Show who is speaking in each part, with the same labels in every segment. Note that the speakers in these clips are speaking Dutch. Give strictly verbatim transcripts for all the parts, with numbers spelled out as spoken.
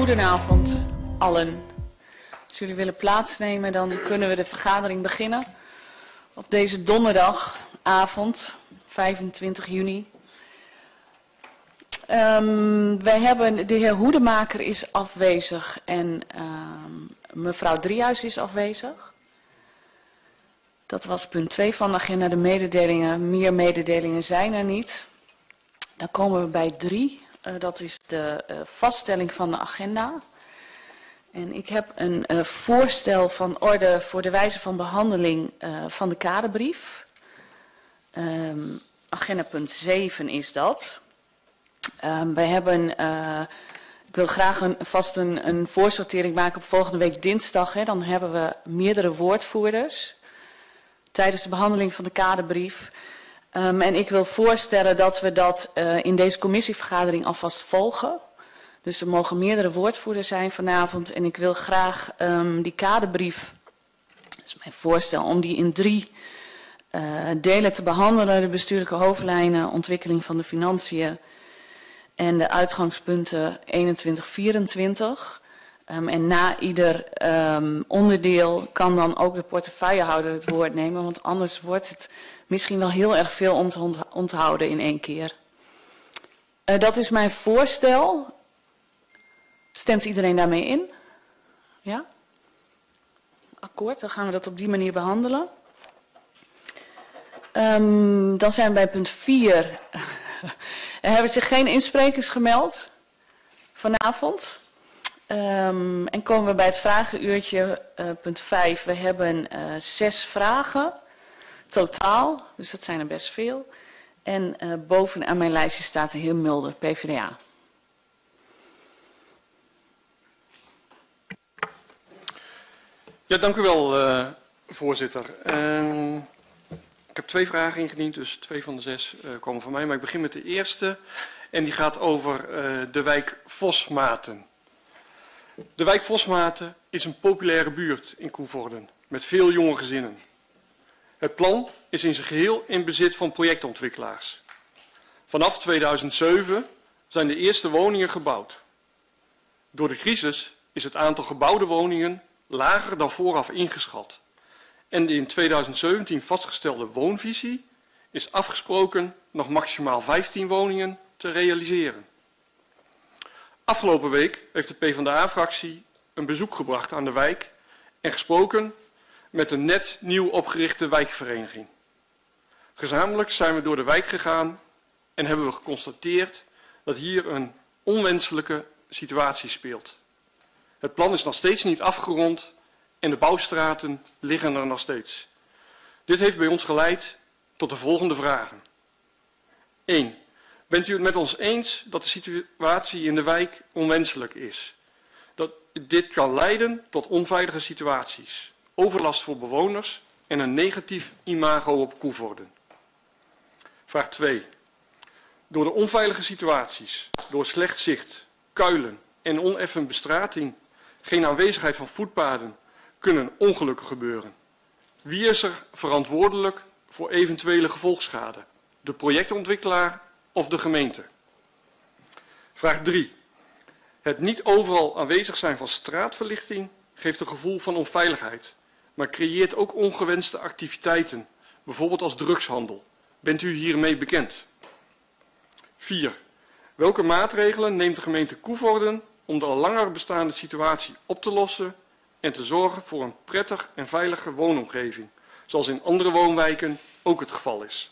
Speaker 1: Goedenavond allen. Als jullie willen plaatsnemen, dan kunnen we de vergadering beginnen. Op deze donderdagavond, vijfentwintig juni. Um, wij hebben, de heer Hoedemaker is afwezig en um, mevrouw Driehuis is afwezig. Dat was punt twee van de agenda, de mededelingen. Meer mededelingen zijn er niet. Dan komen we bij drie. Uh, dat is de uh, vaststelling van de agenda. En ik heb een uh, voorstel van orde voor de wijze van behandeling uh, van de kaderbrief. Um, agenda punt zeven is dat. Um, wij hebben, uh, ik wil graag een, vast een, een voorsortering maken op volgende week dinsdag. Hè, dan hebben we meerdere woordvoerders tijdens de behandeling van de kaderbrief. Um, en ik wil voorstellen dat we dat uh, in deze commissievergadering alvast volgen. Dus er mogen meerdere woordvoerders zijn vanavond. En ik wil graag um, die kaderbrief, dat is mijn voorstel, om die in drie uh, delen te behandelen. De bestuurlijke hoofdlijnen, ontwikkeling van de financiën en de uitgangspunten eenentwintig vierentwintig. Um, en na ieder um, onderdeel kan dan ook de portefeuillehouder het woord nemen. Want anders wordt het misschien wel heel erg veel om te onthouden in één keer. Uh, dat is mijn voorstel. Stemt iedereen daarmee in? Ja? Akkoord, dan gaan we dat op die manier behandelen. Um, dan zijn we bij punt vier. Er hebben zich geen insprekers gemeld vanavond. Um, en komen we bij het vragenuurtje, uh, punt vijf. We hebben uh, zes vragen totaal, dus dat zijn er best veel. En uh, bovenaan mijn lijstje staat de heer Mulder, P v d A.
Speaker 2: Ja, dank u wel, uh, voorzitter. Uh, ik heb twee vragen ingediend, dus twee van de zes uh, komen van mij. Maar ik begin met de eerste en die gaat over uh, de wijk Vosmaten. De wijk Vosmaten is een populaire buurt in Coevorden met veel jonge gezinnen. Het plan is in zijn geheel in bezit van projectontwikkelaars. Vanaf tweeduizend zeven zijn de eerste woningen gebouwd. Door de crisis is het aantal gebouwde woningen lager dan vooraf ingeschat. En de in tweeduizend zeventien vastgestelde woonvisie is afgesproken nog maximaal vijftien woningen te realiseren. Afgelopen week heeft de P v d A-fractie een bezoek gebracht aan de wijk en gesproken met een net nieuw opgerichte wijkvereniging. Gezamenlijk zijn we door de wijk gegaan en hebben we geconstateerd dat hier een onwenselijke situatie speelt. Het plan is nog steeds niet afgerond en de bouwstraten liggen er nog steeds. Dit heeft bij ons geleid tot de volgende vragen. één. Bent u het met ons eens dat de situatie in de wijk onwenselijk is? Dat dit kan leiden tot onveilige situaties, overlast voor bewoners en een negatief imago op Coevorden. Vraag twee. Door de onveilige situaties, door slecht zicht, kuilen en oneffen bestrating, geen aanwezigheid van voetpaden, kunnen ongelukken gebeuren. Wie is er verantwoordelijk voor eventuele gevolgschade? De projectontwikkelaar of de gemeente? Vraag drie. Het niet overal aanwezig zijn van straatverlichting geeft een gevoel van onveiligheid, maar creëert ook ongewenste activiteiten, bijvoorbeeld als drugshandel. Bent u hiermee bekend? vier. Welke maatregelen neemt de gemeente Coevorden om de al langer bestaande situatie op te lossen en te zorgen voor een prettig en veilige woonomgeving, zoals in andere woonwijken ook het geval is?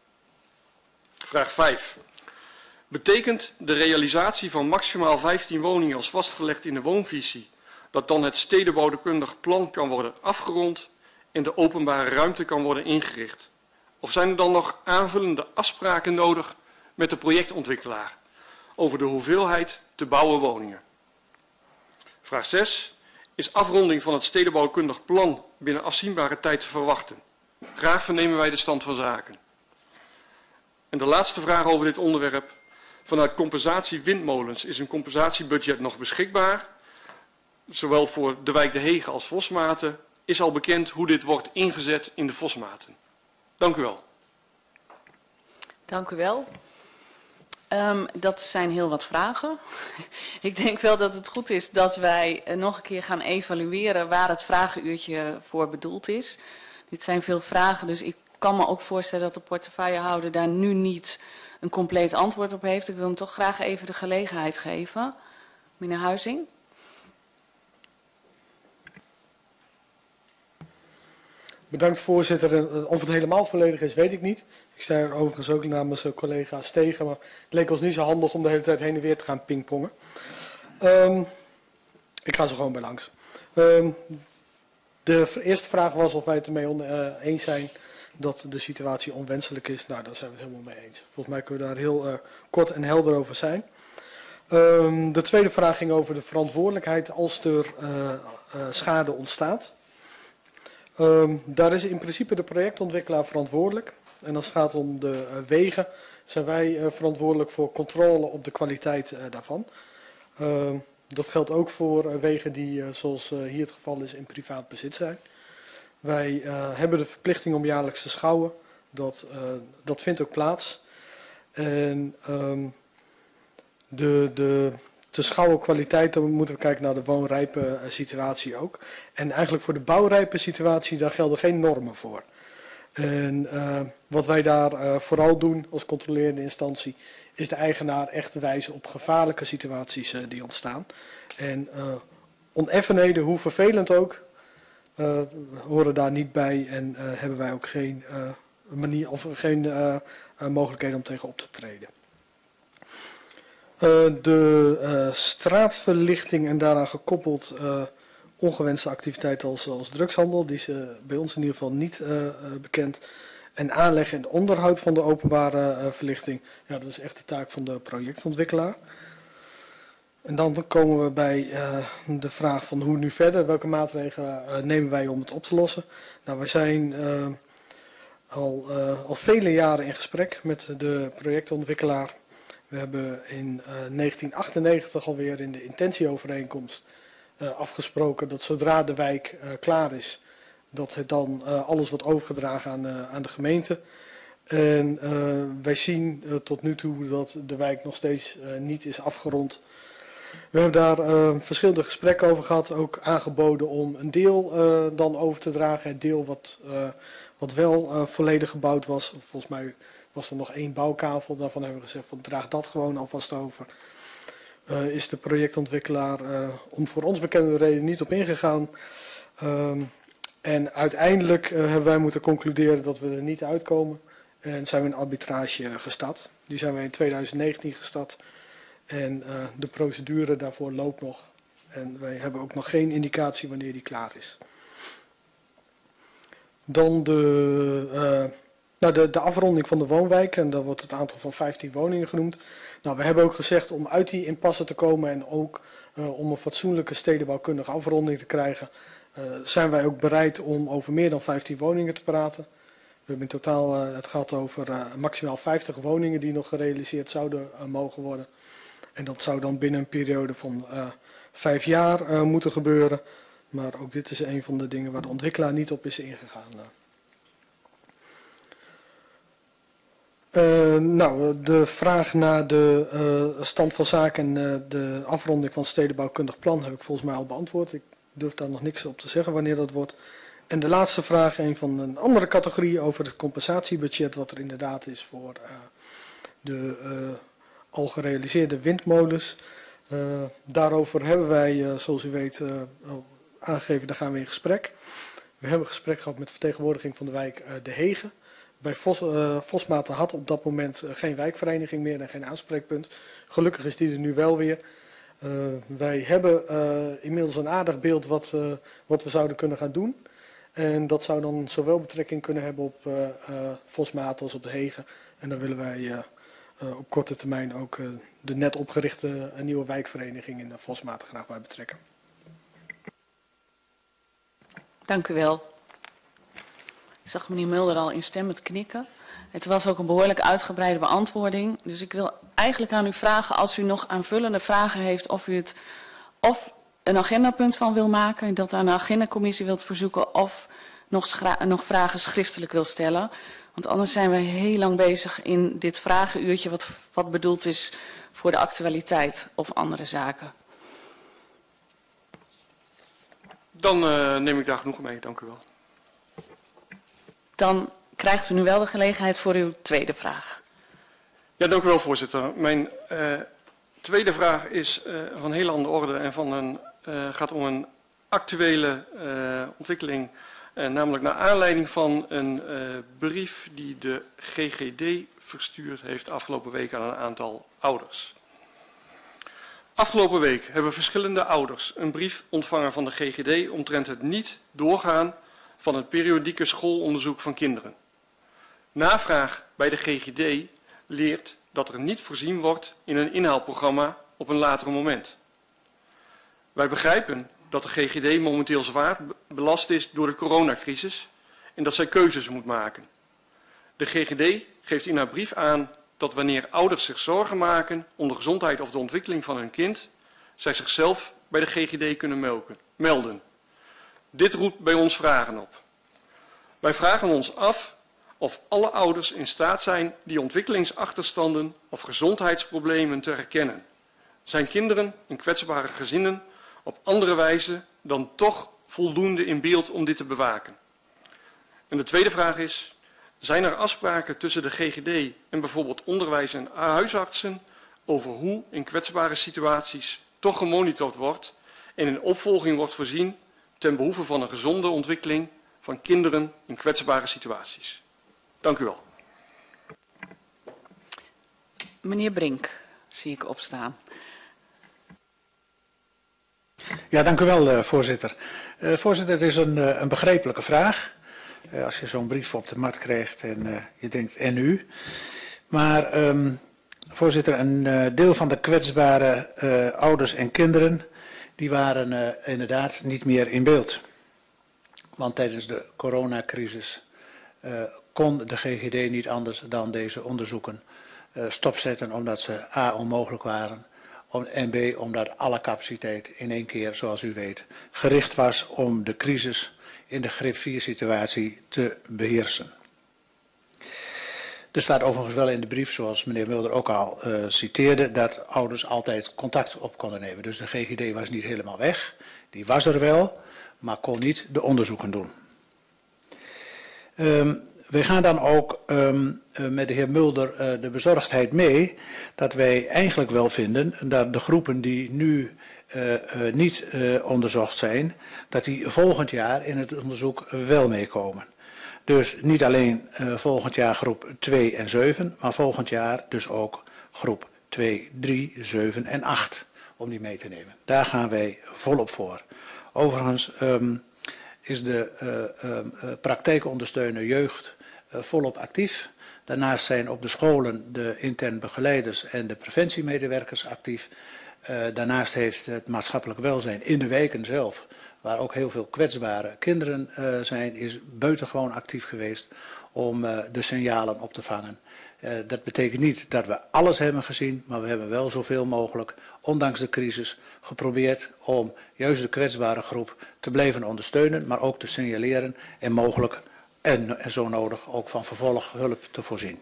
Speaker 2: Vraag vijf. Betekent de realisatie van maximaal vijftien woningen als vastgelegd in de woonvisie dat dan het stedenbouwkundig plan kan worden afgerond en de openbare ruimte kan worden ingericht? Of zijn er dan nog aanvullende afspraken nodig met de projectontwikkelaar over de hoeveelheid te bouwen woningen? Vraag zes. Is afronding van het stedenbouwkundig plan binnen afzienbare tijd te verwachten? Graag vernemen wij de stand van zaken. En de laatste vraag over dit onderwerp. Vanuit compensatie windmolens is een compensatiebudget nog beschikbaar, zowel voor de wijk De Hege als Vosmaten. Is al bekend hoe dit wordt ingezet in de Vosmaten. Dank u wel.
Speaker 1: Dank u wel. Um, dat zijn heel wat vragen. Ik denk wel dat het goed is dat wij uh, nog een keer gaan evalueren waar het vragenuurtje voor bedoeld is. Dit zijn veel vragen, dus ik kan me ook voorstellen dat de portefeuillehouder daar nu niet een compleet antwoord op heeft. Ik wil hem toch graag even de gelegenheid geven. Meneer Huizing.
Speaker 3: Bedankt voorzitter. Of het helemaal volledig is, weet ik niet. Ik sta er overigens ook namens collega's tegen, maar het leek ons niet zo handig om de hele tijd heen en weer te gaan pingpongen. Um, ik ga zo gewoon bij langs. Um, de eerste vraag was of wij het ermee on, uh, eens zijn dat de situatie onwenselijk is. Nou, daar zijn we het helemaal mee eens. Volgens mij kunnen we daar heel uh, kort en helder over zijn. Um, de tweede vraag ging over de verantwoordelijkheid als er uh, uh, schade ontstaat. Um, daar is in principe de projectontwikkelaar verantwoordelijk. En als het gaat om de uh, wegen, zijn wij uh, verantwoordelijk voor controle op de kwaliteit uh, daarvan. Uh, dat geldt ook voor uh, wegen die, uh, zoals uh, hier het geval is, in privaat bezit zijn. Wij uh, hebben de verplichting om jaarlijks te schouwen. Dat, uh, dat vindt ook plaats. En um, de... de Te schouwen kwaliteit, dan moeten we kijken naar de woonrijpe situatie ook. En eigenlijk voor de bouwrijpe situatie, daar gelden geen normen voor. En uh, wat wij daar uh, vooral doen als controlerende instantie, is de eigenaar echt wijzen op gevaarlijke situaties uh, die ontstaan. En uh, oneffenheden, hoe vervelend ook, uh, horen daar niet bij en uh, hebben wij ook geen uh, manier of geen uh, uh, mogelijkheden om tegen op te treden. Uh, de uh, straatverlichting en daaraan gekoppeld uh, ongewenste activiteiten als, als drugshandel, die is uh, bij ons in ieder geval niet uh, uh, bekend. En aanleg en onderhoud van de openbare uh, verlichting, ja, dat is echt de taak van de projectontwikkelaar. En dan komen we bij uh, de vraag van hoe nu verder, welke maatregelen uh, nemen wij om het op te lossen. Nou, wij zijn uh, al, uh, al vele jaren in gesprek met de projectontwikkelaar. We hebben in uh, negentien achtennegentig alweer in de intentieovereenkomst uh, afgesproken dat zodra de wijk uh, klaar is, dat het dan uh, alles wordt overgedragen aan, uh, aan de gemeente. En uh, wij zien uh, tot nu toe dat de wijk nog steeds uh, niet is afgerond. We hebben daar uh, verschillende gesprekken over gehad, ook aangeboden om een deel uh, dan over te dragen. Het deel wat, uh, wat wel uh, volledig gebouwd was, volgens mij was er nog één bouwkavel, daarvan hebben we gezegd van draag dat gewoon alvast over. Uh, is de projectontwikkelaar uh, om voor ons bekende reden niet op ingegaan. Um, en uiteindelijk uh, hebben wij moeten concluderen dat we er niet uitkomen. En zijn we een arbitrage gestart. Die zijn we in tweeduizend negentien gestart. En uh, de procedure daarvoor loopt nog. En wij hebben ook nog geen indicatie wanneer die klaar is. Dan de... Uh, Nou, de, de afronding van de woonwijk, en daar wordt het aantal van vijftien woningen genoemd. Nou, we hebben ook gezegd om uit die impasse te komen en ook uh, om een fatsoenlijke stedenbouwkundige afronding te krijgen, uh, zijn wij ook bereid om over meer dan vijftien woningen te praten. We hebben in totaal uh, het gehad over uh, maximaal vijftig woningen die nog gerealiseerd zouden uh, mogen worden. En dat zou dan binnen een periode van uh, vijf jaar uh, moeten gebeuren. Maar ook dit is een van de dingen waar de ontwikkelaar niet op is ingegaan. Uh. Uh, nou, de vraag naar de uh, stand van zaken en uh, de afronding van het stedenbouwkundig plan heb ik volgens mij al beantwoord. Ik durf daar nog niks op te zeggen wanneer dat wordt. En de laatste vraag, een van een andere categorie over het compensatiebudget, wat er inderdaad is voor uh, de uh, al gerealiseerde windmolens. Uh, daarover hebben wij, uh, zoals u weet, uh, aangegeven, daar gaan we in gesprek. We hebben een gesprek gehad met de vertegenwoordiging van de wijk uh, De Hege. Bij Vos, uh, Vosmaten had op dat moment uh, geen wijkvereniging meer en geen aanspreekpunt. Gelukkig is die er nu wel weer. Uh, wij hebben uh, inmiddels een aardig beeld wat, uh, wat we zouden kunnen gaan doen. En dat zou dan zowel betrekking kunnen hebben op uh, uh, Vosmaten als op De Hege. En dan willen wij uh, uh, op korte termijn ook uh, de net opgerichte uh, nieuwe wijkvereniging in de Vosmaten graag bij betrekken.
Speaker 1: Dank u wel. Ik zag meneer Mulder al instemmend knikken. Het was ook een behoorlijk uitgebreide beantwoording. Dus ik wil eigenlijk aan u vragen, als u nog aanvullende vragen heeft, of u het of een agendapunt van wil maken, dat aan de agendacommissie wilt verzoeken, of nog, nog vragen schriftelijk wil stellen. Want anders zijn we heel lang bezig in dit vragenuurtje wat, wat bedoeld is voor de actualiteit of andere zaken.
Speaker 2: Dan uh, neem ik daar genoegen mee, dank u wel.
Speaker 1: Dan krijgt u nu wel de gelegenheid voor uw tweede vraag.
Speaker 2: Ja, dank u wel, voorzitter. Mijn uh, tweede vraag is uh, van heel andere orde en van een, uh, gaat om een actuele uh, ontwikkeling. Uh, namelijk naar aanleiding van een uh, brief die de G G D verstuurd heeft afgelopen week aan een aantal ouders. Afgelopen week hebben verschillende ouders een brief ontvangen van de G G D omtrent het niet doorgaan van het periodieke schoolonderzoek van kinderen. Navraag bij de G G D leert dat er niet voorzien wordt in een inhaalprogramma op een later moment. Wij begrijpen dat de G G D momenteel zwaar belast is door de coronacrisis en dat zij keuzes moet maken. De G G D geeft in haar brief aan dat wanneer ouders zich zorgen maken om de gezondheid of de ontwikkeling van hun kind, zij zichzelf bij de G G D kunnen melden. Dit roept bij ons vragen op. Wij vragen ons af of alle ouders in staat zijn die ontwikkelingsachterstanden of gezondheidsproblemen te herkennen. Zijn kinderen in kwetsbare gezinnen op andere wijze dan toch voldoende in beeld om dit te bewaken? En de tweede vraag is, zijn er afspraken tussen de G G D en bijvoorbeeld onderwijs en huisartsen over hoe in kwetsbare situaties toch gemonitord wordt en in opvolging wordt voorzien ten behoeve van een gezonde ontwikkeling van kinderen in kwetsbare situaties? Dank u wel.
Speaker 1: Meneer Brink, zie ik opstaan.
Speaker 4: Ja, dank u wel, uh, voorzitter. Uh, voorzitter, het is een, uh, een begrijpelijke vraag. Uh, als je zo'n brief op de mat krijgt en uh, je denkt, en nu? Maar, um, voorzitter, een uh, deel van de kwetsbare uh, ouders en kinderen, die waren uh, inderdaad niet meer in beeld. Want tijdens de coronacrisis uh, kon de G G D niet anders dan deze onderzoeken uh, stopzetten, omdat ze a. onmogelijk waren, en b. omdat alle capaciteit in één keer, zoals u weet, gericht was om de crisis in de grip vier situatie te beheersen. Er staat overigens wel in de brief, zoals meneer Mulder ook al uh, citeerde, dat ouders altijd contact op konden nemen. Dus de G G D was niet helemaal weg, die was er wel, maar kon niet de onderzoeken doen. Um, wij gaan dan ook um, uh, met de heer Mulder uh, de bezorgdheid mee dat wij eigenlijk wel vinden dat de groepen die nu uh, uh, niet uh, onderzocht zijn, dat die volgend jaar in het onderzoek wel meekomen. Dus niet alleen uh, volgend jaar groep twee en zeven, maar volgend jaar dus ook groep twee, drie, zeven en acht om die mee te nemen. Daar gaan wij volop voor. Overigens um, is de uh, uh, uh, praktijkondersteuner jeugd uh, volop actief. Daarnaast zijn op de scholen de intern begeleiders en de preventiemedewerkers actief. Uh, daarnaast heeft het maatschappelijk welzijn in de wijken zelf, waar ook heel veel kwetsbare kinderen uh, zijn, is buitengewoon actief geweest om uh, de signalen op te vangen. Uh, dat betekent niet dat we alles hebben gezien, maar we hebben wel zoveel mogelijk, ondanks de crisis, geprobeerd om juist de kwetsbare groep te blijven ondersteunen, maar ook te signaleren en mogelijk en, en zo nodig ook van vervolghulp te voorzien.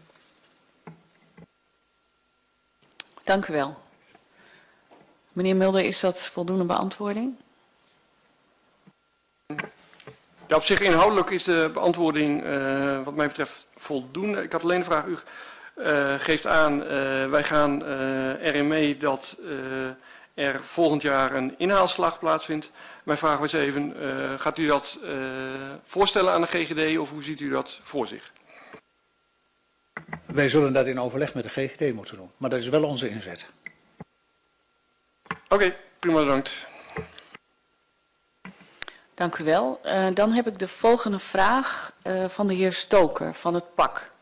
Speaker 1: Dank u wel. Meneer Mulder, is dat voldoende beantwoording?
Speaker 2: Ja, op zich inhoudelijk is de beantwoording uh, wat mij betreft voldoende. Ik had alleen de vraag, u uh, geeft aan, uh, wij gaan uh, erin mee dat uh, er volgend jaar een inhaalslag plaatsvindt. Mijn vraag was even, uh, gaat u dat uh, voorstellen aan de G G D of hoe ziet u dat voor zich?
Speaker 4: Wij zullen dat in overleg met de G G D moeten doen, maar dat is wel onze inzet.
Speaker 2: Oké, okay, prima, bedankt.
Speaker 1: Dank u wel. Uh, dan heb ik de volgende vraag uh, van de heer Stoker van het P A C.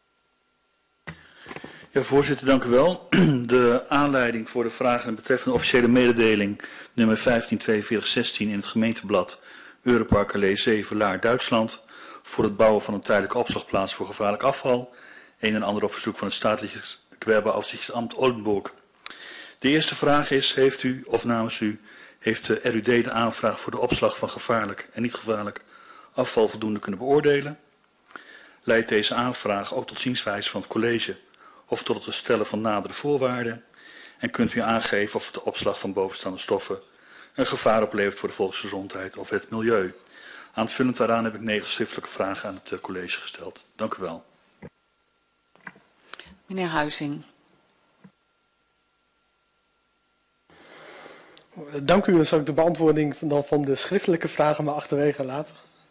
Speaker 5: Ja, voorzitter, dank u wel. De aanleiding voor de vragen betreffende officiële mededeling nummer vijftien tweeënveertig zestien in het gemeenteblad Europark Allee zeven Laar Duitsland voor het bouwen van een tijdelijke opslagplaats voor gevaarlijk afval. Een en ander op verzoek van het staatliches Gewerbeaufsichtsamt Oldenburg. De eerste vraag is, heeft u of namens u heeft de R U D de aanvraag voor de opslag van gevaarlijk en niet gevaarlijk afval voldoende kunnen beoordelen? Leidt deze aanvraag ook tot zienswijze van het college of tot het stellen van nadere voorwaarden? En kunt u aangeven of de opslag van bovenstaande stoffen een gevaar oplevert voor de volksgezondheid of het milieu? Aanvullend daaraan heb ik negen schriftelijke vragen aan het college gesteld. Dank u wel.
Speaker 1: Meneer Huizing.
Speaker 3: Dank u. Dan zal ik de beantwoording van, dan van de schriftelijke vragen maar achterwege laten.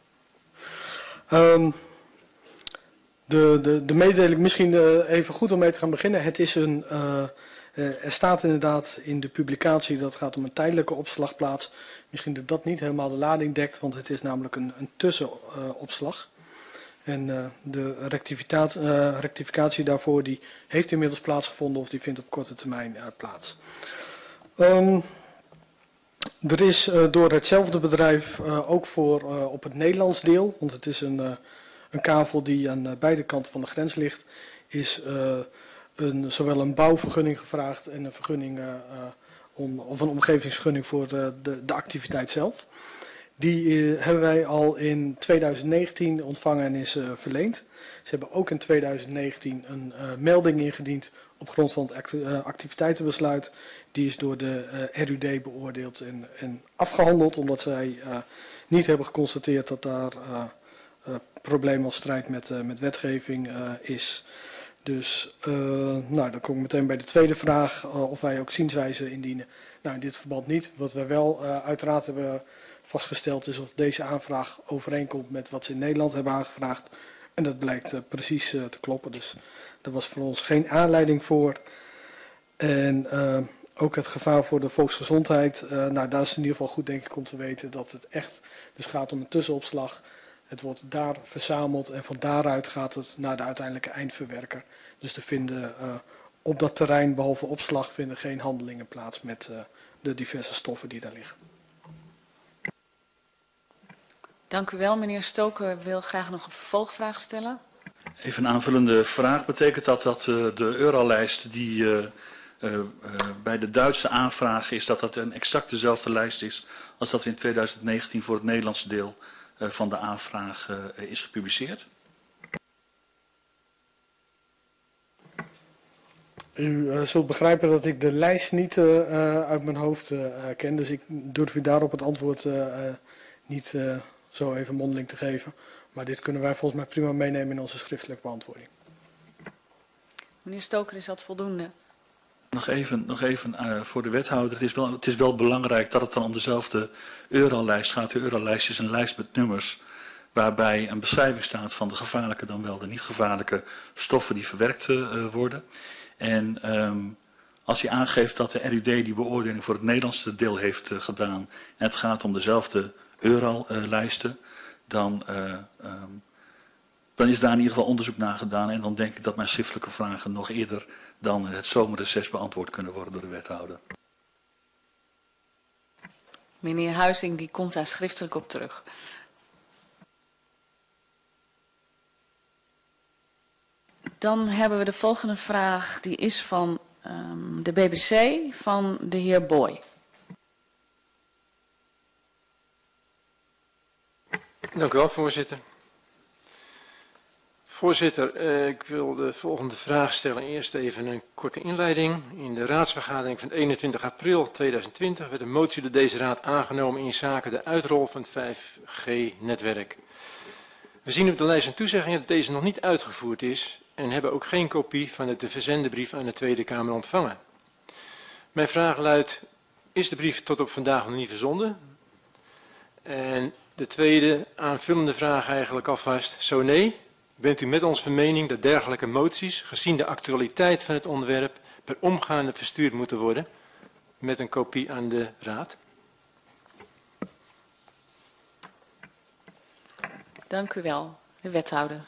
Speaker 3: Um, de, de, de mededeling, misschien uh, even goed om mee te gaan beginnen. Het is een, uh, uh, er staat inderdaad in de publicatie dat het gaat om een tijdelijke opslagplaats. Misschien dat dat niet helemaal de lading dekt, want het is namelijk een, een tussenopslag. Uh, en uh, de rectificatie, uh, rectificatie daarvoor die heeft inmiddels plaatsgevonden of die vindt op korte termijn uh, plaats. Um, Er is uh, door hetzelfde bedrijf uh, ook voor uh, op het Nederlands deel, want het is een, uh, een kavel die aan uh, beide kanten van de grens ligt, is uh, een, zowel een bouwvergunning gevraagd en een vergunning, uh, uh, om, of een omgevingsvergunning voor uh, de, de activiteit zelf. Die uh, hebben wij al in tweeduizend negentien ontvangen en is uh, verleend. Ze hebben ook in tweeduizend negentien een uh, melding ingediend op grond van het activiteitenbesluit. Die is door de uh, R U D beoordeeld en, en afgehandeld, omdat zij uh, niet hebben geconstateerd dat daar uh, uh, probleem of strijd met, uh, met wetgeving uh, is. Dus uh, nou, dan kom ik meteen bij de tweede vraag, uh, of wij ook zienswijze indienen. Nou, in dit verband niet. Wat wij wel uh, uiteraard hebben vastgesteld is of deze aanvraag overeenkomt met wat ze in Nederland hebben aangevraagd. En dat blijkt uh, precies uh, te kloppen. Dus daar was voor ons geen aanleiding voor. En uh, ook het gevaar voor de volksgezondheid. Uh, nou, daar is in ieder geval goed denk ik om te weten dat het echt dus gaat om een tussenopslag. Het wordt daar verzameld en van daaruit gaat het naar de uiteindelijke eindverwerker. Dus er vinden uh, op dat terrein, behalve opslag, vinden geen handelingen plaats met uh, de diverse stoffen die daar liggen.
Speaker 1: Dank u wel. Meneer Stoker wil graag nog een vervolgvraag stellen.
Speaker 5: Even een aanvullende vraag. Betekent dat dat uh, de eurolijst die uh, uh, uh, bij de Duitse aanvraag is, dat dat een exact dezelfde lijst is als dat in tweeduizend negentien voor het Nederlandse deel uh, van de aanvraag uh, is gepubliceerd?
Speaker 3: U uh, zult begrijpen dat ik de lijst niet uh, uh, uit mijn hoofd uh, ken, dus ik durf u daarop het antwoord uh, uh, niet uh, zo even mondeling te geven. Maar dit kunnen wij volgens mij prima meenemen in onze schriftelijke beantwoording.
Speaker 1: Meneer Stoker, is dat voldoende?
Speaker 5: Nog even, nog even uh, voor de wethouder. Het is, wel, het is wel belangrijk dat het dan om dezelfde eurolijst gaat. De eurolijst is een lijst met nummers waarbij een beschrijving staat van de gevaarlijke dan wel de niet gevaarlijke stoffen die verwerkt uh, worden. En um, als hij aangeeft dat de R U D die beoordeling voor het Nederlandse deel heeft uh, gedaan en het gaat om dezelfde eurolijsten, dan, uh, um, dan is daar in ieder geval onderzoek naar gedaan en dan denk ik dat mijn schriftelijke vragen nog eerder dan het zomerreces beantwoord kunnen worden door de wethouder.
Speaker 1: Meneer Huizing, die komt daar schriftelijk op terug. Dan hebben we de volgende vraag, die is van um, de B B C, van de heer Boy.
Speaker 6: Dank u wel, voorzitter. Voorzitter, uh, ik wil de volgende vraag stellen. Eerst even een korte inleiding. In de raadsvergadering van eenentwintig april tweeduizend twintig werd een motie door deze raad aangenomen in zaken de uitrol van het vijf G netwerk. We zien op de lijst van toezeggingen dat deze nog niet uitgevoerd is en hebben ook geen kopie van de te verzenden brief aan de Tweede Kamer ontvangen. Mijn vraag luidt, is de brief tot op vandaag nog niet verzonden? En de tweede aanvullende vraag eigenlijk alvast, zo nee, bent u met ons van mening dat dergelijke moties, gezien de actualiteit van het onderwerp, per omgaande verstuurd moeten worden met een kopie aan de raad?
Speaker 1: Dank u wel, de wethouder.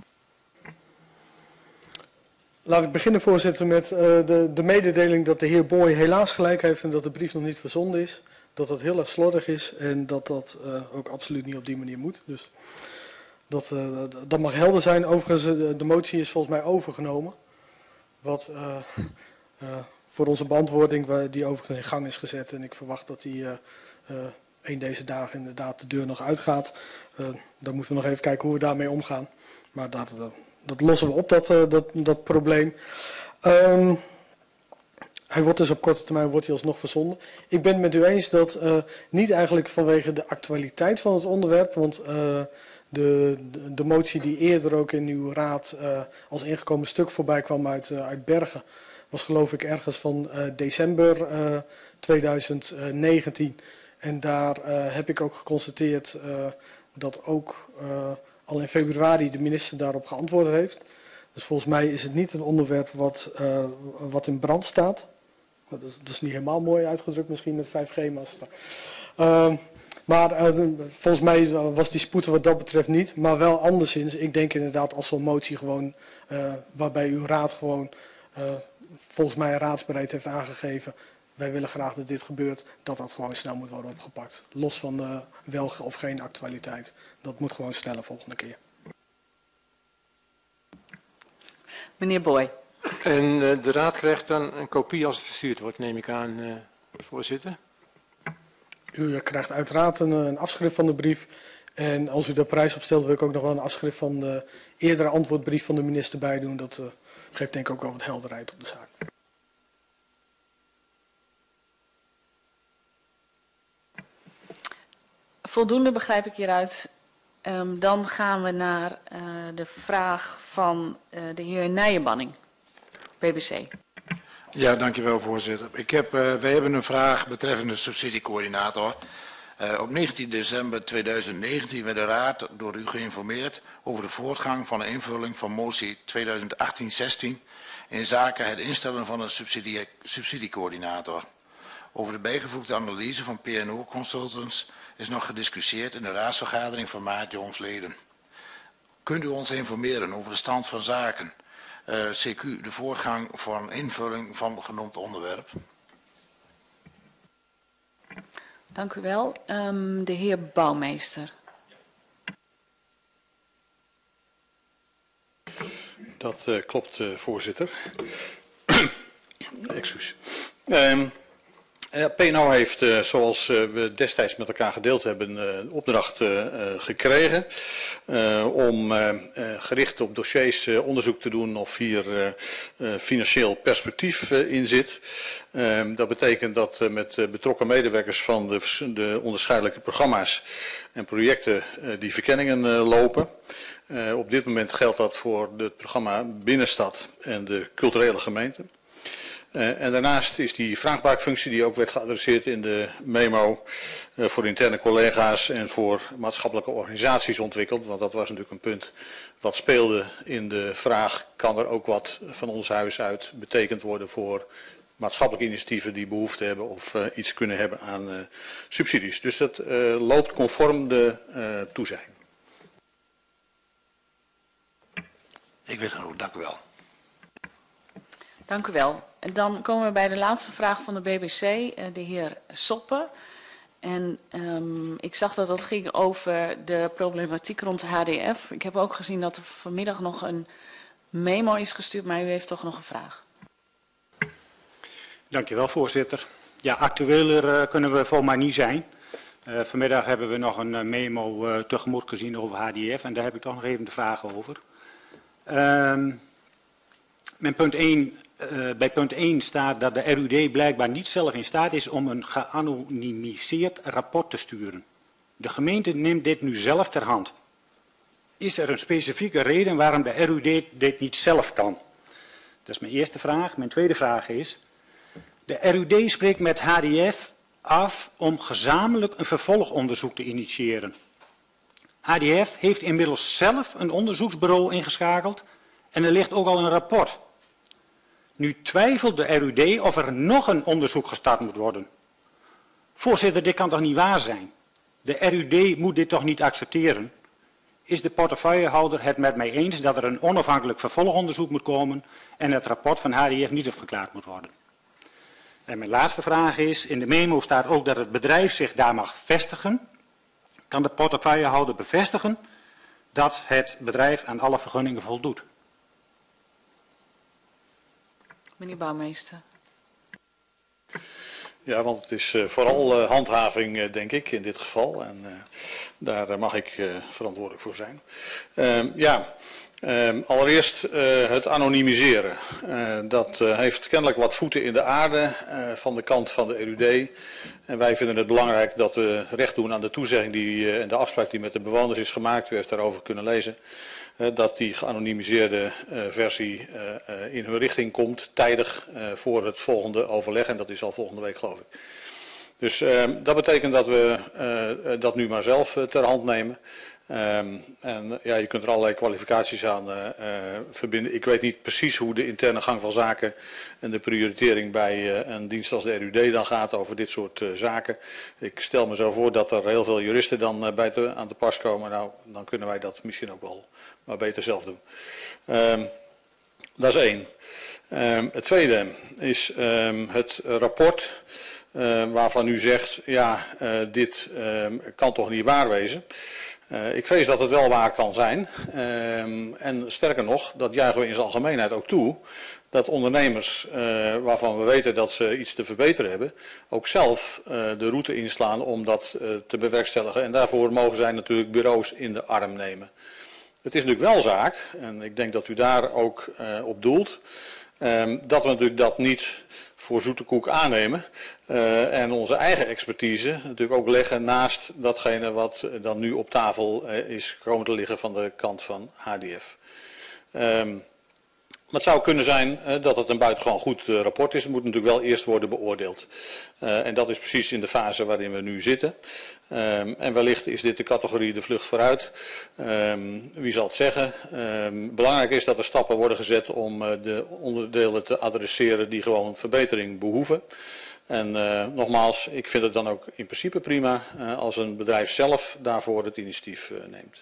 Speaker 3: Laat ik beginnen, voorzitter, met uh, de, de mededeling dat de heer Boy helaas gelijk heeft en dat de brief nog niet verzonden is. Dat dat heel erg slordig is en dat dat uh, ook absoluut niet op die manier moet. Dus dat, uh, dat mag helder zijn. Overigens, uh, de motie is volgens mij overgenomen. Wat uh, uh, voor onze beantwoording, die overigens in gang is gezet. En ik verwacht dat die uh, uh, een deze dagen inderdaad de deur nog uitgaat. Uh, dan moeten we nog even kijken hoe we daarmee omgaan. Maar dat, dat, dat lossen we op, dat, uh, dat, dat probleem. Um, hij wordt dus op korte termijn wordt hij alsnog verzonden. Ik ben het met u eens dat uh, niet eigenlijk vanwege de actualiteit van het onderwerp, want uh, de, de, de motie die eerder ook in uw raad uh, als ingekomen stuk voorbij kwam uit, uh, uit Bergen, was geloof ik ergens van uh, december uh, twintig negentien. En daar uh, heb ik ook geconstateerd uh, dat ook uh, al in februari de minister daarop geantwoord heeft. Dus volgens mij is het niet een onderwerp wat, uh, wat in brand staat. Dat is, dat is niet helemaal mooi uitgedrukt misschien met vijf G-master. Uh, maar uh, volgens mij was die spoed wat dat betreft niet. Maar wel anderszins. Ik denk inderdaad als zo'n motie gewoon, uh, waarbij uw raad gewoon uh, volgens mij raadsbeleid heeft aangegeven. Wij willen graag dat dit gebeurt, dat dat gewoon snel moet worden opgepakt. Los van uh, wel of geen actualiteit. Dat moet gewoon sneller volgende keer.
Speaker 1: Meneer Boy.
Speaker 6: En uh, de raad krijgt dan een kopie als het verstuurd wordt, neem ik aan, uh, voorzitter.
Speaker 3: U krijgt uiteraard een, een afschrift van de brief. En als u daar prijs op stelt, wil ik ook nog wel een afschrift van de eerdere antwoordbrief van de minister bij doen. Dat uh, geeft denk ik ook wel wat helderheid op de zaak.
Speaker 1: Voldoende begrijp ik hieruit. Um, dan gaan we naar uh, de vraag van uh, de heer Nijenbanning, B B C.
Speaker 7: Ja, dankjewel voorzitter. Ik heb, uh, wij hebben een vraag betreffende de subsidiecoördinator. Uh, op negentien december tweeduizend negentien werd de Raad door u geïnformeerd over de voortgang van de invulling van motie tweeduizend achttien zestien in zaken het instellen van een subsidie, subsidiecoördinator. Over de bijgevoegde analyse van P en O Consultants is nog gediscussieerd in de raadsvergadering van maart jongsleden. Kunt u ons informeren over de stand van zaken, uh, C Q de voortgang van invulling van genoemd onderwerp?
Speaker 1: Dank u wel. Um, de heer Bouwmeester.
Speaker 8: Dat uh, klopt, uh, voorzitter. Excuus. Um, Uh, P en O heeft, uh, zoals uh, we destijds met elkaar gedeeld hebben, uh, een opdracht uh, uh, gekregen uh, om uh, uh, gericht op dossiers uh, onderzoek te doen of hier uh, uh, financieel perspectief uh, in zit. Uh, dat betekent dat uh, met uh, betrokken medewerkers van de, de onderscheidelijke programma's en projecten uh, die verkenningen uh, lopen. Uh, op dit moment geldt dat voor het programma Binnenstad en de culturele gemeente. Uh, en daarnaast is die vraagbaakfunctie die ook werd geadresseerd in de memo uh, voor interne collega's en voor maatschappelijke organisaties ontwikkeld. Want dat was natuurlijk een punt wat speelde in de vraag, kan er ook wat van ons huis uit betekend worden voor maatschappelijke initiatieven die behoefte hebben of uh, iets kunnen hebben aan uh, subsidies. Dus dat uh, loopt conform de uh, toezegging.
Speaker 7: Ik weet het ook, dank u wel.
Speaker 1: Dank u wel. En dan komen we bij de laatste vraag van de B B C, de heer Soppe. En um, ik zag dat dat ging over de problematiek rond de H D F. Ik heb ook gezien dat er vanmiddag nog een memo is gestuurd, maar u heeft toch nog een vraag.
Speaker 9: Dank u wel, voorzitter. Ja, actueler uh, kunnen we volgens mij niet zijn. Uh, vanmiddag hebben we nog een uh, memo uh, tegemoet gezien over H D F en daar heb ik toch nog even de vragen over. Um, mijn punt één... Uh, bij punt één staat dat de R U D blijkbaar niet zelf in staat is om een geanonimiseerd rapport te sturen. De gemeente neemt dit nu zelf ter hand. Is er een specifieke reden waarom de R U D dit niet zelf kan? Dat is mijn eerste vraag. Mijn tweede vraag is, de R U D spreekt met H D F af om gezamenlijk een vervolgonderzoek te initiëren. H D F heeft inmiddels zelf een onderzoeksbureau ingeschakeld en er ligt ook al een rapport. Nu twijfelt de R U D of er nog een onderzoek gestart moet worden. Voorzitter, dit kan toch niet waar zijn? De R U D moet dit toch niet accepteren? Is de portefeuillehouder het met mij eens dat er een onafhankelijk vervolgonderzoek moet komen en het rapport van H D F niet verklaard moet worden? En mijn laatste vraag is, in de memo staat ook dat het bedrijf zich daar mag vestigen. Kan de portefeuillehouder bevestigen dat het bedrijf aan alle vergunningen voldoet?
Speaker 1: Meneer Bouwmeester.
Speaker 8: Ja, want het is uh, vooral uh, handhaving, uh, denk ik, in dit geval. En uh, daar uh, mag ik uh, verantwoordelijk voor zijn. Uh, ja, uh, allereerst uh, het anonimiseren. Uh, dat uh, heeft kennelijk wat voeten in de aarde uh, van de kant van de R U D. En wij vinden het belangrijk dat we recht doen aan de toezegging die, uh, en de afspraak die met de bewoners is gemaakt. U heeft daarover kunnen lezen. Uh, dat die geanonimiseerde uh, versie uh, uh, in hun richting komt, tijdig uh, voor het volgende overleg. En dat is al volgende week, geloof ik. Dus uh, dat betekent dat we uh, dat nu maar zelf uh, ter hand nemen. Um, en uh, ja, je kunt er allerlei kwalificaties aan uh, uh, verbinden. Ik weet niet precies hoe de interne gang van zaken en de prioritering bij uh, een dienst als de R U D dan gaat over dit soort uh, zaken. Ik stel me zo voor dat er heel veel juristen dan uh, bij te, aan te pas komen. Nou, dan kunnen wij dat misschien ook wel maar beter zelf doen. Um, dat is één. Um, het tweede is um, het rapport uh, waarvan u zegt, ja, uh, dit uh, kan toch niet waar wezen. Uh, ik vrees dat het wel waar kan zijn. Um, en sterker nog, dat juichen we in zijn algemeenheid ook toe, dat ondernemers uh, waarvan we weten dat ze iets te verbeteren hebben, ook zelf uh, de route inslaan om dat uh, te bewerkstelligen. En daarvoor mogen zij natuurlijk bureaus in de arm nemen. Het is natuurlijk wel zaak, en ik denk dat u daar ook uh, op doelt, um, dat we natuurlijk dat niet voor zoete koek aannemen uh, en onze eigen expertise natuurlijk ook leggen naast datgene wat dan nu op tafel uh, is komen te liggen van de kant van H D F. Um, Maar het zou kunnen zijn uh, dat het een buitengewoon goed uh, rapport is. Het moet natuurlijk wel eerst worden beoordeeld. Uh, en dat is precies in de fase waarin we nu zitten. Um, en wellicht is dit de categorie de vlucht vooruit. Um, wie zal het zeggen? Um, belangrijk is dat er stappen worden gezet om uh, de onderdelen te adresseren die gewoon verbetering behoeven. En uh, nogmaals, ik vind het dan ook in principe prima uh, als een bedrijf zelf daarvoor het initiatief uh, neemt.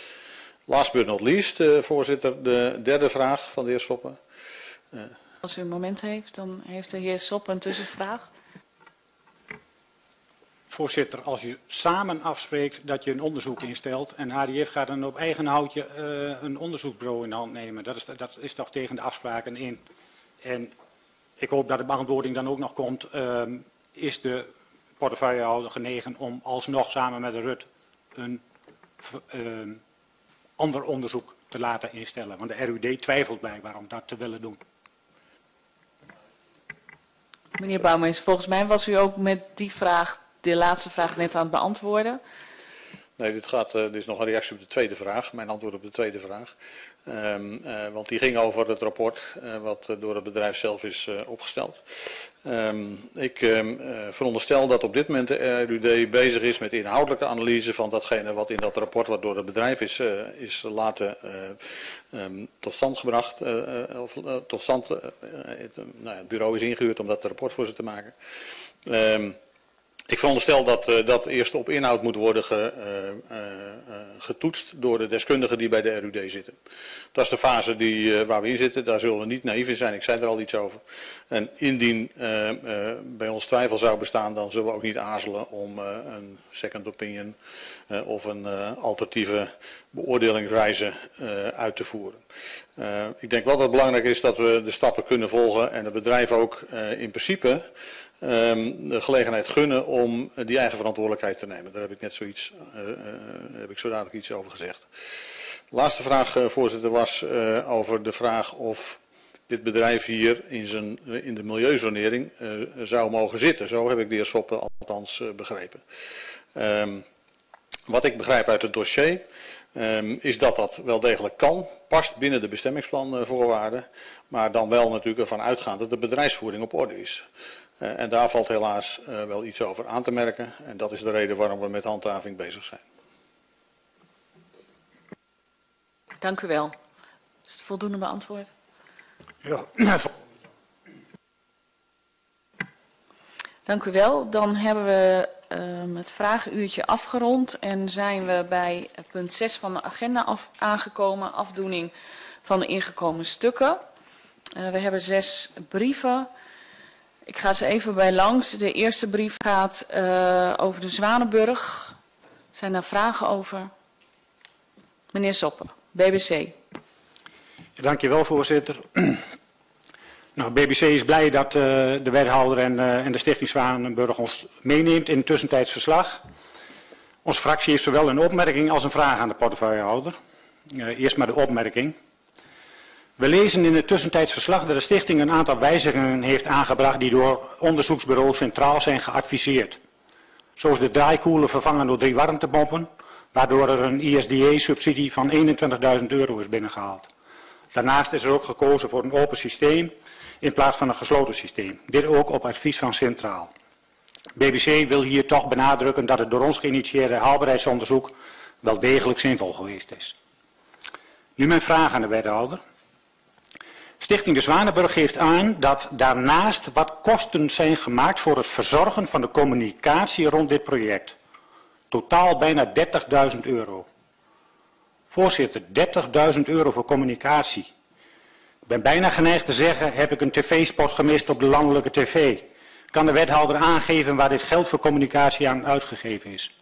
Speaker 8: Last but not least, uh, voorzitter, de derde vraag van de heer Soppen. Uh.
Speaker 1: Als u een moment heeft, dan heeft de heer Soppen een tussenvraag.
Speaker 9: Voorzitter, als je samen afspreekt dat je een onderzoek instelt en H D F gaat dan op eigen houtje uh, een onderzoeksbureau in de hand nemen, dat is, dat is toch tegen de afspraken in. En ik hoop dat de beantwoording dan ook nog komt, uh, is de portefeuillehouder genegen om alsnog samen met de R U T een uh, ander onderzoek te laten instellen. Want de R U D twijfelt blijkbaar om dat te willen doen.
Speaker 1: Meneer Bouwmeester, volgens mij was u ook met die vraag, de laatste vraag net aan het beantwoorden.
Speaker 8: Nee, dit, gaat, uh, dit is nog een reactie op de tweede vraag, mijn antwoord op de tweede vraag. Um, uh, want die ging over het rapport uh, wat uh, door het bedrijf zelf is uh, opgesteld. Um, ik um, uh, veronderstel dat op dit moment de R U D bezig is met inhoudelijke analyse van datgene wat in dat rapport wat door het bedrijf is, uh, is laten uh, um, tot stand gebracht. Uh, uh, of uh, tot stand, uh, het, uh, nou ja, het bureau is ingehuurd om dat rapport voor ze te maken. Um, Ik veronderstel dat uh, dat eerst op inhoud moet worden ge, uh, uh, getoetst door de deskundigen die bij de R U D zitten. Dat is de fase die, uh, waar we in zitten. Daar zullen we niet naïef in zijn. Ik zei er al iets over. En indien uh, uh, bij ons twijfel zou bestaan, dan zullen we ook niet aarzelen om uh, een second opinion uh, of een uh, alternatieve beoordelingswijze uh, uit te voeren. Uh, ik denk wel dat het belangrijk is dat we de stappen kunnen volgen en het bedrijf ook uh, in principe Um, de gelegenheid gunnen om die eigen verantwoordelijkheid te nemen. Daar heb ik net zoiets, uh, uh, heb ik zo dadelijk iets over gezegd. De laatste vraag, uh, voorzitter, was uh, over de vraag of dit bedrijf hier in, zijn, uh, in de milieuzonering uh, zou mogen zitten. Zo heb ik de heer Soppen althans uh, begrepen. Um, wat ik begrijp uit het dossier um, is dat dat wel degelijk kan, past binnen de bestemmingsplanvoorwaarden, maar dan wel natuurlijk ervan uitgaand dat de bedrijfsvoering op orde is. Uh, en daar valt helaas uh, wel iets over aan te merken. En dat is de reden waarom we met handhaving bezig zijn.
Speaker 1: Dank u wel. Is het voldoende beantwoord?
Speaker 9: Ja.
Speaker 1: Dank u wel. Dan hebben we um, het vragenuurtje afgerond en zijn we bij punt zes van de agenda af, aangekomen. Afdoening van de ingekomen stukken. Uh, we hebben zes brieven. Ik ga ze even bij langs. De eerste brief gaat uh, over de Zwanenburg. Zijn daar vragen over? Meneer Soppen, B B C.
Speaker 9: Dank je wel, voorzitter. Nou, B B C is blij dat uh, de wethouder en, uh, en de Stichting Zwanenburg ons meeneemt in het tussentijds verslag. Onze fractie heeft zowel een opmerking als een vraag aan de portefeuillehouder. Uh, eerst maar de opmerking. We lezen in het tussentijds verslag dat de stichting een aantal wijzigingen heeft aangebracht die door onderzoeksbureaus centraal zijn geadviseerd. Zo is de draaikoeler vervangen door drie warmtepompen, waardoor er een I S D E-subsidie van eenentwintigduizend euro is binnengehaald. Daarnaast is er ook gekozen voor een open systeem in plaats van een gesloten systeem. Dit ook op advies van Centraal. B B C wil hier toch benadrukken dat het door ons geïnitieerde haalbaarheidsonderzoek wel degelijk zinvol geweest is. Nu mijn vraag aan de wethouder. Stichting de Zwanenburg geeft aan dat daarnaast wat kosten zijn gemaakt voor het verzorgen van de communicatie rond dit project. Totaal bijna dertigduizend euro. Voorzitter, dertigduizend euro voor communicatie. Ik ben bijna geneigd te zeggen, heb ik een tv-spot gemist op de landelijke tv. Kan de wethouder aangeven waar dit geld voor communicatie aan uitgegeven is?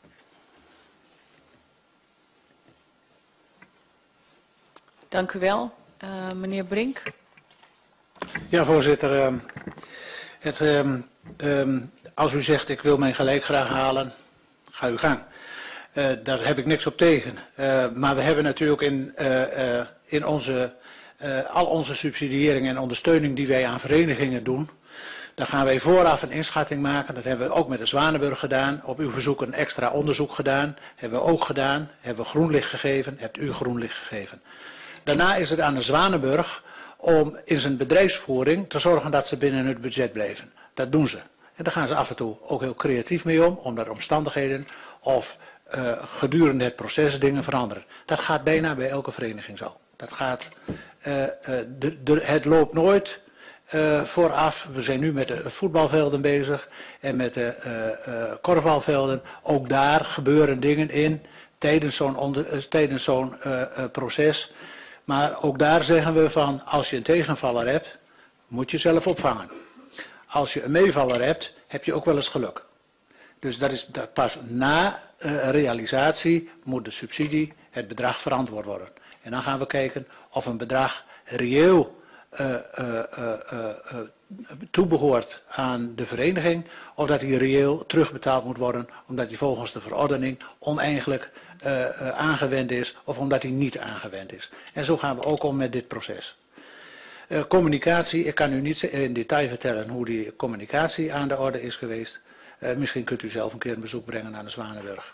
Speaker 1: Dank u wel. Uh, meneer Brink.
Speaker 4: Ja, voorzitter. Uh, het, uh, uh, als u zegt, ik wil mijn gelijk graag halen, ga uw gang. Uh, daar heb ik niks op tegen. Uh, maar we hebben natuurlijk in, uh, uh, in onze, uh, al onze subsidiëring en ondersteuning die wij aan verenigingen doen, dan gaan wij vooraf een inschatting maken. Dat hebben we ook met de Zwanenburg gedaan. Op uw verzoek een extra onderzoek gedaan. Hebben we ook gedaan. Hebben we groen licht gegeven. Hebt u groen licht gegeven. Daarna is het aan de Zwanenburg om in zijn bedrijfsvoering te zorgen dat ze binnen het budget blijven. Dat doen ze. En daar gaan ze af en toe ook heel creatief mee om, omdat omstandigheden of uh, gedurende het proces dingen veranderen. Dat gaat bijna bij elke vereniging zo. Dat gaat, uh, uh, de, de, het loopt nooit uh, vooraf. We zijn nu met de voetbalvelden bezig en met de uh, uh, korfbalvelden. Ook daar gebeuren dingen in tijdens zo'n uh, tijdens zo'n uh, uh, proces. Maar ook daar zeggen we van, als je een tegenvaller hebt, moet je zelf opvangen. Als je een meevaller hebt, heb je ook wel eens geluk. Dus dat is dat pas na uh, realisatie moet de subsidie, het bedrag verantwoord worden. En dan gaan we kijken of een bedrag reëel uh, uh, uh, uh, uh, toebehoort aan de vereniging, of dat die reëel terugbetaald moet worden, omdat die volgens de verordening oneigenlijk uh, uh, aangewend is, of omdat die niet aangewend is. En zo gaan we ook om met dit proces. Uh, communicatie, ik kan u niet in detail vertellen hoe die communicatie aan de orde is geweest. Uh, misschien kunt u zelf een keer een bezoek brengen aan de Zwanenburg.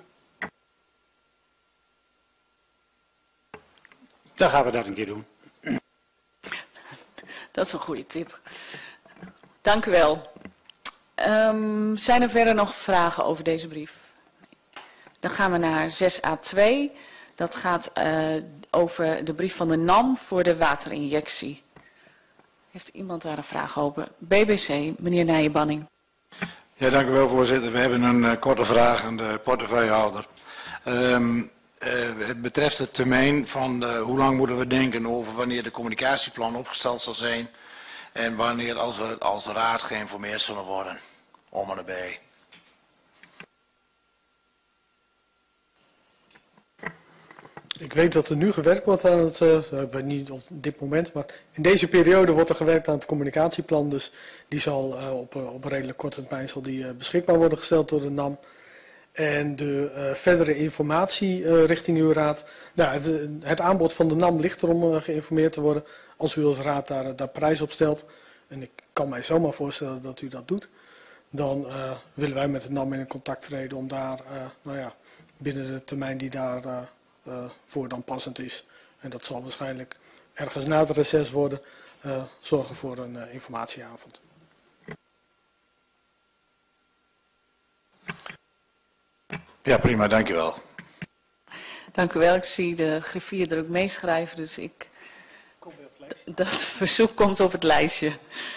Speaker 9: Dan gaan we dat een keer doen.
Speaker 1: Dat is een goede tip. Dank u wel. Um, zijn er verder nog vragen over deze brief? Dan gaan we naar zes A twee. Dat gaat uh, over de brief van de N A M voor de waterinjectie. Heeft iemand daar een vraag over? B B C, meneer Nijenbanning.
Speaker 7: Ja, dank u wel, voorzitter. We hebben een uh, korte vraag aan de portefeuillehouder. Um, uh, het betreft het termijn van uh, hoe lang moeten we denken over wanneer de communicatieplan opgesteld zal zijn en wanneer als we als raad geïnformeerd zullen worden. Om en erbij.
Speaker 3: Ik weet dat er nu gewerkt wordt aan het, uh, ik weet niet op dit moment, maar in deze periode wordt er gewerkt aan het communicatieplan. Dus die zal uh, op, uh, op redelijk korte termijn zal die, uh, beschikbaar worden gesteld door de N A M. En de uh, verdere informatie uh, richting uw raad. Nou, het, het aanbod van de N A M ligt er om uh, geïnformeerd te worden. Als u als raad daar, daar prijs op stelt, en ik kan mij zomaar voorstellen dat u dat doet, dan uh, willen wij met de N A M in contact treden om daar, uh, nou ja, binnen de termijn die daar uh, uh, voor dan passend is. En dat zal waarschijnlijk ergens na het reces worden, uh, zorgen voor een uh, informatieavond.
Speaker 7: Ja, prima, dank u wel.
Speaker 1: Dank u wel. Ik zie de griffier er ook meeschrijven, dus ik... Dat verzoek komt op het lijstje.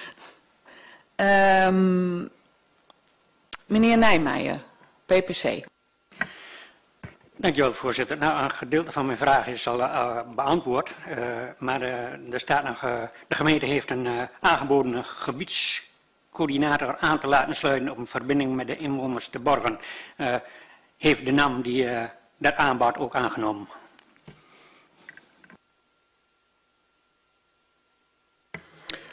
Speaker 1: Um, meneer Nijmeijer, P P C.
Speaker 10: Dankjewel, voorzitter. Nou, een gedeelte van mijn vraag is al uh, beantwoord. Uh, maar uh, er staat nog, uh, de gemeente heeft een uh, aangeboden gebiedscoördinator aan te laten sluiten op een verbinding met de inwoners te Borgen. Uh, heeft de N A M die, uh, dat aanbod ook aangenomen?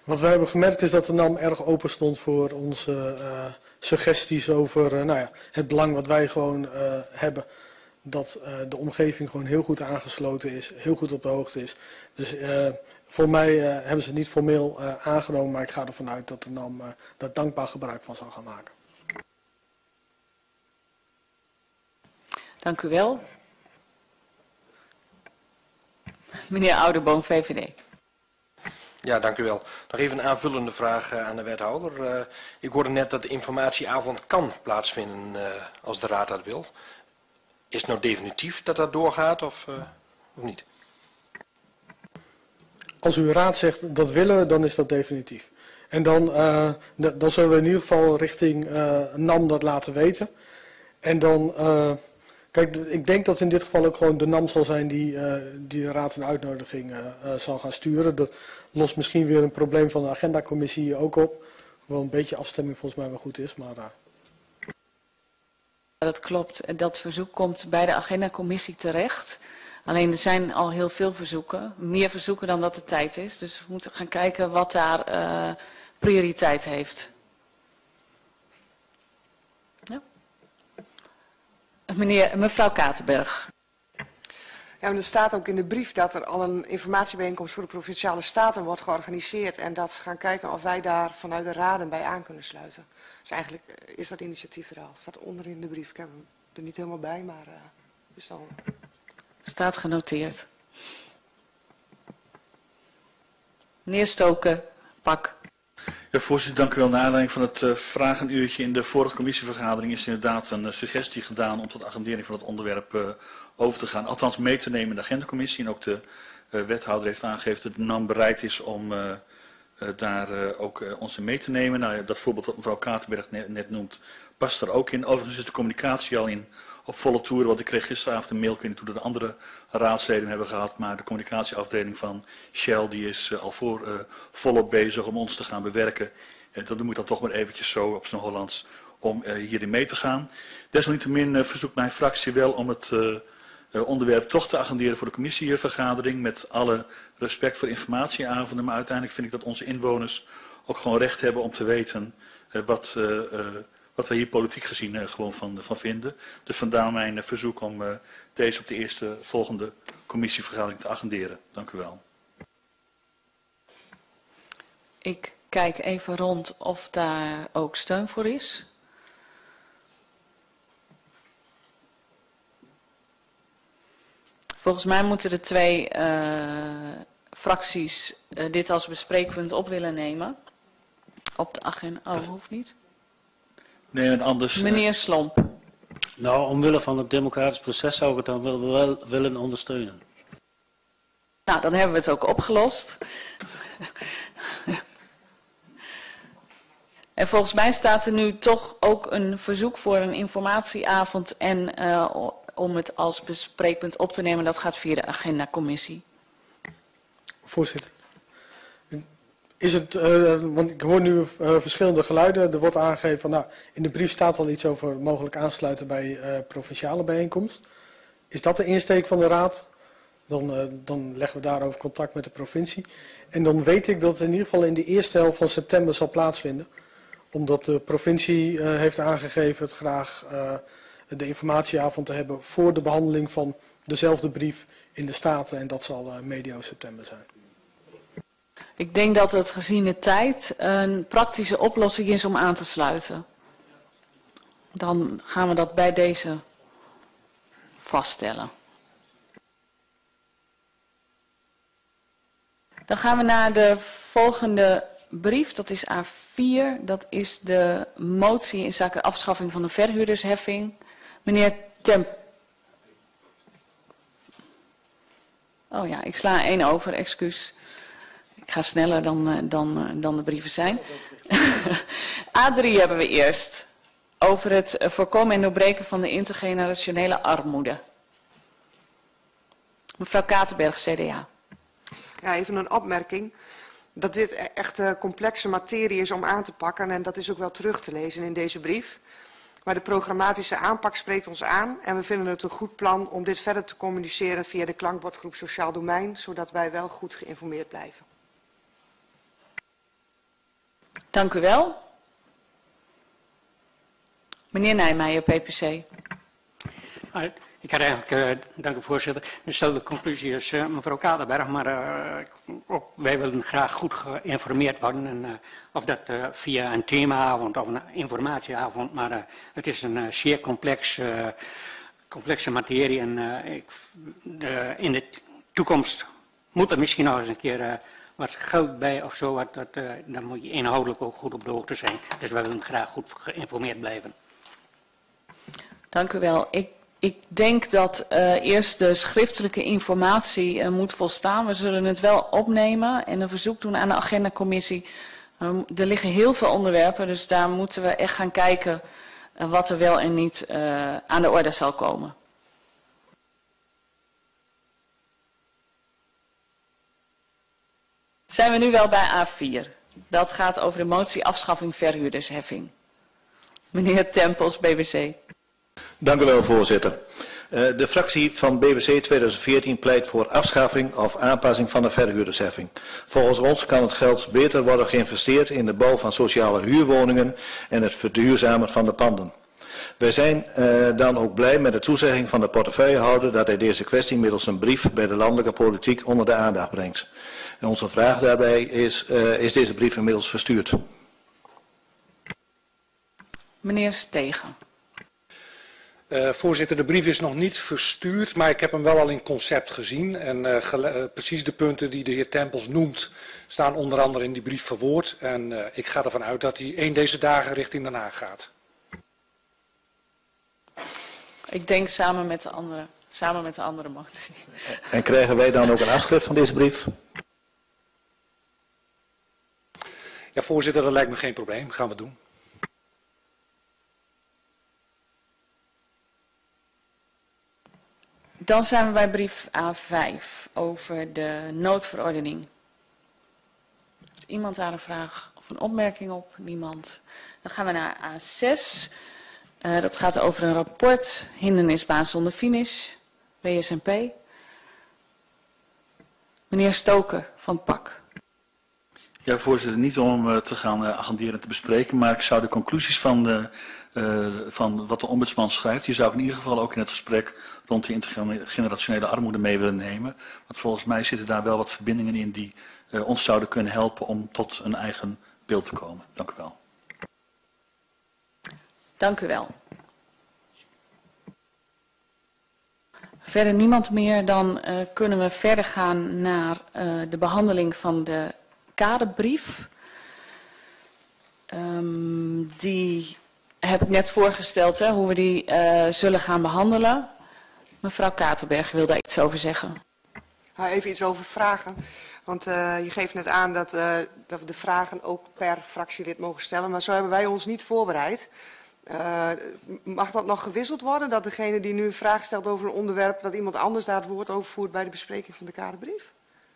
Speaker 3: Wat we hebben gemerkt is dat de N A M erg open stond voor onze uh, suggesties over uh, nou ja, het belang wat wij gewoon uh, hebben. Dat uh, de omgeving gewoon heel goed aangesloten is, heel goed op de hoogte is. Dus uh, voor mij uh, hebben ze het niet formeel uh, aangenomen, maar ik ga ervan uit dat de N A M uh, daar dankbaar gebruik van zal gaan maken.
Speaker 1: Dank u wel. Meneer Ouderboom, V V D.
Speaker 11: Ja, dank u wel. Nog even een aanvullende vraag uh, aan de wethouder. Uh, ik hoorde net dat de informatieavond kan plaatsvinden uh, als de raad dat wil. Is het nou definitief dat dat doorgaat of, uh, of niet?
Speaker 3: Als uw raad zegt dat willen we, dan is dat definitief. En dan, uh, dan zullen we in ieder geval richting uh, N A M dat laten weten. En dan, uh, kijk, ik denk dat in dit geval ook gewoon de N A M zal zijn die, uh, die de raad een uitnodiging uh, uh, zal gaan sturen. Dat lost misschien weer een probleem van de agendacommissie ook op. Wel een beetje afstemming volgens mij wel goed is, maar... Uh,
Speaker 1: Dat klopt. Dat verzoek komt bij de agendacommissie terecht. Alleen er zijn al heel veel verzoeken. Meer verzoeken dan dat de tijd is. Dus we moeten gaan kijken wat daar uh, prioriteit heeft. Ja. Meneer, mevrouw Katenberg.
Speaker 12: Ja, er staat ook in de brief dat er al een informatiebijeenkomst voor de Provinciale Staten wordt georganiseerd. En dat ze gaan kijken of wij daar vanuit de raden bij aan kunnen sluiten. Dus eigenlijk is dat initiatief er al. Het staat onder in de brief. Ik heb hem er niet helemaal bij, maar uh, is dan...
Speaker 1: Staat genoteerd. Meneer Stoker, Pak.
Speaker 5: Ja, voorzitter, dank u wel. Naar aanleiding van het uh, vragenuurtje in de vorige commissievergadering is inderdaad een uh, suggestie gedaan om tot agendering van het onderwerp uh, over te gaan. Althans mee te nemen in de agendacommissie. En ook de uh, wethouder heeft aangegeven dat de N A M bereid is om uh, uh, daar uh, ook uh, ons in mee te nemen. Nou, dat voorbeeld dat mevrouw Katenberg net, net noemt, past er ook in. Overigens is de communicatie al in op volle toeren, want ik kreeg gisteravond een mail, ik weet niet hoe de andere raadsleden hebben gehad, maar de communicatieafdeling van Shell die is uh, al voor, uh, volop bezig om ons te gaan bewerken. Uh, dat doe ik dan toch maar eventjes zo op zijn Hollands om uh, hierin mee te gaan. Desalniettemin uh, verzoekt mijn fractie wel om het uh, uh, onderwerp toch te agenderen voor de commissievergadering met alle respect voor informatieavonden, maar uiteindelijk vind ik dat onze inwoners ook gewoon recht hebben om te weten uh, wat... Uh, uh, wat wij hier politiek gezien uh, gewoon van, van vinden. Dus vandaar mijn uh, verzoek om uh, deze op de eerste volgende commissievergadering te agenderen. Dank u wel.
Speaker 1: Ik kijk even rond of daar ook steun voor is. Volgens mij moeten de twee uh, fracties uh, dit als bespreekpunt op willen nemen. Op de agenda. Oh, hoeft niet.
Speaker 5: Nee, en anders...
Speaker 1: Meneer Slomp.
Speaker 13: Nou, omwille van het democratisch proces zou ik het dan wel, wel willen ondersteunen.
Speaker 1: Nou, dan hebben we het ook opgelost. En volgens mij staat er nu toch ook een verzoek voor een informatieavond en uh, om het als bespreekpunt op te nemen. Dat gaat via de agendacommissie.
Speaker 3: Voorzitter. Is het, uh, want ik hoor nu uh, verschillende geluiden. Er wordt aangegeven van, nou, in de brief staat al iets over mogelijk aansluiten bij uh, provinciale bijeenkomst. Is dat de insteek van de raad? Dan, uh, dan leggen we daarover contact met de provincie. En dan weet ik dat het in ieder geval in de eerste helft van september zal plaatsvinden. Omdat de provincie uh, heeft aangegeven het graag uh, de informatieavond te hebben voor de behandeling van dezelfde brief in de Staten. En dat zal uh, medio september zijn.
Speaker 1: Ik denk dat het gezien de tijd een praktische oplossing is om aan te sluiten. Dan gaan we dat bij deze vaststellen. Dan gaan we naar de volgende brief, dat is A vier. Dat is de motie in zaken afschaffing van de verhuurdersheffing. Meneer Temp. Oh ja, ik sla één over, excuus. Ik ga sneller dan, dan, dan de brieven zijn. A drie hebben we eerst. Over het voorkomen en doorbreken van de intergenerationele armoede. Mevrouw Katenberg, C D A.
Speaker 12: Ja, even een opmerking. Dat dit echt uh, complexe materie is om aan te pakken. En dat is ook wel terug te lezen in deze brief. Maar de programmatische aanpak spreekt ons aan. En we vinden het een goed plan om dit verder te communiceren via de klankbordgroep Sociaal Domein. Zodat wij wel goed geïnformeerd blijven.
Speaker 1: Dank u wel. Meneer Nijmeijer, P P C.
Speaker 10: Uh, ik had eigenlijk, uh, dank u voorzitter, dezelfde conclusie als uh, mevrouw Kaderberg, maar uh, ook wij willen graag goed geïnformeerd worden. En, uh, of dat uh, via een themaavond of een informatieavond, maar uh, het is een uh, zeer complex, uh, complexe materie. En uh, ik, uh, in de toekomst moet er misschien nog eens een keer uh, wat geld bij of zo, wat, dat, uh, dan moet je inhoudelijk ook goed op de hoogte zijn. Dus wij willen graag goed geïnformeerd blijven.
Speaker 1: Dank u wel. Ik, ik denk dat uh, eerst de schriftelijke informatie uh, moet volstaan. We zullen het wel opnemen en een verzoek doen aan de agendacommissie. Uh, er liggen heel veel onderwerpen, dus daar moeten we echt gaan kijken uh, wat er wel en niet uh, aan de orde zal komen. Zijn we nu wel bij A vier. Dat gaat over de motie afschaffing verhuurdersheffing. Meneer Tempels, B B C.
Speaker 14: Dank u wel, voorzitter. Uh, de fractie van B B C tweeduizend veertien pleit voor afschaffing of aanpassing van de verhuurdersheffing. Volgens ons kan het geld beter worden geïnvesteerd in de bouw van sociale huurwoningen en het verduurzamen van de panden. Wij zijn uh, dan ook blij met de toezegging van de portefeuillehouder dat hij deze kwestie middels een brief bij de landelijke politiek onder de aandacht brengt. En onze vraag daarbij is, uh, is deze brief inmiddels verstuurd?
Speaker 1: Meneer Stegen.
Speaker 8: Uh, voorzitter, de brief is nog niet verstuurd, maar ik heb hem wel al in concept gezien. En uh, uh, precies de punten die de heer Tempels noemt, staan onder andere in die brief verwoord. En uh, ik ga ervan uit dat hij één deze dagen richting Den Haag gaat.
Speaker 1: Ik denk samen met de andere, samen met de andere motie.
Speaker 14: En krijgen wij dan ook een afschrift van deze brief?
Speaker 8: Ja, voorzitter, dat lijkt me geen probleem. Gaan we doen.
Speaker 1: Dan zijn we bij brief A vijf over de noodverordening. Heeft iemand daar een vraag of een opmerking op? Niemand. Dan gaan we naar A zes. Uh, dat gaat over een rapport, hindernisbaan zonder finish, W S M P. Meneer Stoker van het P A C.
Speaker 5: Ja, voorzitter, niet om uh, te gaan uh, agenderen en te bespreken, maar ik zou de conclusies van, de, uh, van wat de ombudsman schrijft, die zou ik in ieder geval ook in het gesprek rond de intergenerationele armoede mee willen nemen. Want volgens mij zitten daar wel wat verbindingen in die uh, ons zouden kunnen helpen om tot een eigen beeld te komen. Dank u wel.
Speaker 1: Dank u wel. Verder niemand meer, dan uh, kunnen we verder gaan naar uh, de behandeling van de kaderbrief. Um, die heb ik net voorgesteld, hè, hoe we die uh, zullen gaan behandelen. Mevrouw Katerberg wil daar iets over zeggen.
Speaker 12: Even iets over vragen. Want uh, je geeft net aan dat, uh, dat we de vragen ook per fractielid mogen stellen. Maar zo hebben wij ons niet voorbereid. Uh, mag dat nog gewisseld worden? Dat degene die nu een vraag stelt over een onderwerp, dat iemand anders daar het woord over voert bij de bespreking van de kaderbrief?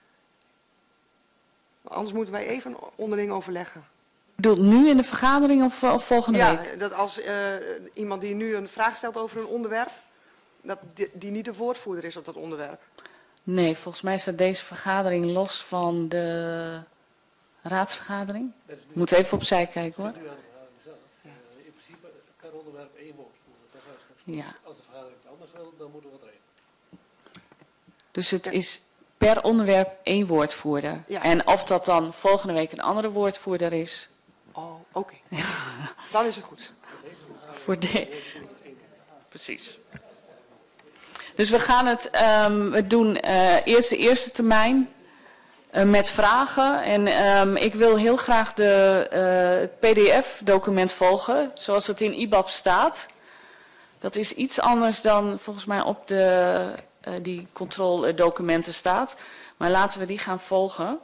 Speaker 12: Anders moeten wij even onderling overleggen.
Speaker 1: Bedoelt nu in de vergadering of, of volgende
Speaker 12: ja,
Speaker 1: week?
Speaker 12: Ja, dat als uh, iemand die nu een vraag stelt over een onderwerp, dat die, die niet de woordvoerder is op dat onderwerp.
Speaker 1: Nee, volgens mij staat deze vergadering los van de raadsvergadering. Ik moet even opzij kijken hoor.
Speaker 15: In principe kan onderwerp één woordvoerder.
Speaker 1: Ja.
Speaker 15: Als de vergadering het anders wil, dan moeten we wat regelen.
Speaker 1: Dus het is per onderwerp één woordvoerder. Ja. En of dat dan volgende week een andere woordvoerder is.
Speaker 12: Oh, oké. Okay. Dan is het goed.
Speaker 1: Voor de... Precies. Dus we gaan het um, we doen uh, eerst de eerste termijn uh, met vragen. En um, ik wil heel graag de, uh, het P D F-document volgen, zoals het in I B A B staat. Dat is iets anders dan volgens mij op de, uh, die controledocumenten staat. Maar laten we die gaan volgen.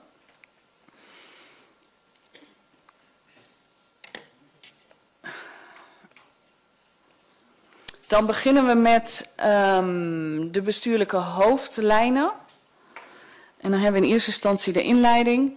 Speaker 1: Dan beginnen we met um, de bestuurlijke hoofdlijnen. En dan hebben we in eerste instantie de inleiding.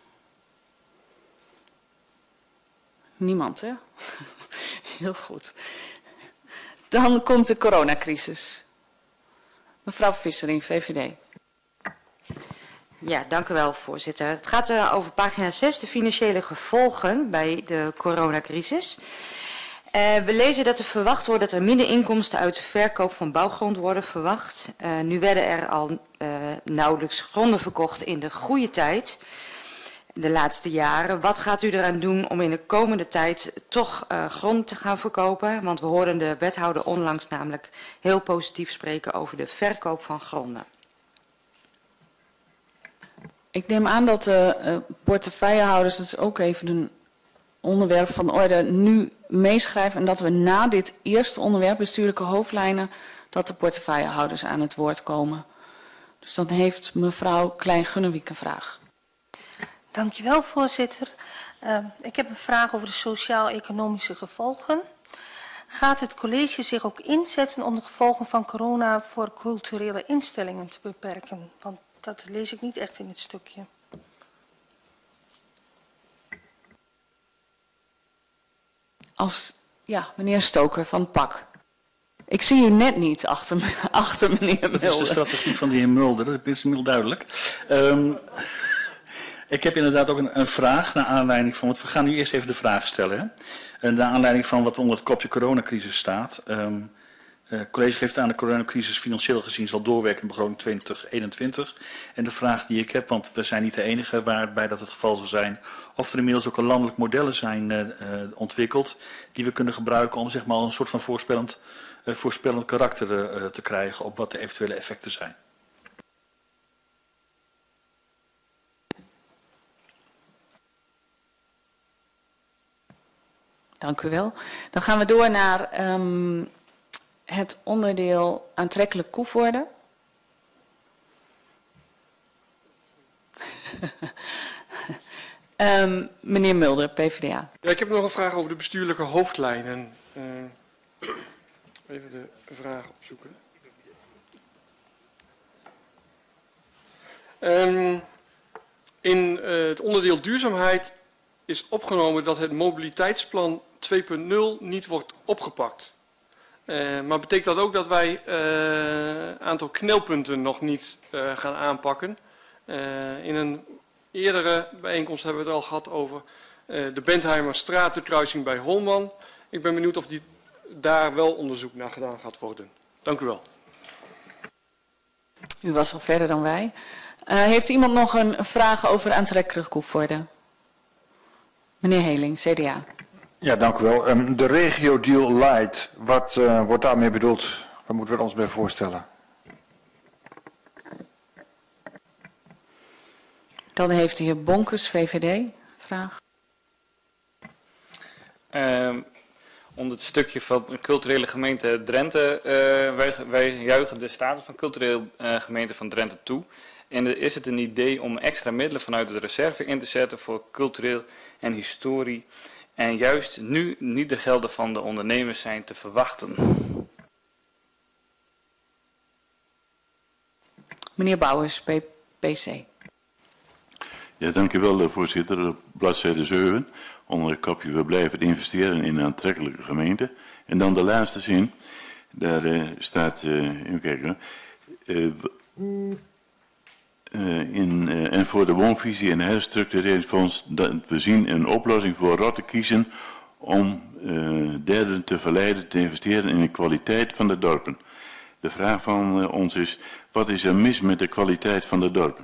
Speaker 1: Niemand, hè? Heel goed. Dan komt de coronacrisis. Mevrouw Vissering, V V D.
Speaker 16: Ja, dank u wel, voorzitter. Het gaat uh, over pagina zes, de financiële gevolgen bij de coronacrisis. Uh, we lezen dat er verwacht wordt dat er minder inkomsten uit de verkoop van bouwgrond worden verwacht. Uh, nu werden er al uh, nauwelijks gronden verkocht in de goede tijd, de laatste jaren. Wat gaat u eraan doen om in de komende tijd toch uh, grond te gaan verkopen? Want we hoorden de wethouder onlangs namelijk heel positief spreken over de verkoop van gronden.
Speaker 1: Ik neem aan dat de uh, portefeuillehouders, dat is ook even een onderwerp van orde, nu meeschrijven en dat we na dit eerste onderwerp, bestuurlijke hoofdlijnen, dat de portefeuillehouders aan het woord komen. Dus dan heeft mevrouw Klein-Gunnewiek een vraag.
Speaker 17: Dankjewel, voorzitter. Uh, ik heb een vraag over de sociaal-economische gevolgen. Gaat het college zich ook inzetten om de gevolgen van corona voor culturele instellingen te beperken? Want dat lees ik niet echt in het stukje.
Speaker 1: Als, ja, meneer Stoker van het P A C. Ik zie u net niet achter, achter meneer Mulder.
Speaker 5: Dat is de strategie van de heer Mulder, dat is inmiddels duidelijk. Um, ik heb inderdaad ook een, een vraag naar aanleiding van, want we gaan nu eerst even de vraag stellen. Hè? En naar aanleiding van wat onder het kopje coronacrisis staat. Um, Het uh, college geeft aan de coronacrisis financieel gezien zal doorwerken in begroting twintig eenentwintig. En de vraag die ik heb, want we zijn niet de enige waarbij dat het geval zal zijn, of er inmiddels ook al landelijk modellen zijn uh, uh, ontwikkeld die we kunnen gebruiken om zeg maar een soort van voorspellend, uh, voorspellend karakter uh, te krijgen op wat de eventuele effecten zijn.
Speaker 1: Dank u wel. Dan gaan we door naar um, het onderdeel aantrekkelijk Koevoorde. um, meneer Mulder, P v d A.
Speaker 2: Ja, ik heb nog een vraag over de bestuurlijke hoofdlijnen. Uh, even de vraag opzoeken. Um, in uh, het onderdeel duurzaamheid is opgenomen dat het mobiliteitsplan twee punt nul niet wordt opgepakt. Uh, maar betekent dat ook dat wij een uh, aantal knelpunten nog niet uh, gaan aanpakken? Uh, in een eerdere bijeenkomst hebben we het al gehad over uh, de Bentheimerstraat, de kruising bij Holman. Ik ben benieuwd of die, daar wel onderzoek naar gedaan gaat worden. Dank u wel.
Speaker 1: U was al verder dan wij. Uh, heeft iemand nog een vraag over aantrekkelijk Koevoorde? Meneer Heling, C D A.
Speaker 18: Ja, dank u wel. Um, de regio deal light, wat uh, wordt daarmee bedoeld? Wat moeten we ons bij voorstellen?
Speaker 1: Dan heeft de heer Bonkers, V V D, vraag.
Speaker 19: Uh, onder het stukje van de culturele gemeente Drenthe, uh, wij, wij juichen de status van culturele uh, gemeente van Drenthe toe. En er is het een idee om extra middelen vanuit de reserve in te zetten voor cultureel en historie. En juist nu niet de gelden van de ondernemers zijn te verwachten.
Speaker 1: Meneer Bouwers, P C.
Speaker 20: Ja, dank u wel, voorzitter. Op bladzijde zeven, onder het kopje we blijven investeren in een aantrekkelijke gemeente. En dan de laatste zin, daar uh, staat, uh, even kijken, uh, Uh, in, uh, en voor de woonvisie en herstructureringsfonds dat we zien een oplossing voor Rotte kiezen om uh, derden te verleiden te investeren in de kwaliteit van de dorpen. De vraag van uh, ons is, wat is er mis met de kwaliteit van de dorpen?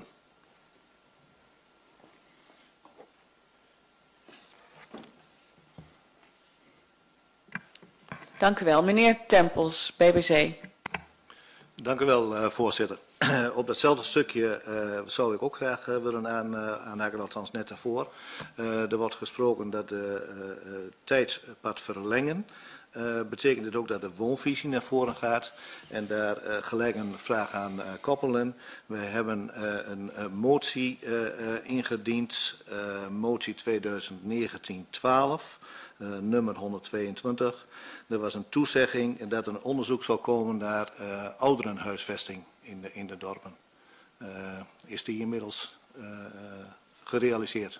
Speaker 1: Dank u wel. Meneer Tempels, B B C.
Speaker 14: Dank u wel, uh, voorzitter. Op datzelfde stukje uh, zou ik ook graag uh, willen aan, uh, aanhaken, althans net daarvoor. Uh, er wordt gesproken dat de uh, uh, tijdpad verlengen. Uh, betekent dit ook dat de woonvisie naar voren gaat en daar uh, gelijk een vraag aan uh, koppelen. We hebben uh, een uh, motie uh, uh, ingediend, uh, motie tweeduizend negentien twaalf, uh, nummer honderdtweeëntwintig. Er was een toezegging dat er een onderzoek zou komen naar uh, ouderenhuisvesting in de, in de dorpen. Uh, is die inmiddels uh, uh, gerealiseerd?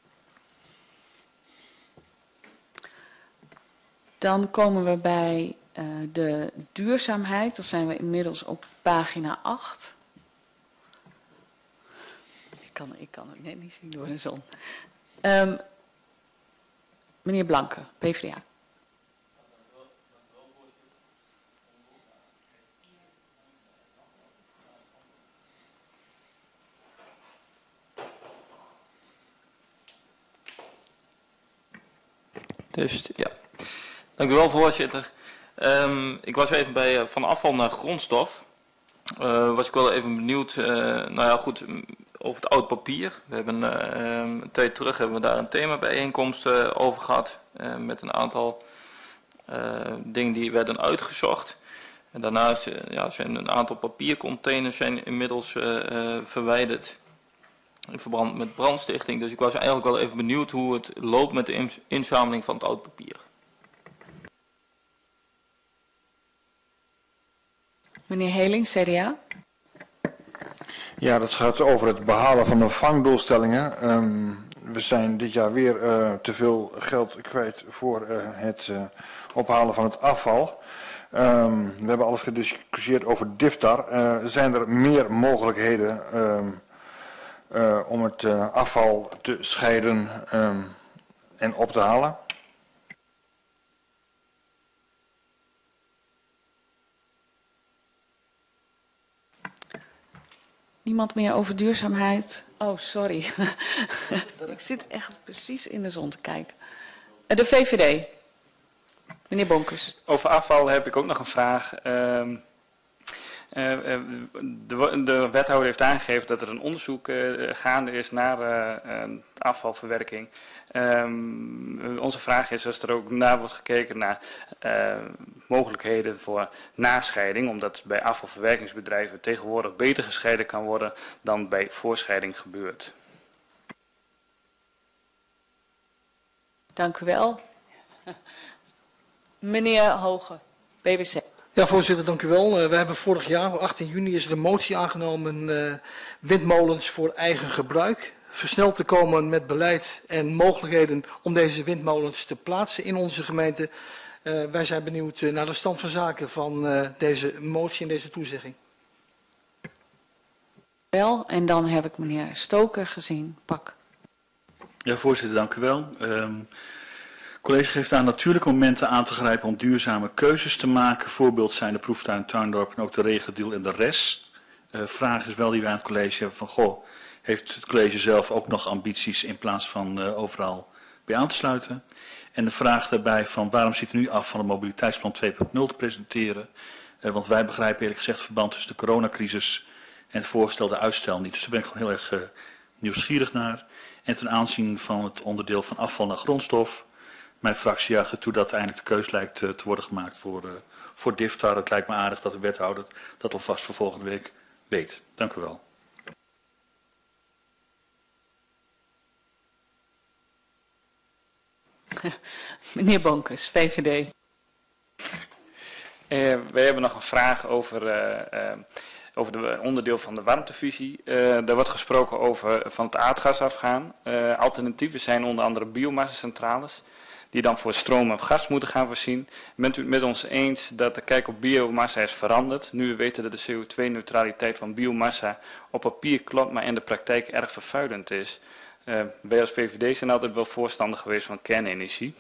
Speaker 1: Dan komen we bij uh, de duurzaamheid, dan zijn we inmiddels op pagina acht. Ik kan, ik kan het net niet zien door de zon. Um, meneer Blanke, P v d A.
Speaker 21: Dus ja, dank u wel, voorzitter. Um, ik was even bij uh, van afval naar grondstof. Uh, was ik wel even benieuwd, uh, nou ja goed, over het oud papier. We hebben uh, een tijd terug hebben we daar een themabijeenkomst uh, over gehad. Uh, met een aantal uh, dingen die werden uitgezocht. En daarnaast uh, ja, zijn een aantal papiercontainers zijn inmiddels uh, uh, verwijderd. In verband met brandstichting. Dus ik was eigenlijk wel even benieuwd hoe het loopt met de inzameling van het oud papier.
Speaker 1: Meneer Heling, C D A.
Speaker 18: Ja, dat gaat over het behalen van de vangdoelstellingen. Um, we zijn dit jaar weer uh, te veel geld kwijt voor uh, het uh, ophalen van het afval. Um, we hebben alles gediscussieerd over DIFTAR. Uh, zijn er meer mogelijkheden um, uh, om het uh, afval te scheiden um, en op te halen?
Speaker 1: Niemand meer over duurzaamheid? Oh, sorry. Ik zit echt precies in de zon te kijken. De V V D. Meneer Bonkers.
Speaker 19: Over afval heb ik ook nog een vraag. Uh, uh, de, de wethouder heeft aangegeven dat er een onderzoek uh, gaande is naar uh, uh, afvalverwerking. Um, onze vraag is als er ook naar wordt gekeken naar uh, mogelijkheden voor nascheiding, omdat bij afvalverwerkingsbedrijven tegenwoordig beter gescheiden kan worden dan bij voorscheiding gebeurt.
Speaker 1: Dank u wel. Meneer Hoge, B B C.
Speaker 15: Ja, voorzitter, dank u wel. Uh, we hebben vorig jaar, achttien juni, is er een motie aangenomen, uh, windmolens voor eigen gebruik. Versneld te komen met beleid en mogelijkheden om deze windmolens te plaatsen in onze gemeente. Uh, wij zijn benieuwd uh, naar de stand van zaken van uh, deze motie en deze toezegging.
Speaker 1: Wel, en dan heb ik meneer Stoker gezien. Pak.
Speaker 5: Ja, voorzitter, dank u wel. Um, Het college geeft aan natuurlijke momenten aan te grijpen om duurzame keuzes te maken. Voorbeeld zijn de proeftuin Tuindorp en ook de regendeal en de rest. Uh, vraag is wel die wij aan het college hebben van, goh, heeft het college zelf ook nog ambities in plaats van uh, overal bij aan te sluiten? En de vraag daarbij van, waarom ziet u nu af van een mobiliteitsplan twee punt nul te presenteren? Uh, want wij begrijpen eerlijk gezegd het verband tussen de coronacrisis en het voorgestelde uitstel niet. Dus daar ben ik gewoon heel erg uh, nieuwsgierig naar. En ten aanzien van het onderdeel van afval naar grondstof. Mijn fractie juicht ertoe dat eindelijk de keus lijkt uh, te worden gemaakt voor, uh, voor DIFTAR. Het lijkt me aardig dat de wethouder dat alvast voor volgende week weet. Dank u wel.
Speaker 1: Meneer Bonkers, V V D.
Speaker 19: Uh, wij hebben nog een vraag over, uh, uh, over de onderdeel van de warmtevisie. Uh, er wordt gesproken over van het aardgas afgaan. Uh, alternatieven zijn onder andere biomassacentrales, die dan voor stroom en gas moeten gaan voorzien. Bent u het met ons eens dat de kijk op biomassa is veranderd? Nu we weten dat de C O twee neutraliteit van biomassa op papier klopt, maar in de praktijk erg vervuilend is. Uh, wij als V V D zijn altijd wel voorstander geweest van kernenergie.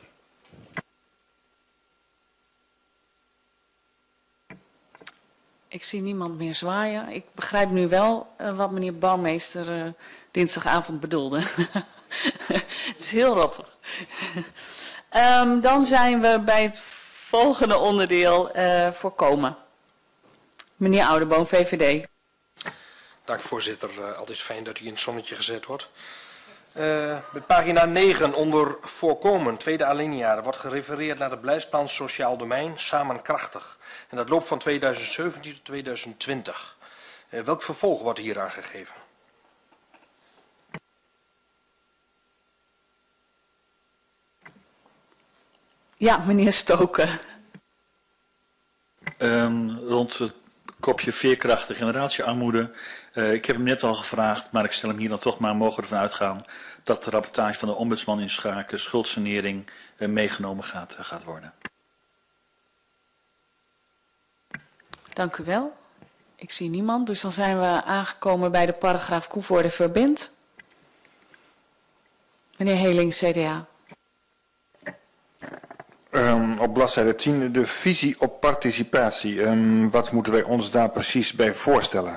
Speaker 1: Ik zie niemand meer zwaaien. Ik begrijp nu wel uh, wat meneer Bouwmeester uh, dinsdagavond bedoelde. Het is heel rottig. um, dan zijn we bij het volgende onderdeel uh, voorkomen. Meneer Oudeboom, V V D.
Speaker 11: Dank voorzitter. Uh, altijd fijn dat u in het zonnetje gezet wordt. Uh, met pagina negen onder voorkomen, tweede alinea, wordt gerefereerd naar het beleidsplan Sociaal Domein, Samen Krachtig. En dat loopt van tweeduizend zeventien tot tweeduizend twintig. Uh, welk vervolg wordt hier aangegeven?
Speaker 1: Ja, meneer Stoker.
Speaker 5: Um, rond het kopje veerkracht generatiearmoede. Uh, ik heb hem net al gevraagd, maar ik stel hem hier dan toch maar, mogen ervan uitgaan dat de rapportage van de ombudsman in Schaken, schuldsanering, uh, meegenomen gaat, uh, gaat worden.
Speaker 1: Dank u wel. Ik zie niemand, dus dan zijn we aangekomen bij de paragraaf Koevoorde Verbind. Meneer Heling, C D A.
Speaker 18: Um, op bladzijde tien, de visie op participatie. Um, wat moeten wij ons daar precies bij voorstellen?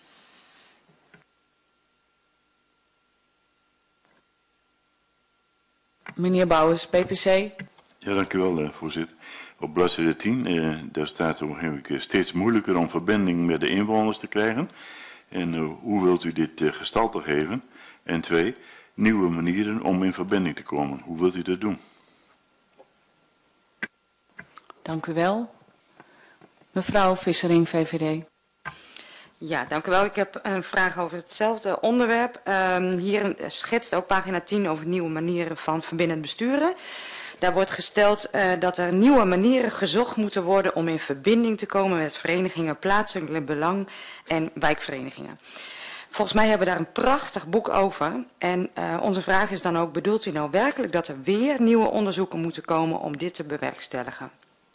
Speaker 1: Meneer Bouwers, P P C.
Speaker 20: Ja, dank u wel, voorzitter. Op bladzijde tien, eh, daar staat op een gegeven moment steeds moeilijker om verbinding met de inwoners te krijgen. En uh, hoe wilt u dit uh, gestalte geven? En twee, nieuwe manieren om in verbinding te komen. Hoe wilt u dat doen?
Speaker 1: Dank u wel. Mevrouw Vissering, V V D.
Speaker 16: Ja, dank u wel. Ik heb een vraag over hetzelfde onderwerp. Um, hier schetst ook pagina tien over nieuwe manieren van verbindend besturen. Daar wordt gesteld uh, dat er nieuwe manieren gezocht moeten worden om in verbinding te komen met verenigingen, plaatselijk belang en wijkverenigingen. Volgens mij hebben we daar een prachtig boek over. En uh, onze vraag is dan ook, bedoelt u nou werkelijk dat er weer nieuwe onderzoeken moeten komen om dit te bewerkstelligen?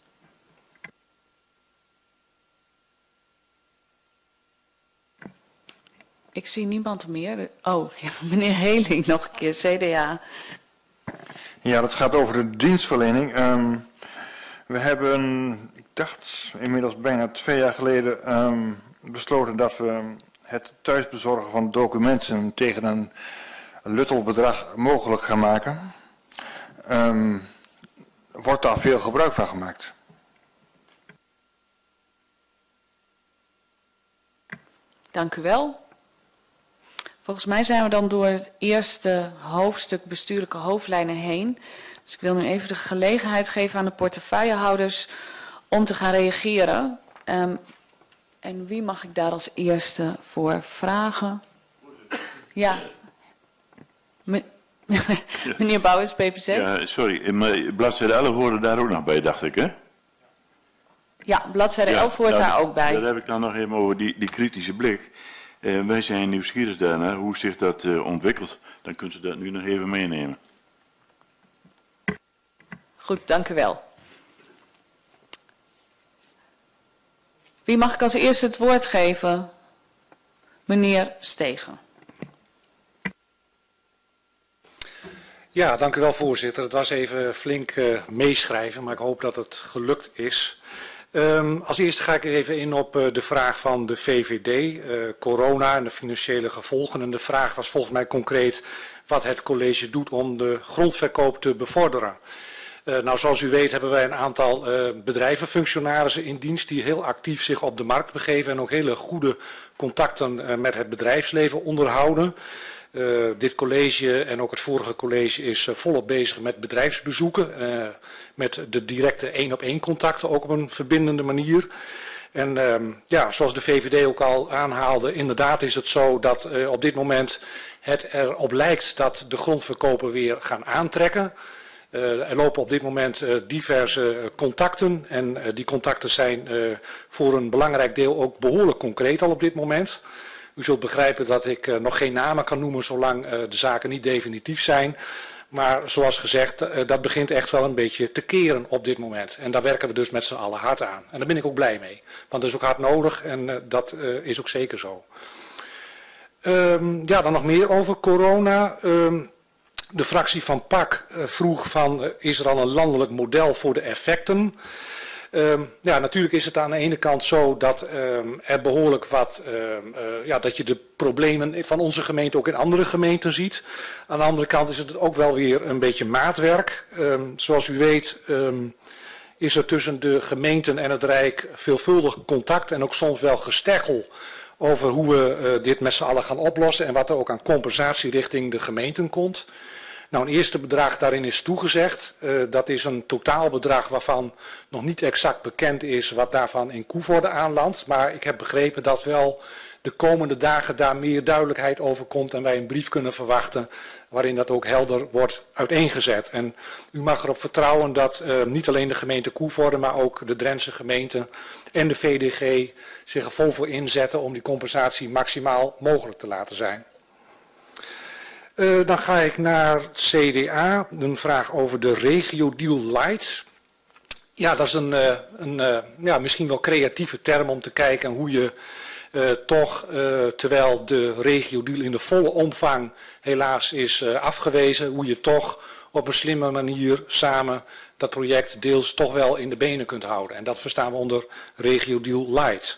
Speaker 1: Ik zie niemand meer. Oh, ja, meneer Heling nog een keer, C D A.
Speaker 18: Ja, dat gaat over de dienstverlening. Um, we hebben, ik dacht inmiddels bijna twee jaar geleden, um, besloten dat we het thuisbezorgen van documenten tegen een luttelbedrag mogelijk gaan maken. Um, wordt daar veel gebruik van gemaakt?
Speaker 1: Dank u wel. Volgens mij zijn we dan door het eerste hoofdstuk bestuurlijke hoofdlijnen heen. Dus ik wil nu even de gelegenheid geven aan de portefeuillehouders om te gaan reageren. Um, en wie mag ik daar als eerste voor vragen? Ja. Me Meneer Bouwers, P P C.
Speaker 20: Ja, sorry, maar bladzijde elf hoorde daar ook nog bij, dacht ik, hè?
Speaker 1: Ja, bladzijde
Speaker 20: ja,
Speaker 1: elf hoort
Speaker 20: nou,
Speaker 1: daar ook bij.
Speaker 20: Daar heb ik dan nog even over die, die kritische blik. Uh, wij zijn nieuwsgierig daarna hoe zich dat uh, ontwikkelt. Dan kunt u dat nu nog even meenemen.
Speaker 1: Goed, dank u wel. Wie mag ik als eerste het woord geven? Meneer Stegen.
Speaker 6: Ja, dank u wel, voorzitter. Het was even flink uh, meeschrijven, maar ik hoop dat het gelukt is. Um, als eerste ga ik even in op uh, de vraag van de V V D, uh, corona en de financiële gevolgen. En de vraag was volgens mij concreet wat het college doet om de grondverkoop te bevorderen. Uh, nou, zoals u weet hebben wij een aantal uh, bedrijvenfunctionarissen in dienst die heel actief zich op de markt begeven en ook hele goede contacten uh, met het bedrijfsleven onderhouden. Uh, dit college en ook het vorige college is uh, volop bezig met bedrijfsbezoeken, uh, met de directe één-op-één contacten, ook op een verbindende manier. En uh, ja, zoals de V V D ook al aanhaalde, inderdaad is het zo dat uh, op dit moment het erop lijkt dat de grondverkopen weer gaan aantrekken. Uh, er lopen op dit moment uh, diverse uh, contacten en uh, die contacten zijn uh, voor een belangrijk deel ook behoorlijk concreet al op dit moment. U zult begrijpen dat ik uh, nog geen namen kan noemen zolang uh, de zaken niet definitief zijn. Maar zoals gezegd, uh, dat begint echt wel een beetje te keren op dit moment. En daar werken we dus met z'n allen hard aan. En daar ben ik ook blij mee. Want dat is ook hard nodig en uh, dat uh, is ook zeker zo. Um, ja, dan nog meer over corona. Um, de fractie van P A C uh, vroeg van, uh, is er al een landelijk model voor de effecten? Um, ja, natuurlijk is het aan de ene kant zo dat um, er behoorlijk wat, um, uh, ja, dat je de problemen van onze gemeente ook in andere gemeenten ziet. Aan de andere kant is het ook wel weer een beetje maatwerk. Um, zoals u weet um, is er tussen de gemeenten en het Rijk veelvuldig contact en ook soms wel gesteggel over hoe we uh, dit met z'n allen gaan oplossen en wat er ook aan compensatie richting de gemeenten komt. Nou, een eerste bedrag daarin is toegezegd. Uh, dat is een totaalbedrag waarvan nog niet exact bekend is wat daarvan in Koevoorde aanlandt. Maar ik heb begrepen dat wel de komende dagen daar meer duidelijkheid over komt en wij een brief kunnen verwachten waarin dat ook helder wordt uiteengezet. En u mag erop vertrouwen dat uh, niet alleen de gemeente Koevoorde, maar ook de Drentse gemeente en de V D G zich er vol voor inzetten om die compensatie maximaal mogelijk te laten zijn. Uh, dan ga ik naar het C D A, een vraag over de regio deal lights. Ja, dat is een, uh, een uh, ja, misschien wel creatieve term om te kijken hoe je uh, toch, uh, terwijl de regio-deal in de volle omvang helaas is uh, afgewezen, hoe je toch op een slimme manier samen dat project deels toch wel in de benen kunt houden. En dat verstaan we onder regio-deal light.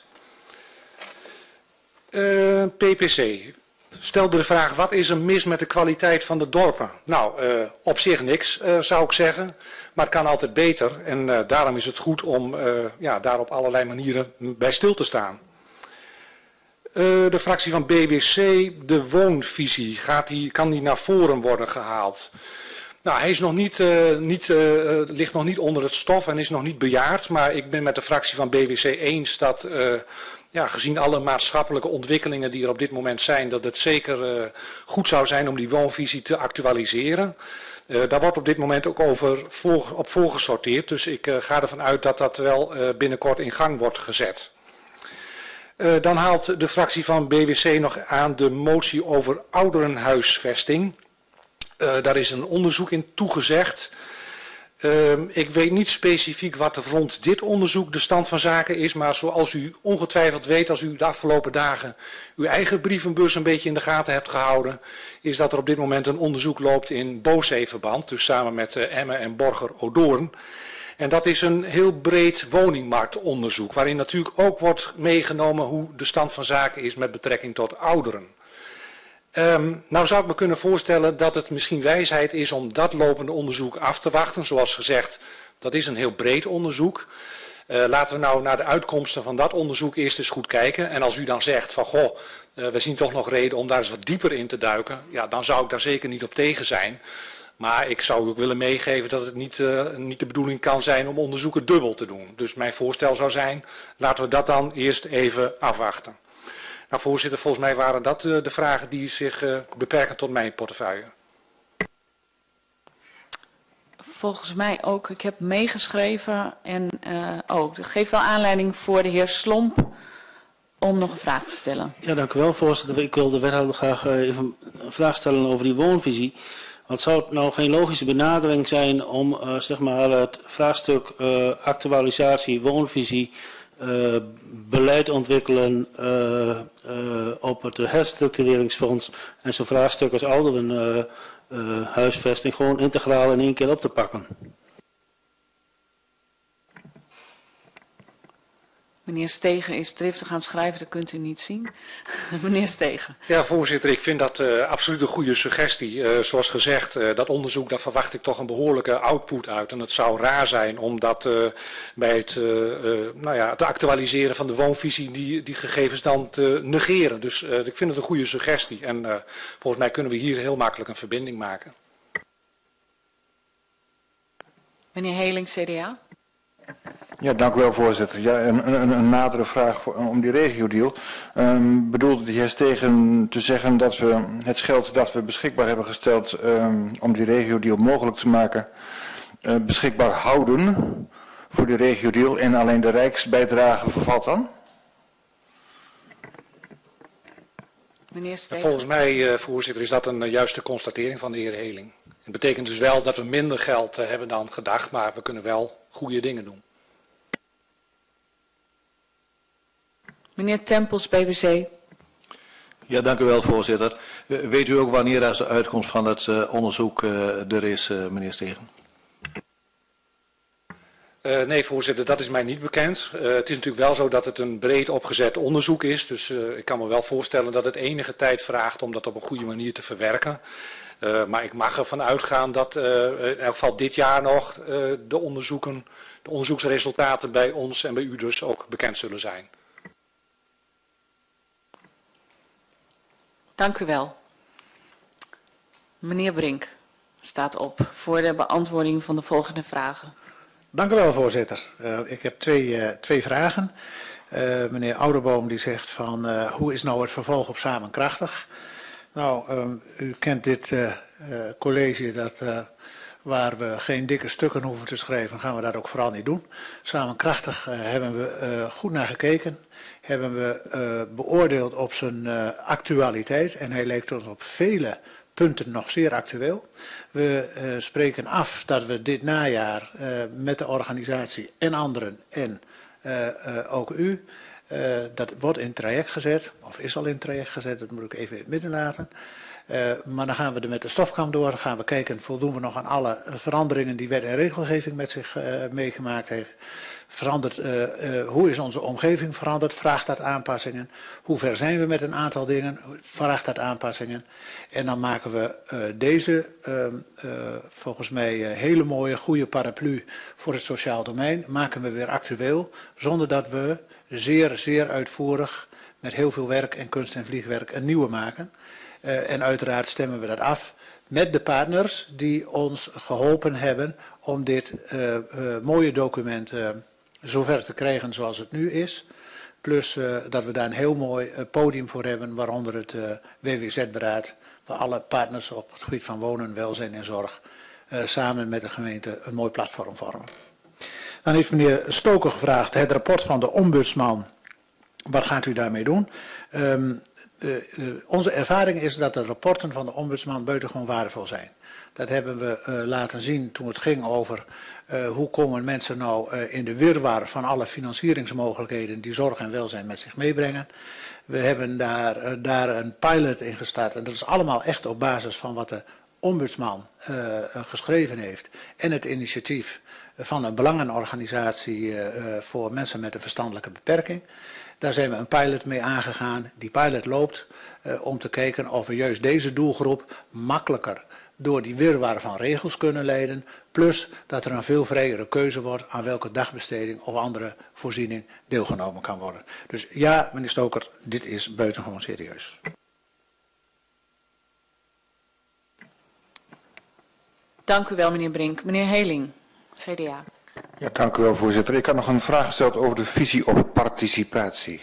Speaker 6: Uh, P P C stelde de vraag, wat is er mis met de kwaliteit van de dorpen? Nou, uh, op zich niks uh, zou ik zeggen, maar het kan altijd beter. En uh, daarom is het goed om uh, ja, daar op allerlei manieren bij stil te staan. Uh, de fractie van B B C, de woonvisie, gaat die, kan die naar voren worden gehaald? Nou, hij is nog niet, uh, niet, uh, ligt nog niet onder het stof en is nog niet bejaard, maar ik ben met de fractie van B B C eens dat... Uh, Ja, gezien alle maatschappelijke ontwikkelingen die er op dit moment zijn, dat het zeker uh, goed zou zijn om die woonvisie te actualiseren. Uh, daar wordt op dit moment ook over voor, op voorgesorteerd, dus ik uh, ga ervan uit dat dat wel uh, binnenkort in gang wordt gezet. Uh, dan haalt de fractie van B B C nog aan de motie over ouderenhuisvesting. Uh, daar is een onderzoek in toegezegd. Uh, ik weet niet specifiek wat er rond dit onderzoek de stand van zaken is, maar zoals u ongetwijfeld weet, als u de afgelopen dagen uw eigen brievenbus een beetje in de gaten hebt gehouden, is dat er op dit moment een onderzoek loopt in Booszeeverband, dus samen met uh, Emmen en Borger Odoorn. En dat is een heel breed woningmarktonderzoek, waarin natuurlijk ook wordt meegenomen hoe de stand van zaken is met betrekking tot ouderen. Um, nou zou ik me kunnen voorstellen dat het misschien wijsheid is om dat lopende onderzoek af te wachten. Zoals gezegd, dat is een heel breed onderzoek. Uh, laten we nou naar de uitkomsten van dat onderzoek eerst eens goed kijken. En als u dan zegt van goh, uh, we zien toch nog reden om daar eens wat dieper in te duiken. Ja, dan zou ik daar zeker niet op tegen zijn. Maar ik zou ook willen meegeven dat het niet, uh, niet de bedoeling kan zijn om onderzoeken dubbel te doen. Dus mijn voorstel zou zijn, laten we dat dan eerst even afwachten. Nou, voorzitter, volgens mij waren dat uh, de vragen die zich uh, beperken tot mijn portefeuille.
Speaker 1: Volgens mij ook. Ik heb meegeschreven en uh, oh, dat geeft wel aanleiding voor de heer Slomp om nog een vraag te stellen.
Speaker 13: Ja, dank u wel, voorzitter. Ik wil de wethouder graag uh, even een vraag stellen over die woonvisie. Want zou het nou geen logische benadering zijn om uh, zeg maar het vraagstuk uh, actualisatie, woonvisie, Uh, beleid ontwikkelen uh, uh, op het herstructureringsfonds en zo'n vraagstuk als ouderen uh, uh, huisvesting gewoon integraal in één keer op te pakken.
Speaker 1: Meneer Stegen is driftig aan het schrijven, dat kunt u niet zien. Meneer Stegen.
Speaker 6: Ja, voorzitter, ik vind dat uh, absoluut een goede suggestie. Uh, zoals gezegd, uh, dat onderzoek, daar verwacht ik toch een behoorlijke output uit. En het zou raar zijn om dat uh, bij het, uh, uh, nou ja, het actualiseren van de woonvisie, die, die gegevens dan te negeren. Dus uh, ik vind het een goede suggestie. En uh, volgens mij kunnen we hier heel makkelijk een verbinding maken.
Speaker 1: Meneer Heling, C D A.
Speaker 18: Ja, dank u wel, voorzitter. Ja, een, een, een nadere vraag voor, om die regio-deal. Um, bedoelde de heer Stegen te zeggen dat we het geld dat we beschikbaar hebben gesteld um, om die regio-deal mogelijk te maken, uh, beschikbaar houden voor die regio-deal en alleen de rijksbijdrage vervalt dan?
Speaker 1: Meneer Stegen.
Speaker 6: Volgens mij, uh, voorzitter, is dat een uh, juiste constatering van de heer Heling. Het betekent dus wel dat we minder geld uh, hebben dan gedacht, maar we kunnen wel goede dingen doen.
Speaker 1: Meneer Tempels, B B C.
Speaker 14: Ja, dank u wel, voorzitter. Uh, weet u ook wanneer als de uitkomst van het uh, onderzoek uh, er is, uh, meneer Stegen?
Speaker 6: Uh, nee, voorzitter, dat is mij niet bekend. Uh, het is natuurlijk wel zo dat het een breed opgezet onderzoek is. Dus uh, ik kan me wel voorstellen dat het enige tijd vraagt om dat op een goede manier te verwerken. Uh, maar ik mag ervan uitgaan dat uh, in elk geval dit jaar nog uh, de onderzoeken, de onderzoeksresultaten bij ons en bij u dus ook bekend zullen zijn.
Speaker 1: Dank u wel. Meneer Brink staat op voor de beantwoording van de volgende vragen.
Speaker 4: Dank u wel, voorzitter. Uh, ik heb twee, uh, twee vragen. Uh, meneer Ouderboom die zegt van uh, hoe is nou het vervolg op Samenkrachtig? Nou, um, u kent dit uh, uh, college dat uh, waar we geen dikke stukken hoeven te schrijven, gaan we dat ook vooral niet doen. Samenkrachtig uh, hebben we uh, goed naar gekeken, hebben we uh, beoordeeld op zijn uh, actualiteit en hij leek ons op vele punten nog zeer actueel. We uh, spreken af dat we dit najaar uh, met de organisatie en anderen en uh, uh, ook u, uh, dat wordt in traject gezet, of is al in traject gezet, dat moet ik even in het midden laten. Uh, maar dan gaan we er met de stofkam door, dan gaan we kijken, voldoen we nog aan alle veranderingen die wet en regelgeving met zich uh, meegemaakt heeft. Verandert, uh, uh, hoe is onze omgeving veranderd? Vraagt dat aanpassingen? Hoe ver zijn we met een aantal dingen? Vraagt dat aanpassingen? En dan maken we uh, deze, uh, uh, volgens mij, uh, hele mooie, goede paraplu voor het sociaal domein, maken we weer actueel, zonder dat we zeer, zeer uitvoerig, met heel veel werk en kunst en vliegwerk, een nieuwe maken. Uh, en uiteraard stemmen we dat af met de partners die ons geholpen hebben om dit uh, uh, mooie document uh, zover te krijgen zoals het nu is. Plus uh, dat we daar een heel mooi uh, podium voor hebben, waaronder het uh, W W Z-beraad, waar alle partners op het gebied van wonen, welzijn en zorg uh, samen met de gemeente een mooi platform vormen. Dan heeft meneer Stoker gevraagd, het rapport van de ombudsman, wat gaat u daarmee doen? Um, Uh, uh, onze ervaring is dat de rapporten van de ombudsman buitengewoon waardevol zijn. Dat hebben we uh, laten zien toen het ging over uh, hoe komen mensen nou uh, in de wirwar van alle financieringsmogelijkheden die zorg en welzijn met zich meebrengen. We hebben daar, uh, daar een pilot in gestart en dat is allemaal echt op basis van wat de ombudsman uh, uh, geschreven heeft en het initiatief van een belangenorganisatie uh, uh, voor mensen met een verstandelijke beperking. Daar zijn we een pilot mee aangegaan. Die pilot loopt uh, om te kijken of we juist deze doelgroep makkelijker door die wirwar van regels kunnen leiden. Plus dat er een veel vrijere keuze wordt aan welke dagbesteding of andere voorziening deelgenomen kan worden. Dus ja, meneer Stoker, dit is buitengewoon serieus.
Speaker 1: Dank u wel, meneer Brink. Meneer Heling, C D A.
Speaker 18: Ja, dank u wel, voorzitter. Ik had nog een vraag gesteld over de visie op participatie.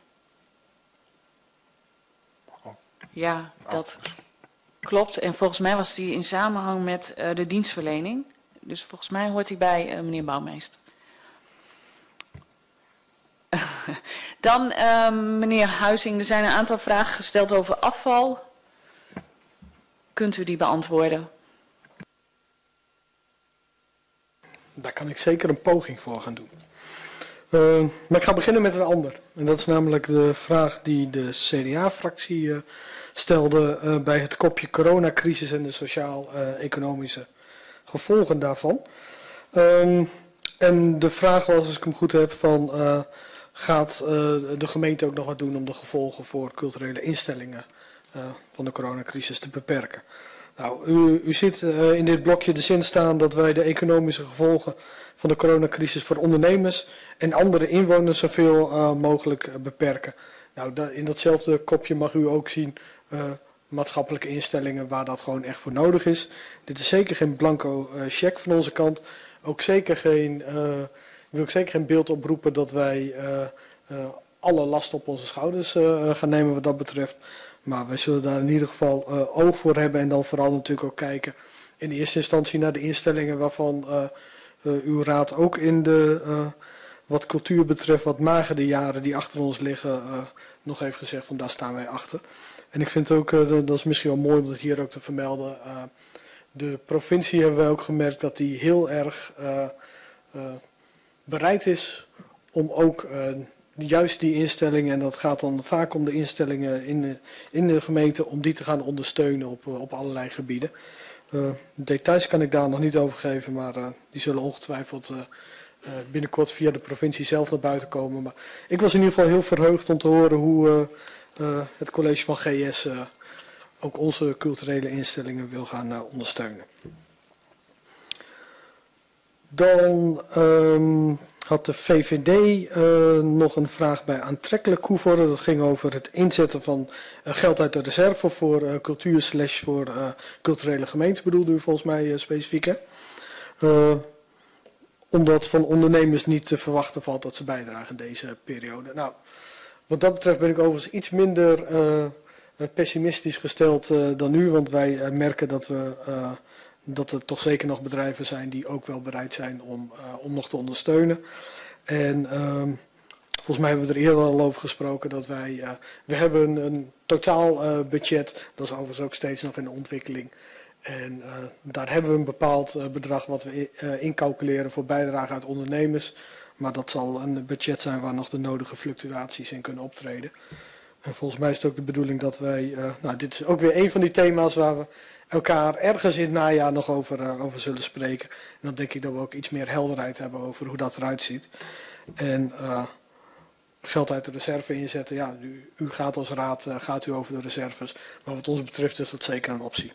Speaker 1: Ja, dat klopt. En volgens mij was die in samenhang met uh, de dienstverlening. Dus volgens mij hoort die bij uh, meneer Bouwmeester. Dan, uh, meneer Huizing, er zijn een aantal vragen gesteld over afval. Kunt u die beantwoorden?
Speaker 3: Daar kan ik zeker een poging voor gaan doen. Uh, maar ik ga beginnen met een ander. En dat is namelijk de vraag die de C D A-fractie uh, stelde uh, bij het kopje coronacrisis en de sociaal-economische gevolgen daarvan. Um, en de vraag was, als ik hem goed heb, van uh, gaat uh, de gemeente ook nog wat doen om de gevolgen voor culturele instellingen uh, van de coronacrisis te beperken? Nou, u, u ziet uh, in dit blokje de zin staan dat wij de economische gevolgen van de coronacrisis voor ondernemers en andere inwoners zoveel uh, mogelijk uh, beperken. Nou, da, in datzelfde kopje mag u ook zien uh, maatschappelijke instellingen waar dat gewoon echt voor nodig is. Dit is zeker geen blanco uh, cheque van onze kant. Ook zeker geen, uh, wil ik zeker geen beeld oproepen dat wij uh, uh, alle last op onze schouders uh, gaan nemen wat dat betreft. Maar wij zullen daar in ieder geval uh, oog voor hebben en dan vooral natuurlijk ook kijken in eerste instantie naar de instellingen waarvan uh, uh, uw raad ook in de, uh, wat cultuur betreft, wat magere jaren die achter ons liggen, uh, nog heeft gezegd van daar staan wij achter. En ik vind ook, uh, dat is misschien wel mooi om het hier ook te vermelden, uh, de provincie hebben wij ook gemerkt dat die heel erg uh, uh, bereid is om ook uh, juist die instellingen, en dat gaat dan vaak om de instellingen in de, in de gemeente, om die te gaan ondersteunen op, op allerlei gebieden. Uh, details kan ik daar nog niet over geven, maar uh, die zullen ongetwijfeld uh, uh, binnenkort via de provincie zelf naar buiten komen. Maar ik was in ieder geval heel verheugd om te horen hoe uh, uh, het college van G S uh, ook onze culturele instellingen wil gaan uh, ondersteunen. Dan um, had de V V D uh, nog een vraag bij aantrekkelijk Koevoorde. Dat ging over het inzetten van uh, geld uit de reserve voor uh, cultuur slash voor uh, culturele gemeenten, bedoelde u volgens mij uh, specifiek. Hè? Uh, omdat van ondernemers niet te verwachten valt dat ze bijdragen in deze periode. Nou, wat dat betreft ben ik overigens iets minder uh, pessimistisch gesteld uh, dan u, want wij uh, merken dat we... Uh, dat er toch zeker nog bedrijven zijn die ook wel bereid zijn om, uh, om nog te ondersteunen. En um, volgens mij hebben we er eerder al over gesproken dat wij, uh, we hebben een totaal uh, budget, dat is overigens ook steeds nog in ontwikkeling. En uh, daar hebben we een bepaald uh, bedrag wat we uh, incalculeren voor bijdrage uit ondernemers. Maar dat zal een budget zijn waar nog de nodige fluctuaties in kunnen optreden. En volgens mij is het ook de bedoeling dat wij, uh, nou dit is ook weer een van die thema's waar we elkaar ergens in het najaar nog over, uh, over zullen spreken. En dan denk ik dat we ook iets meer helderheid hebben over hoe dat eruit ziet. En uh, geld uit de reserve inzetten, ja, u, u gaat als raad uh, gaat u over de reserves. Maar wat ons betreft is dat zeker een optie.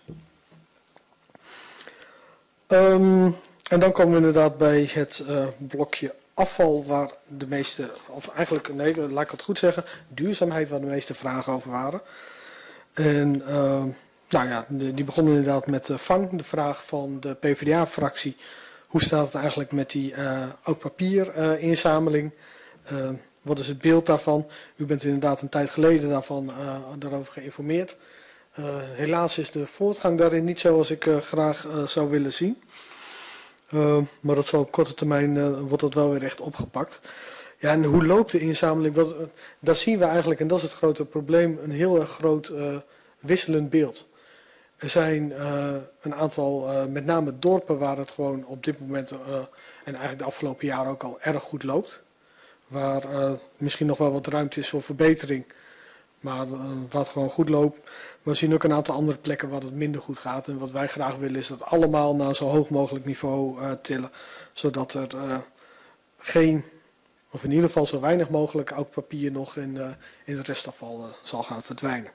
Speaker 3: Um, en dan komen we inderdaad bij het uh, blokje afval waar de meeste, of eigenlijk, nee, laat ik het goed zeggen, duurzaamheid waar de meeste vragen over waren. En uh, nou ja, de, die begonnen inderdaad met de vang, de vraag van de P v d A-fractie. Hoe staat het eigenlijk met die uh, oud papier uh, inzameling? Uh, wat is het beeld daarvan? U bent inderdaad een tijd geleden daarvan, uh, daarover geïnformeerd. Uh, helaas is de voortgang daarin niet zoals ik uh, graag uh, zou willen zien. Uh, maar dat zal op korte termijn uh, wordt dat wel weer echt opgepakt. Ja, en hoe loopt de inzameling? Wat, uh, daar zien we eigenlijk, en dat is het grote probleem, een heel erg groot uh, wisselend beeld. Er zijn uh, een aantal, uh, met name dorpen, waar het gewoon op dit moment, uh, en eigenlijk de afgelopen jaren ook al erg goed loopt. Waar uh, misschien nog wel wat ruimte is voor verbetering, maar uh, waar het gewoon goed loopt. Maar we zien ook een aantal andere plekken waar het minder goed gaat. En wat wij graag willen is dat allemaal naar zo hoog mogelijk niveau uh, tillen. Zodat er uh, geen, of in ieder geval zo weinig mogelijk oud papier nog in, uh, in het restafval uh, zal gaan verdwijnen.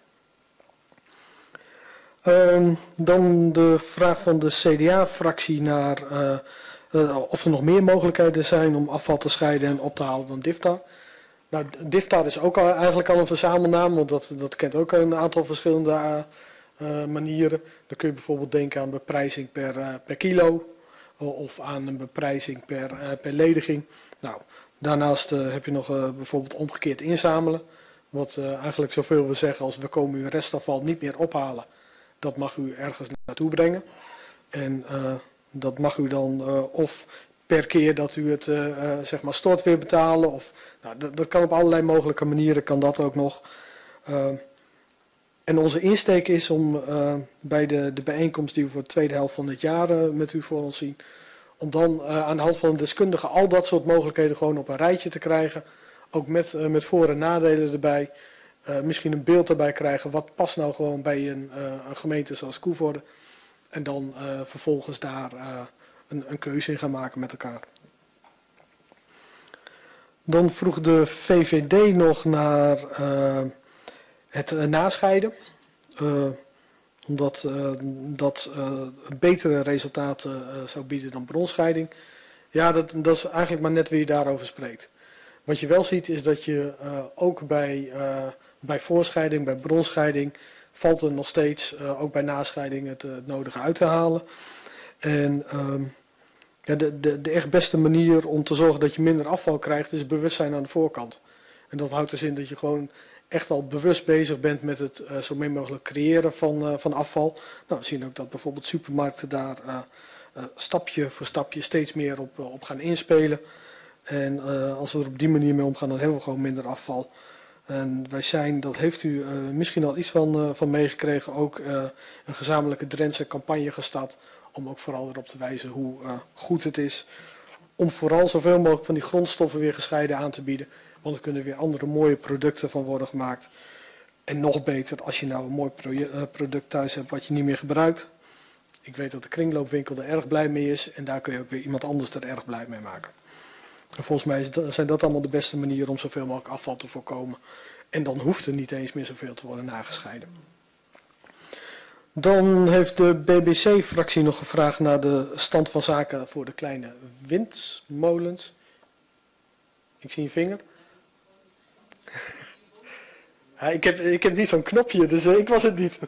Speaker 3: Um, dan de vraag van de C D A-fractie naar uh, uh, of er nog meer mogelijkheden zijn om afval te scheiden en op te halen dan DIFTA. Nou, DIFTA is ook al, eigenlijk al een verzamelnaam, want dat, dat kent ook een aantal verschillende uh, uh, manieren. Dan kun je bijvoorbeeld denken aan beprijzing per, uh, per kilo of aan een beprijzing per, uh, per lediging. Nou, daarnaast uh, heb je nog uh, bijvoorbeeld omgekeerd inzamelen. Wat uh, eigenlijk zoveel wil zeggen als we komen uw restafval niet meer ophalen. Dat mag u ergens naartoe brengen. En uh, dat mag u dan uh, of per keer dat u het uh, uh, zeg maar stort weer betalen. Of, nou, dat, dat kan op allerlei mogelijke manieren, kan dat ook nog. Uh, en onze insteek is om uh, bij de, de bijeenkomst die we voor de tweede helft van dit jaar uh, met u voor ons zien, om dan uh, aan de hand van een deskundige al dat soort mogelijkheden gewoon op een rijtje te krijgen. Ook met, uh, met voor- en nadelen erbij. Uh, misschien een beeld erbij krijgen, wat past nou gewoon bij een, uh, een gemeente zoals Koevoorde. En dan uh, vervolgens daar uh, een, een keuze in gaan maken met elkaar. Dan vroeg de V V D nog naar uh, het uh, nascheiden. Uh, omdat uh, dat uh, betere resultaten uh, zou bieden dan bronscheiding. Ja, dat, dat is eigenlijk maar net wie je daarover spreekt. Wat je wel ziet is dat je uh, ook bij, uh, bij voorscheiding, bij bronscheiding, valt er nog steeds, uh, ook bij nascheiding, het, uh, het nodige uit te halen. En um, ja, de, de, de echt beste manier om te zorgen dat je minder afval krijgt, is bewustzijn aan de voorkant. En dat houdt dus in dat je gewoon echt al bewust bezig bent met het uh, zo min mogelijk creëren van, uh, van afval. Nou, we zien ook dat bijvoorbeeld supermarkten daar uh, uh, stapje voor stapje steeds meer op, uh, op gaan inspelen. En uh, als we er op die manier mee omgaan, dan hebben we gewoon minder afval. En wij zijn, dat heeft u uh, misschien al iets van, uh, van meegekregen, ook uh, een gezamenlijke Drentse campagne gestart. Om ook vooral erop te wijzen hoe uh, goed het is om vooral zoveel mogelijk van die grondstoffen weer gescheiden aan te bieden. Want er kunnen weer andere mooie producten van worden gemaakt. En nog beter als je nou een mooi product thuis hebt wat je niet meer gebruikt. Ik weet dat de kringloopwinkel er erg blij mee is en daar kun je ook weer iemand anders er erg blij mee maken. En volgens mij zijn dat allemaal de beste manieren om zoveel mogelijk afval te voorkomen. En dan hoeft er niet eens meer zoveel te worden nagescheiden. Dan heeft de B B C-fractie nog gevraagd naar de stand van zaken voor de kleine windmolens. Ik zie een vinger. Ja, ik, heb, ik heb niet zo'n knopje, dus uh, ik was het niet.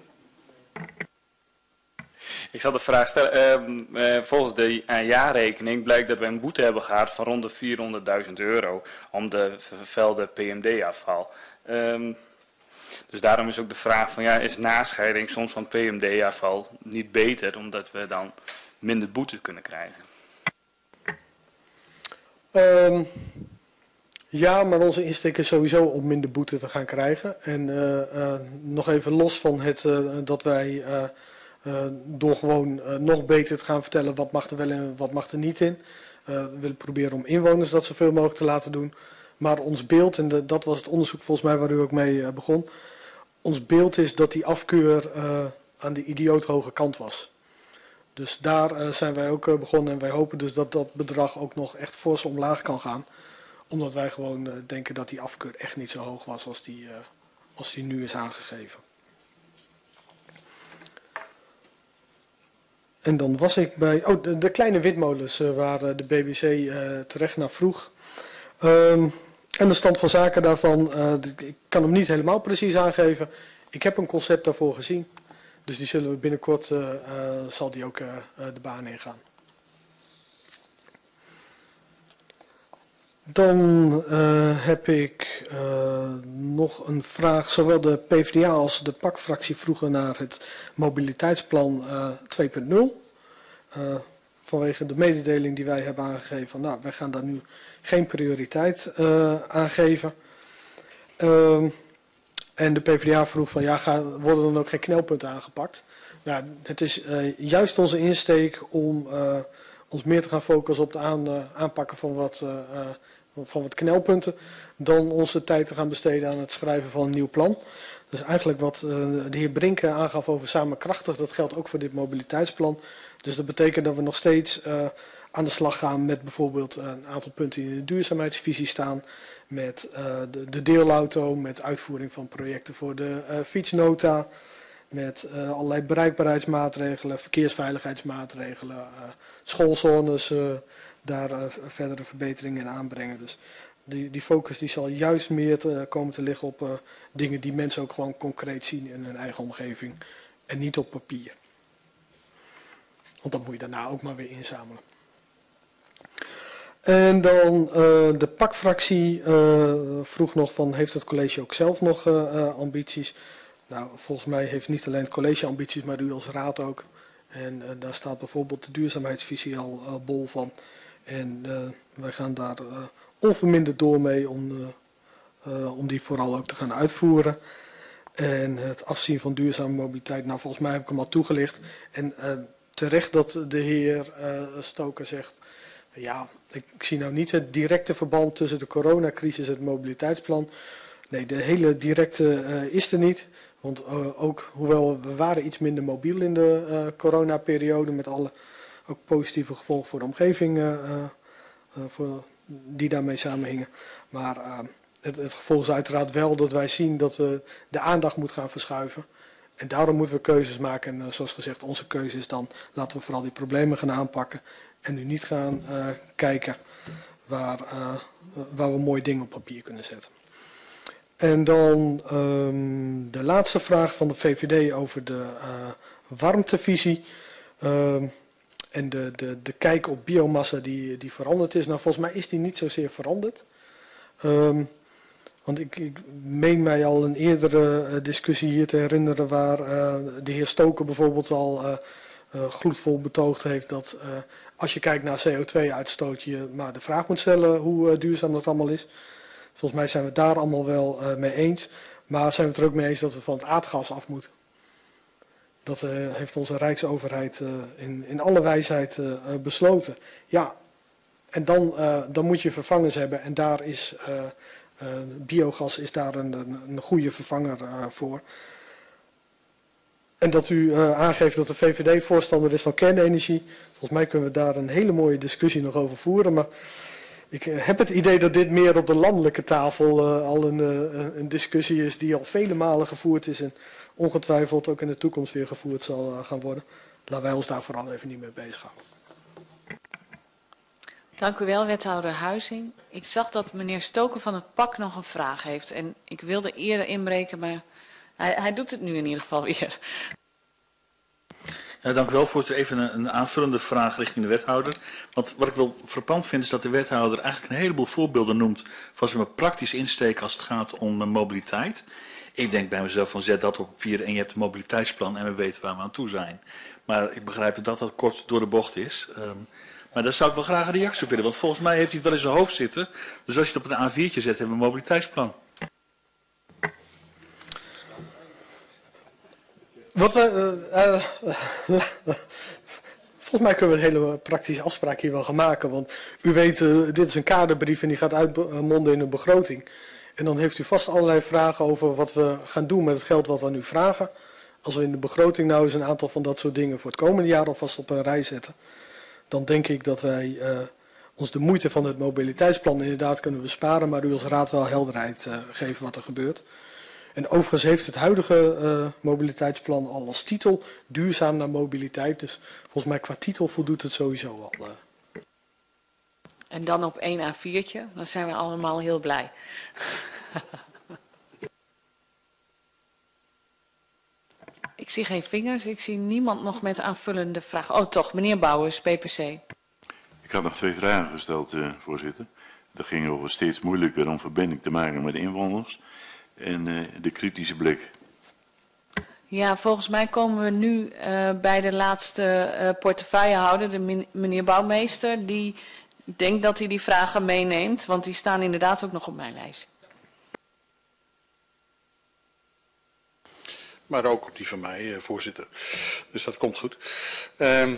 Speaker 19: Ik zal de vraag stellen. Uh, uh, volgens de uh, jaarrekening blijkt dat we een boete hebben gehad van rond de vierhonderdduizend euro om de vervuilde P M D-afval. Um, dus daarom is ook de vraag van ja, is nascheiding soms van P M D-afval niet beter omdat we dan minder boete kunnen krijgen?
Speaker 3: Um, Ja, maar onze insteek is sowieso om minder boete te gaan krijgen. En uh, uh, nog even los van het uh, dat wij uh, uh, door gewoon uh, nog beter te gaan vertellen wat mag er wel en wat mag er niet in. Uh, we willen proberen om inwoners dat zoveel mogelijk te laten doen. Maar ons beeld, en de, dat was het onderzoek volgens mij waar u ook mee uh, begon. Ons beeld is dat die afkeur uh, aan de idioot hoge kant was. Dus daar uh, zijn wij ook uh, begonnen en wij hopen dus dat dat bedrag ook nog echt fors omlaag kan gaan. Omdat wij gewoon uh, denken dat die afkeur echt niet zo hoog was als die, uh, als die nu is aangegeven. En dan was ik bij oh, de, de kleine windmolens uh, waar uh, de B B C uh, terecht naar vroeg. Um, en de stand van zaken daarvan, uh, ik kan hem niet helemaal precies aangeven. Ik heb een concept daarvoor gezien. Dus die zullen we binnenkort, uh, uh, zal die ook uh, uh, de baan ingaan. Dan uh, heb ik uh, nog een vraag. Zowel de PvdA als de P A C-fractie vroegen naar het mobiliteitsplan uh, twee punt nul. Uh, vanwege de mededeling die wij hebben aangegeven. Van, nou, wij gaan daar nu geen prioriteit uh, aan geven. Uh, en de PvdA vroeg van, ja, gaan, worden er dan ook geen knelpunten aangepakt? Nou, het is uh, juist onze insteek om uh, ons meer te gaan focussen op het aan, uh, aanpakken van wat... Uh, uh, van wat knelpunten, dan onze tijd te gaan besteden aan het schrijven van een nieuw plan. Dus eigenlijk wat uh, de heer Brinke aangaf over samenkrachtig, dat geldt ook voor dit mobiliteitsplan. Dus dat betekent dat we nog steeds uh, aan de slag gaan met bijvoorbeeld een aantal punten die in de duurzaamheidsvisie staan, met uh, de, de deelauto, met uitvoering van projecten voor de uh, fietsnota, met uh, allerlei bereikbaarheidsmaatregelen, verkeersveiligheidsmaatregelen, uh, schoolzones, uh, daar uh, verdere verbeteringen in aanbrengen. Dus die, die focus die zal juist meer te, komen te liggen op uh, dingen die mensen ook gewoon concreet zien in hun eigen omgeving en niet op papier. Want dat moet je daarna ook maar weer inzamelen. En dan uh, de P A C-fractie uh, vroeg nog van, heeft het college ook zelf nog uh, uh, ambities? Nou, volgens mij heeft niet alleen het college ambities, maar u als raad ook. En uh, daar staat bijvoorbeeld de duurzaamheidsvisie al uh, bol van. En uh, wij gaan daar uh, onverminderd door mee om, uh, uh, om die vooral ook te gaan uitvoeren. En het afzien van duurzame mobiliteit, nou volgens mij heb ik hem al toegelicht. En uh, terecht dat de heer uh, Stoker zegt, ja, ik, ik zie nou niet het directe verband tussen de coronacrisis en het mobiliteitsplan. Nee, de hele directe uh, is er niet. Want uh, ook, hoewel we waren iets minder mobiel in de uh, coronaperiode met alle ook positieve gevolgen voor de omgeving uh, uh, voor, die daarmee samenhingen. Maar uh, het, het gevolg is uiteraard wel dat wij zien dat uh, de aandacht moet gaan verschuiven. En daarom moeten we keuzes maken. En uh, zoals gezegd, onze keuze is dan, laten we vooral die problemen gaan aanpakken. En nu niet gaan uh, kijken waar, uh, waar we mooie dingen op papier kunnen zetten. En dan um, de laatste vraag van de V V D over de uh, warmtevisie. Um, en de, de, de kijk op biomassa die, die veranderd is. Nou, volgens mij is die niet zozeer veranderd. Um, want ik, ik meen mij al een eerdere uh, discussie hier te herinneren waar uh, de heer Stoker bijvoorbeeld al uh, uh, gloedvol betoogd heeft dat uh, als je kijkt naar C O twee uitstoot je maar de vraag moet stellen hoe uh, duurzaam dat allemaal is. Volgens mij zijn we het daar allemaal wel uh, mee eens. Maar zijn we het er ook mee eens dat we van het aardgas af moeten. Dat uh, heeft onze Rijksoverheid uh, in, in alle wijsheid uh, besloten. Ja, en dan, uh, dan moet je vervangers hebben. En daar is uh, uh, biogas is daar een, een, een goede vervanger uh, voor. En dat u uh, aangeeft dat de V V D voorstander is van kernenergie. Volgens mij kunnen we daar een hele mooie discussie nog over voeren. Maar ik uh, heb het idee dat dit meer op de landelijke tafel uh, al een, uh, een discussie is die al vele malen gevoerd is. En ongetwijfeld ook in de toekomst weer gevoerd zal uh, gaan worden. Laten wij ons daar vooral even niet mee bezighouden.
Speaker 1: Dank u wel, wethouder Huizing. Ik zag dat meneer Stoker van het P A C nog een vraag heeft. En ik wilde eerder inbreken, maar hij, hij doet het nu in ieder geval weer.
Speaker 5: Ja, dank u wel, voorzitter. Even een, een aanvullende vraag richting de wethouder. Want wat ik wel frappant vind is dat de wethouder eigenlijk een heleboel voorbeelden noemt van zijn praktische insteek als het gaat om uh, mobiliteit. Ik denk bij mezelf van zet dat op papier en je hebt een mobiliteitsplan en we weten waar we aan toe zijn. Maar ik begrijp dat dat kort door de bocht is. Um, Maar daar zou ik wel graag een reactie op willen, want volgens mij heeft hij het wel in zijn hoofd zitten. Dus als je het op een A viertje zet, hebben we een mobiliteitsplan.
Speaker 3: Wat we, uh, uh, volgens mij kunnen we een hele praktische afspraak hier wel gaan maken. Want u weet, uh, dit is een kaderbrief en die gaat uitmonden in een begroting. En dan heeft u vast allerlei vragen over wat we gaan doen met het geld wat we aan u vragen. Als we in de begroting nou eens een aantal van dat soort dingen voor het komende jaar alvast op een rij zetten. Dan denk ik dat wij uh, ons de moeite van het mobiliteitsplan inderdaad kunnen besparen. Maar u als raad wel helderheid uh, geven wat er gebeurt. En overigens heeft het huidige uh, mobiliteitsplan al als titel duurzaam naar mobiliteit. Dus volgens mij qua titel voldoet het sowieso al. Uh.
Speaker 1: En dan op één A viertje, dan zijn we allemaal heel blij. Ik zie geen vingers, ik zie niemand nog met aanvullende vragen. Oh toch, meneer Bouwers, P P C.
Speaker 20: Ik had nog twee vragen gesteld, uh, voorzitter. Dat ging over steeds moeilijker om verbinding te maken met inwoners. En uh, de kritische blik.
Speaker 1: Ja, volgens mij komen we nu uh, bij de laatste uh, portefeuillehouder, de meneer Bouwmeester. Die denkt dat hij die vragen meeneemt, want die staan inderdaad ook nog op mijn lijst.
Speaker 8: Maar ook op die van mij, uh, voorzitter. Dus dat komt goed. Uh,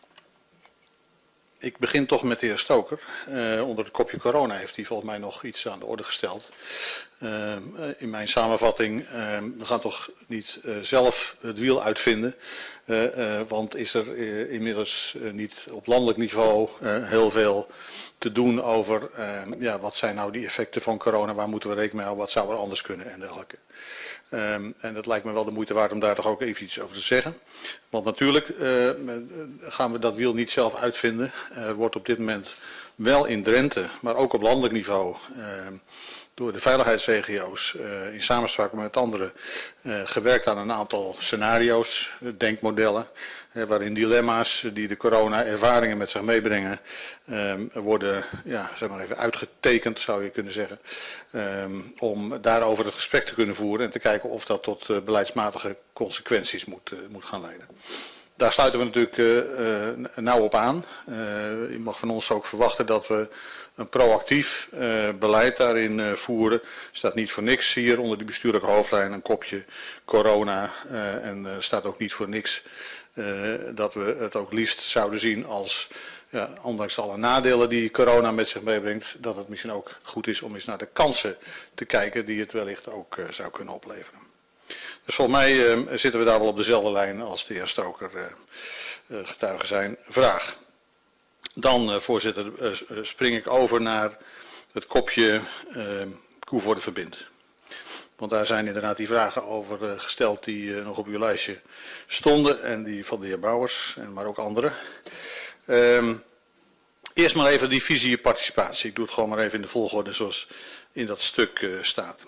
Speaker 8: Ik begin toch met de heer Stoker. Uh, onder het kopje corona heeft hij volgens mij nog iets aan de orde gesteld. Uh, in mijn samenvatting, uh, we gaan toch niet uh, zelf het wiel uitvinden. Uh, uh, want is er uh, inmiddels uh, niet op landelijk niveau uh, heel veel te doen over uh, ja, wat zijn nou die effecten van corona, waar moeten we rekening mee houden, wat zou er anders kunnen en dergelijke. Um, en het lijkt me wel de moeite waard om daar toch ook even iets over te zeggen. Want natuurlijk uh, gaan we dat wiel niet zelf uitvinden. Er uh, wordt op dit moment wel in Drenthe, maar ook op landelijk niveau, uh, door de veiligheidsregio's uh, in samenspraak met anderen uh, gewerkt aan een aantal scenario's, uh, denkmodellen, uh, waarin dilemma's die de corona-ervaringen met zich meebrengen um, worden, ja, zeg maar even uitgetekend, zou je kunnen zeggen, um, om daarover het gesprek te kunnen voeren en te kijken of dat tot uh, beleidsmatige consequenties moet, uh, moet gaan leiden. Daar sluiten we natuurlijk uh, uh, nauw op aan. Uh, je mag van ons ook verwachten dat we een proactief uh, beleid daarin uh, voeren. Er staat niet voor niks hier onder die bestuurlijke hoofdlijn een kopje corona. Uh, en er uh, staat ook niet voor niks uh, dat we het ook liefst zouden zien als, ja, ondanks alle nadelen die corona met zich meebrengt, dat het misschien ook goed is om eens naar de kansen te kijken die het wellicht ook uh, zou kunnen opleveren. Dus volgens mij uh, zitten we daar wel op dezelfde lijn als de heer Stoker uh, uh, getuige zijn vraag. Dan, uh, voorzitter, uh, spring ik over naar het kopje uh, Koevoorde verbindt. Want daar zijn inderdaad die vragen over uh, gesteld die uh, nog op uw lijstje stonden. En die van de heer Bouwers, en maar ook anderen. Uh, eerst maar even die visie participatie. Ik doe het gewoon maar even in de volgorde zoals in dat stuk uh, staat.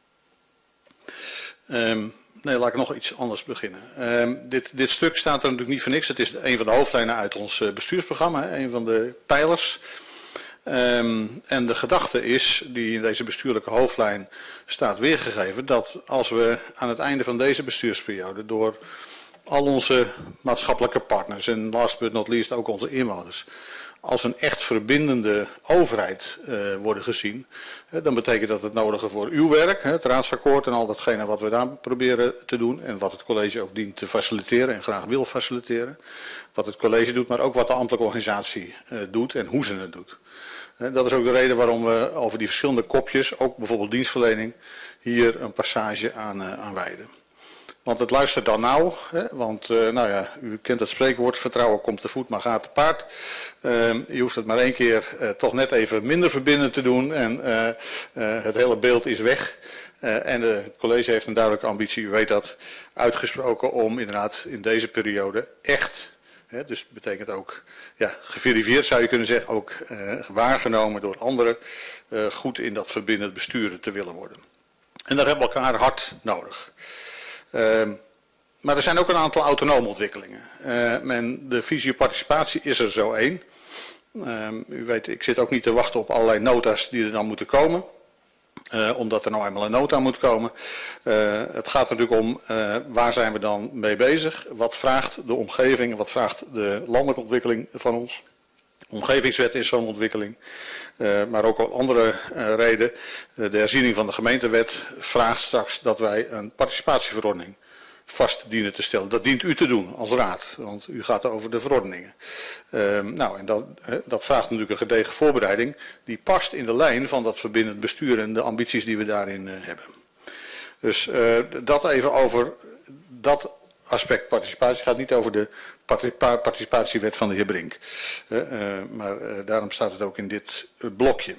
Speaker 8: Um, nee, laat ik nog iets anders beginnen. Um, dit, dit stuk staat er natuurlijk niet voor niks. Het is een van de hoofdlijnen uit ons uh, bestuursprogramma, hè, een van de pijlers. Um, en de gedachte is, die in deze bestuurlijke hoofdlijn staat weergegeven, dat als we aan het einde van deze bestuursperiode door al onze maatschappelijke partners en last but not least ook onze inwoners als een echt verbindende overheid uh, worden gezien, hè, dan betekent dat het nodige voor uw werk, hè, het raadsakkoord en al datgene wat we daar proberen te doen en wat het college ook dient te faciliteren en graag wil faciliteren, wat het college doet, maar ook wat de ambtelijke organisatie uh, doet en hoe ze het doet. Hè, dat is ook de reden waarom we over die verschillende kopjes, ook bijvoorbeeld dienstverlening, hier een passage aan, uh, aan wijden. Want het luistert dan nauw, hè, want uh, nou ja, u kent het spreekwoord, vertrouwen komt te voet, maar gaat te paard. Uh, je hoeft het maar één keer uh, toch net even minder verbindend te doen en uh, uh, het hele beeld is weg. Uh, en uh, het college heeft een duidelijke ambitie, u weet dat, uitgesproken om inderdaad in deze periode echt, hè, dus betekent ook ja, geverifieerd zou je kunnen zeggen, ook uh, waargenomen door anderen, uh, goed in dat verbindend besturen te willen worden. En daar hebben we elkaar hard nodig. Uh, maar er zijn ook een aantal autonome ontwikkelingen. Uh, men, de visie op participatie is er zo één. Uh, u weet, ik zit ook niet te wachten op allerlei nota's die er dan moeten komen. Uh, omdat er nou eenmaal een nota moet komen. Uh, het gaat er natuurlijk om, uh, waar zijn we dan mee bezig? Wat vraagt de omgeving, wat vraagt de landelijke ontwikkeling van ons? omgevingswet is zo'n ontwikkeling. Uh, maar ook al andere uh, reden. Uh, de herziening van de gemeentewet vraagt straks dat wij een participatieverordening vast dienen te stellen. Dat dient u te doen als raad, want u gaat over de verordeningen. Uh, nou, en dat, uh, dat vraagt natuurlijk een gedegen voorbereiding. Die past in de lijn van dat verbindend bestuur en de ambities die we daarin uh, hebben. Dus uh, dat even over dat aspect participatie. Het gaat niet over de participatiewet van de heer Brink. Uh, uh, maar uh, daarom staat het ook in dit uh, blokje.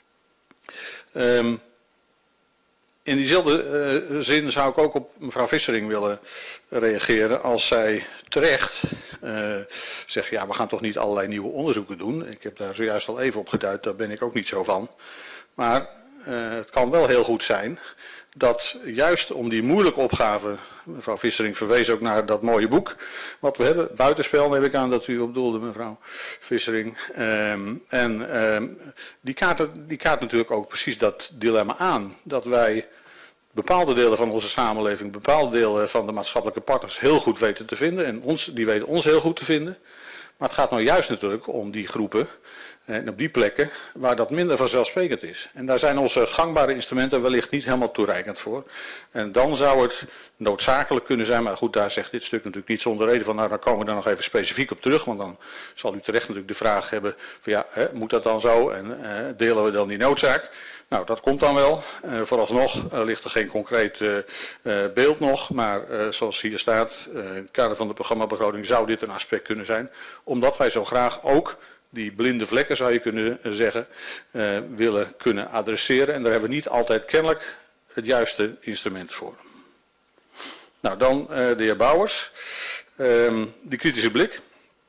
Speaker 8: Um, in diezelfde uh, zin zou ik ook op mevrouw Vissering willen reageren als zij terecht uh, zegt, ja, we gaan toch niet allerlei nieuwe onderzoeken doen. Ik heb daar zojuist al even op geduid, daar ben ik ook niet zo van. Maar uh, het kan wel heel goed zijn dat juist om die moeilijke opgave, mevrouw Vissering verwees ook naar dat mooie boek wat we hebben, Buitenspel neem ik aan dat u op doelde, mevrouw Vissering. Um, en um, die, kaart, die kaart natuurlijk ook precies dat dilemma aan, dat wij bepaalde delen van onze samenleving, bepaalde delen van de maatschappelijke partners heel goed weten te vinden en ons, die weten ons heel goed te vinden. Maar het gaat nou juist natuurlijk om die groepen en op die plekken waar dat minder vanzelfsprekend is. En daar zijn onze gangbare instrumenten wellicht niet helemaal toereikend voor. En dan zou het noodzakelijk kunnen zijn, maar goed, daar zegt dit stuk natuurlijk niet zonder reden van, nou dan komen we daar nog even specifiek op terug, want dan zal u terecht natuurlijk de vraag hebben van ja, hè, moet dat dan zo en uh, delen we dan die noodzaak? Nou, dat komt dan wel. Uh, vooralsnog uh, ligt er geen concreet uh, uh, beeld nog, maar uh, zoals hier staat, uh, in het kader van de programmabegroting zou dit een aspect kunnen zijn, omdat wij zo graag ook die blinde vlekken, zou je kunnen zeggen, uh, willen kunnen adresseren. En daar hebben we niet altijd kennelijk het juiste instrument voor. Nou, dan uh, de heer Bouwers. Um, die kritische blik.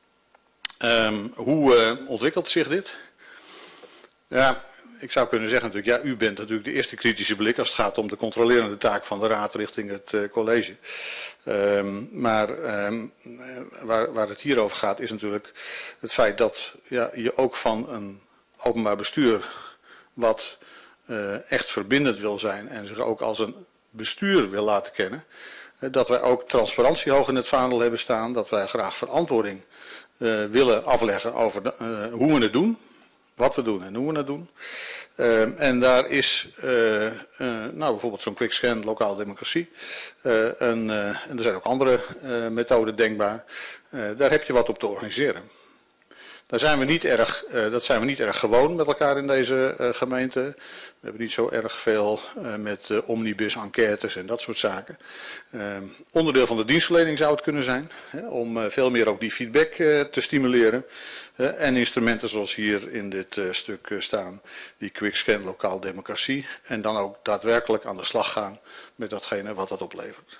Speaker 8: Um, hoe uh, ontwikkelt zich dit? Ja, ik zou kunnen zeggen natuurlijk, ja, u bent natuurlijk de eerste kritische blik als het gaat om de controlerende taak van de raad richting het uh, college. Um, maar um, waar, waar het hier over gaat is natuurlijk het feit dat ja, je ook van een openbaar bestuur wat uh, echt verbindend wil zijn en zich ook als een bestuur wil laten kennen, uh, dat wij ook transparantie hoog in het vaandel hebben staan, dat wij graag verantwoording uh, willen afleggen over de, uh, hoe we het doen, wat we doen en hoe we het doen. Uh, en daar is uh, uh, nou bijvoorbeeld zo'n quickscan, lokale democratie. Uh, en, uh, en er zijn ook andere uh, methoden denkbaar. Uh, daar heb je wat op te organiseren. Daar zijn we niet erg, uh, dat zijn we niet erg gewoon met elkaar in deze uh, gemeente. We hebben niet zo erg veel uh, met uh, omnibus enquêtes en dat soort zaken. Uh, onderdeel van de dienstverlening zou het kunnen zijn, hè, om uh, veel meer ook die feedback uh, te stimuleren. Uh, en instrumenten zoals hier in dit uh, stuk uh, staan, die quickscan, lokaal democratie. En dan ook daadwerkelijk aan de slag gaan met datgene wat dat oplevert.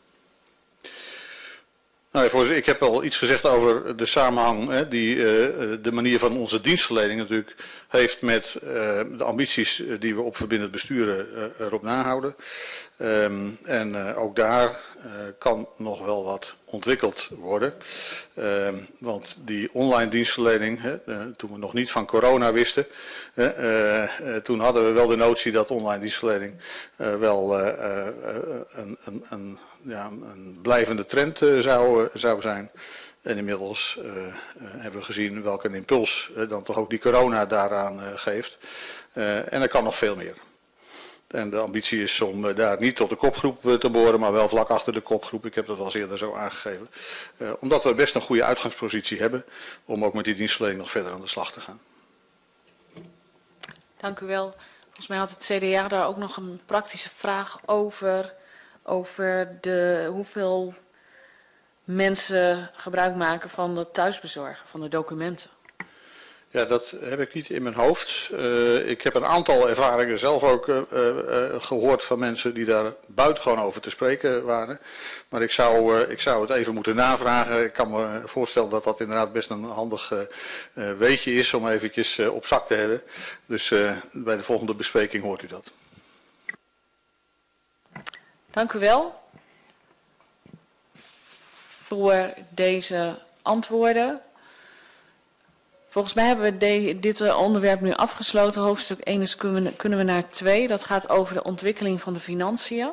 Speaker 8: Nou, voorzitter, ik heb al iets gezegd over de samenhang hè, die uh, de manier van onze dienstverlening natuurlijk heeft met uh, de ambities die we op verbindend besturen uh, erop nahouden. Um, en uh, ook daar uh, kan nog wel wat ontwikkeld worden. Um, want die online dienstverlening, hè, uh, toen we nog niet van corona wisten, uh, uh, toen hadden we wel de notie dat online dienstverlening uh, wel uh, uh, een, een, een ja, een blijvende trend uh, zou, uh, zou zijn. En inmiddels uh, uh, hebben we gezien welke impuls uh, dan toch ook die corona daaraan uh, geeft. Uh, en er kan nog veel meer. En de ambitie is om uh, daar niet tot de kopgroep uh, te behoren, maar wel vlak achter de kopgroep. Ik heb dat al eens eerder zo aangegeven. Uh, omdat we best een goede uitgangspositie hebben om ook met die dienstverlening nog verder aan de slag te gaan.
Speaker 1: Dank u wel. Volgens mij had het C D A daar ook nog een praktische vraag over... over de, hoeveel mensen gebruik maken van het thuisbezorgen, van de documenten.
Speaker 8: Ja, dat heb ik niet in mijn hoofd. Uh, ik heb een aantal ervaringen zelf ook uh, uh, gehoord van mensen die daar buitengewoon over te spreken waren. Maar ik zou, uh, ik zou het even moeten navragen. Ik kan me voorstellen dat dat inderdaad best een handig uh, uh, weetje is om eventjes uh, op zak te hebben. Dus uh, bij de volgende bespreking hoort u dat.
Speaker 1: Dank u wel voor deze antwoorden. Volgens mij hebben we de, dit onderwerp nu afgesloten. Hoofdstuk één is kunnen we, kunnen we naar twee. Dat gaat over de ontwikkeling van de financiën.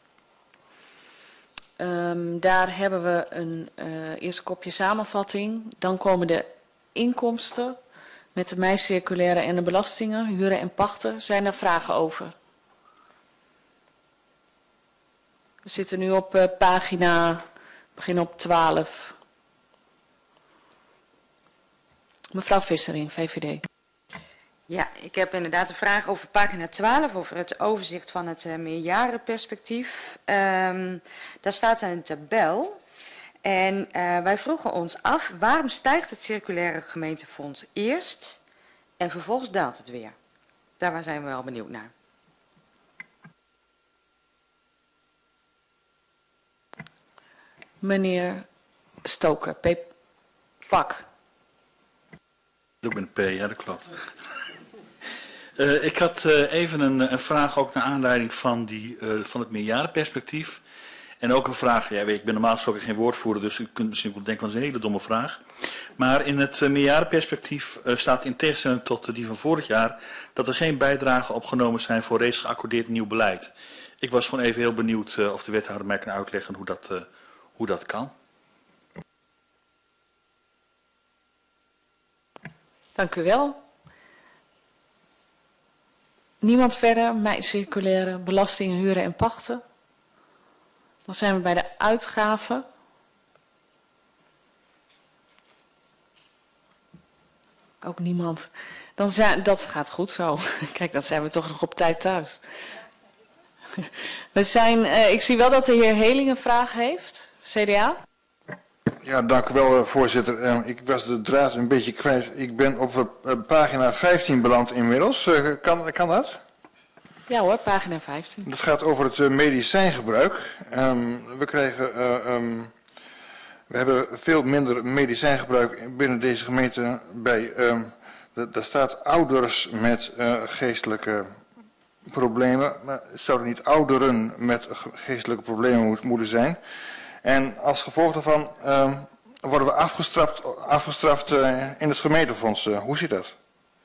Speaker 1: Um, daar hebben we een uh, eerste kopje samenvatting. Dan komen de inkomsten. Met de mei-circulaire en de belastingen, huren en pachten, zijn er vragen over? We zitten nu op uh, pagina, begin op twaalf. Mevrouw Vissering, V V D.
Speaker 16: Ja, ik heb inderdaad een vraag over pagina twaalf, over het overzicht van het uh, meerjarenperspectief. Um, daar staat een tabel. En uh, wij vroegen ons af, waarom stijgt het circulaire gemeentefonds eerst en vervolgens daalt het weer? Daar zijn we wel benieuwd naar.
Speaker 1: Meneer Stoker, P Pak.
Speaker 5: Ook met een P, ja, dat klopt. uh, ik had uh, even een, een vraag ook naar aanleiding van, die, uh, van het meerjarenperspectief. En ook een vraag, ja, ik ben normaal gesproken geen woordvoerder, dus u kunt misschien wel denken, dat is een hele domme vraag. Maar in het uh, meerjarenperspectief uh, staat in tegenstelling tot uh, die van vorig jaar, dat er geen bijdragen opgenomen zijn voor reeds geaccordeerd nieuw beleid. Ik was gewoon even heel benieuwd uh, of de wethouder mij kan uitleggen hoe dat, uh, hoe dat kan.
Speaker 1: Dank u wel. Niemand verder, mij circulaire belastingen, huren en pachten. Dan zijn we bij de uitgaven. Ook niemand. Dan zijn, dat gaat goed zo. Kijk, dan zijn we toch nog op tijd thuis. We zijn, uh, ik zie wel dat de heer Heling een vraag heeft. C D A.
Speaker 18: Ja, dank u wel, voorzitter. Uh, ik was de draad een beetje kwijt. Ik ben op uh, pagina vijftien beland inmiddels. Uh, kan, kan dat?
Speaker 1: Ja hoor, pagina vijftien.
Speaker 18: Dat gaat over het uh, medicijngebruik. Um, we krijgen, uh, um, we hebben veel minder medicijngebruik binnen deze gemeente. Bij, um, de, daar staat ouders met uh, geestelijke problemen. Maar het zouden niet ouderen met geestelijke problemen moet, moeten zijn. En als gevolg daarvan uh, worden we afgestraft, afgestraft uh, in het gemeentefonds. Uh, hoe zit dat?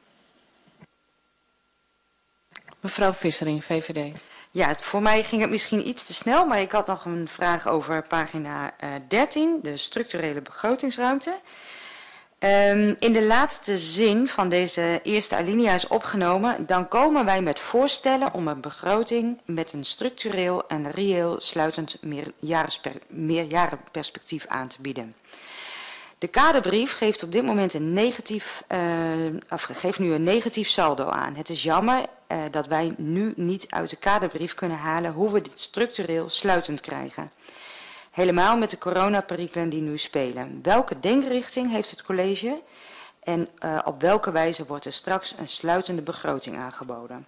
Speaker 1: Mevrouw Vissering, V V D.
Speaker 16: Ja, het, voor mij ging het misschien iets te snel, maar ik had nog een vraag over pagina uh, dertien, de structurele begrotingsruimte. Um, in de laatste zin van deze eerste alinea is opgenomen, dan komen wij met voorstellen om een begroting met een structureel en reëel sluitend meerjarenperspectief aan te bieden. De kaderbrief geeft op dit moment een negatief, uh, of geeft nu een negatief saldo aan. Het is jammer uh, dat wij nu niet uit de kaderbrief kunnen halen hoe we dit structureel sluitend krijgen. Helemaal met de coronaperikelen die nu spelen. Welke denkrichting heeft het college en uh, op welke wijze wordt er straks een sluitende begroting aangeboden?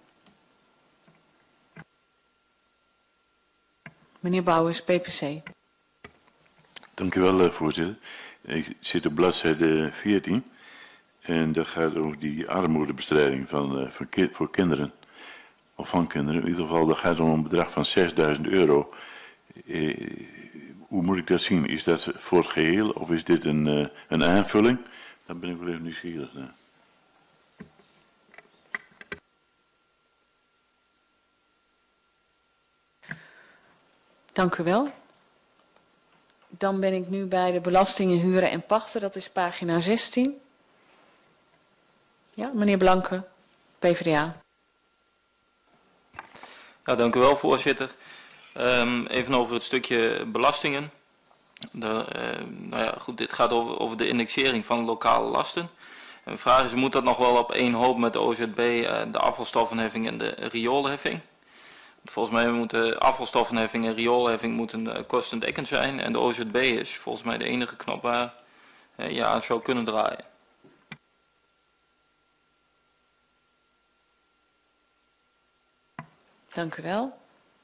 Speaker 1: Meneer Bouwers, P P C.
Speaker 20: Dank u wel, voorzitter. Ik zit op bladzijde veertien en dat gaat over die armoedebestrijding van, uh, van ki voor kinderen, of van kinderen. In ieder geval, dat gaat om een bedrag van zesduizend euro. Uh, hoe moet ik dat zien? Is dat voor het geheel of is dit een, uh, een aanvulling? Daar ben ik wel even nieuwsgierig naar.
Speaker 1: Dank u wel. Dan ben ik nu bij de belastingen, huren en pachten. Dat is pagina zestien. Ja, meneer Blanke, P V D A.
Speaker 21: Ja, dank u wel, voorzitter. Um, even over het stukje belastingen. De, uh, nou ja, goed, dit gaat over, over de indexering van lokale lasten. En de vraag is, moet dat nog wel op één hoop met de O Z B, uh, de afvalstoffenheffing en de rioolheffing? Volgens mij moeten afvalstoffenheffing en rioolheffing moeten uh, kostendekkend zijn. En de O Z B is volgens mij de enige knop waar uh, je aan zou kunnen draaien.
Speaker 1: Dank u wel.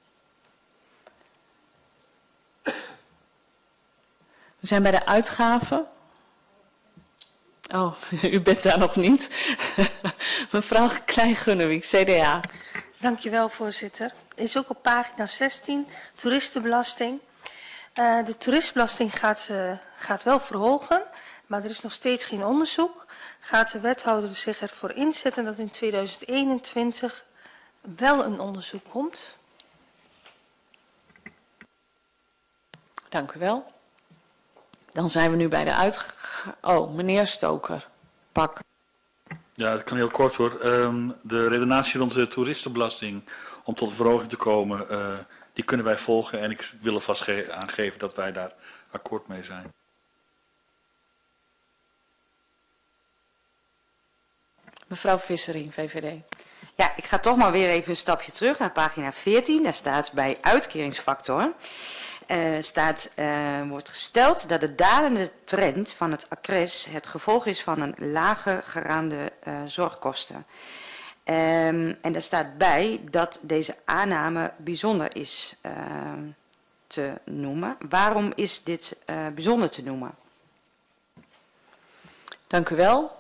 Speaker 1: We zijn bij de uitgaven. Oh, u bent daar nog niet. Mevrouw Klein-Gunnewijk, C D A.
Speaker 17: Dankjewel, voorzitter. Is ook op pagina zestien, toeristenbelasting. Uh, de toeristenbelasting gaat, uh, gaat wel verhogen, maar er is nog steeds geen onderzoek. Gaat de wethouder zich ervoor inzetten dat in tweeduizend eenentwintig wel een onderzoek komt?
Speaker 1: Dank u wel. Dan zijn we nu bij de uitgaven. Oh, meneer Stoker, Pak.
Speaker 5: Ja, dat kan heel kort hoor. Um, de redenatie rond de toeristenbelasting om tot een verhoging te komen, uh, die kunnen wij volgen. En ik wil alvast aangeven dat wij daar akkoord mee zijn.
Speaker 1: Mevrouw Vissering, V V D.
Speaker 16: Ja, ik ga toch maar weer even een stapje terug naar pagina veertien. Daar staat bij uitkeringsfactor. Uh, staat, uh, wordt gesteld dat de dalende trend van het A C R E S het gevolg is van een lager geraamde uh, zorgkosten. Um, en daar staat bij dat deze aanname bijzonder is uh, te noemen. Waarom is dit uh, bijzonder te noemen?
Speaker 1: Dank u wel.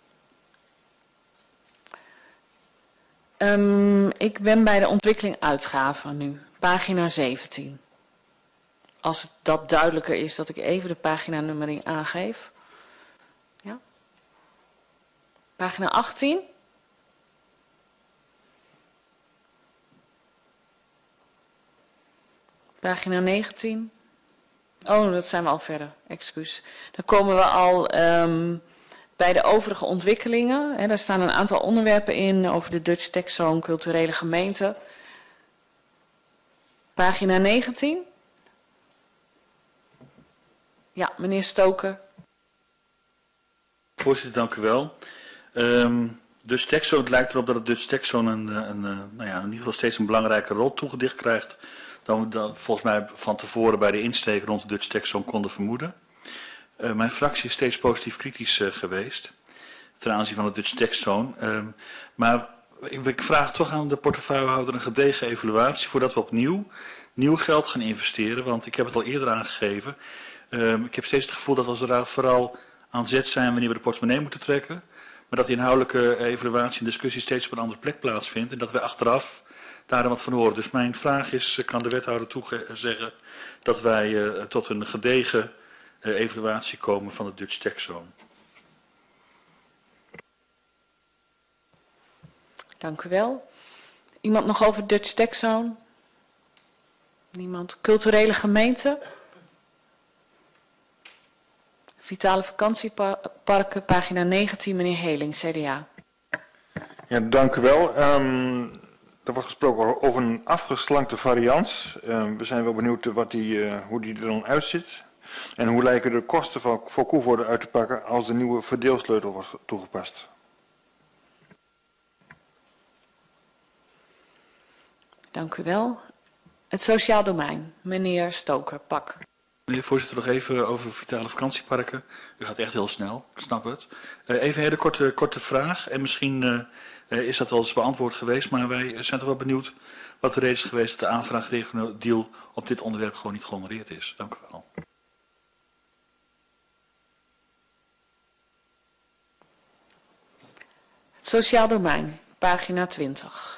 Speaker 1: Um, ik ben bij de ontwikkeling uitgaven nu, pagina zeventien. Als het dat duidelijker is dat ik even de paginanummering aangeef. Ja. Pagina achttien. Pagina negentien. Oh, dat zijn we al verder, excuus. Dan komen we al um, bij de overige ontwikkelingen. Hè, daar staan een aantal onderwerpen in over de Dutch Taxon, culturele gemeente. Pagina negentien. Ja, meneer Stoker.
Speaker 5: Voorzitter, dank u wel. Um, Dutch Taxon, het lijkt erop dat het Dutch Taxon een, een, een, nou ja, in ieder geval steeds een belangrijke rol toegedicht krijgt dan we dan volgens mij van tevoren bij de insteek rond de Dutch Taxon konden vermoeden. Uh, mijn fractie is steeds positief kritisch uh, geweest ten aanzien van de Dutch Taxon. Uh, maar ik, ik vraag toch aan de portefeuillehouder een gedegen evaluatie voordat we opnieuw nieuw geld gaan investeren. Want ik heb het al eerder aangegeven. Uh, ik heb steeds het gevoel dat we als de Raad vooral aan zet zijn wanneer we de portemonnee moeten trekken. Maar dat die inhoudelijke evaluatie en discussie steeds op een andere plek plaatsvindt. En dat we achteraf daar wat van horen. Dus mijn vraag is, kan de wethouder toezeggen dat wij uh, tot een gedegen uh, evaluatie komen van de Dutch Taxon.
Speaker 1: Dank u wel. Iemand nog over Dutch Taxon? Niemand. Culturele gemeente? Vitale vakantieparken, pagina negentien, meneer Heling, C D A.
Speaker 18: Ja, dank u wel. Um, er wordt gesproken over een afgeslankte variant. Um, we zijn wel benieuwd wat die, uh, hoe die er dan uitziet. En hoe lijken de kosten voor, voor Koevoorde uit te pakken als de nieuwe verdeelsleutel wordt toegepast.
Speaker 1: Dank u wel. Het sociaal domein, meneer Stoker, Pak.
Speaker 5: Meneer voorzitter, nog even over vitale vakantieparken. U gaat echt heel snel, ik snap het. Uh, even een hele korte, korte vraag. En misschien uh, uh, is dat wel eens beantwoord geweest. Maar wij zijn toch wel benieuwd wat de reden is geweest dat de aanvraag regionaal deal op dit onderwerp gewoon niet gehonoreerd is. Dank u wel.
Speaker 1: Het sociaal domein, pagina twintig.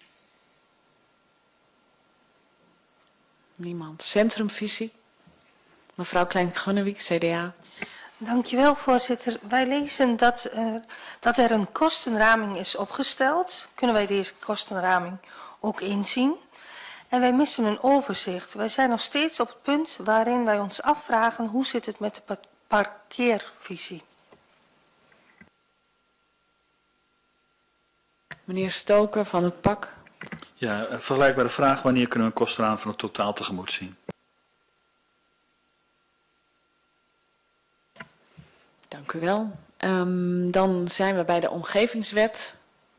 Speaker 1: Niemand. Centrumvisie. Mevrouw Klein-Gunnewiek, C D A.
Speaker 17: Dankjewel, voorzitter. Wij lezen dat, uh, dat er een kostenraming is opgesteld. Kunnen wij deze kostenraming ook inzien? En wij missen een overzicht. Wij zijn nog steeds op het punt waarin wij ons afvragen hoe zit het met de parkeervisie.
Speaker 1: Meneer Stoker van het P A C.
Speaker 5: Ja, een vergelijkbare vraag. Wanneer kunnen we een kostenraam van het totaal tegemoet zien?
Speaker 1: Dank u wel. Um, dan zijn we bij de omgevingswet.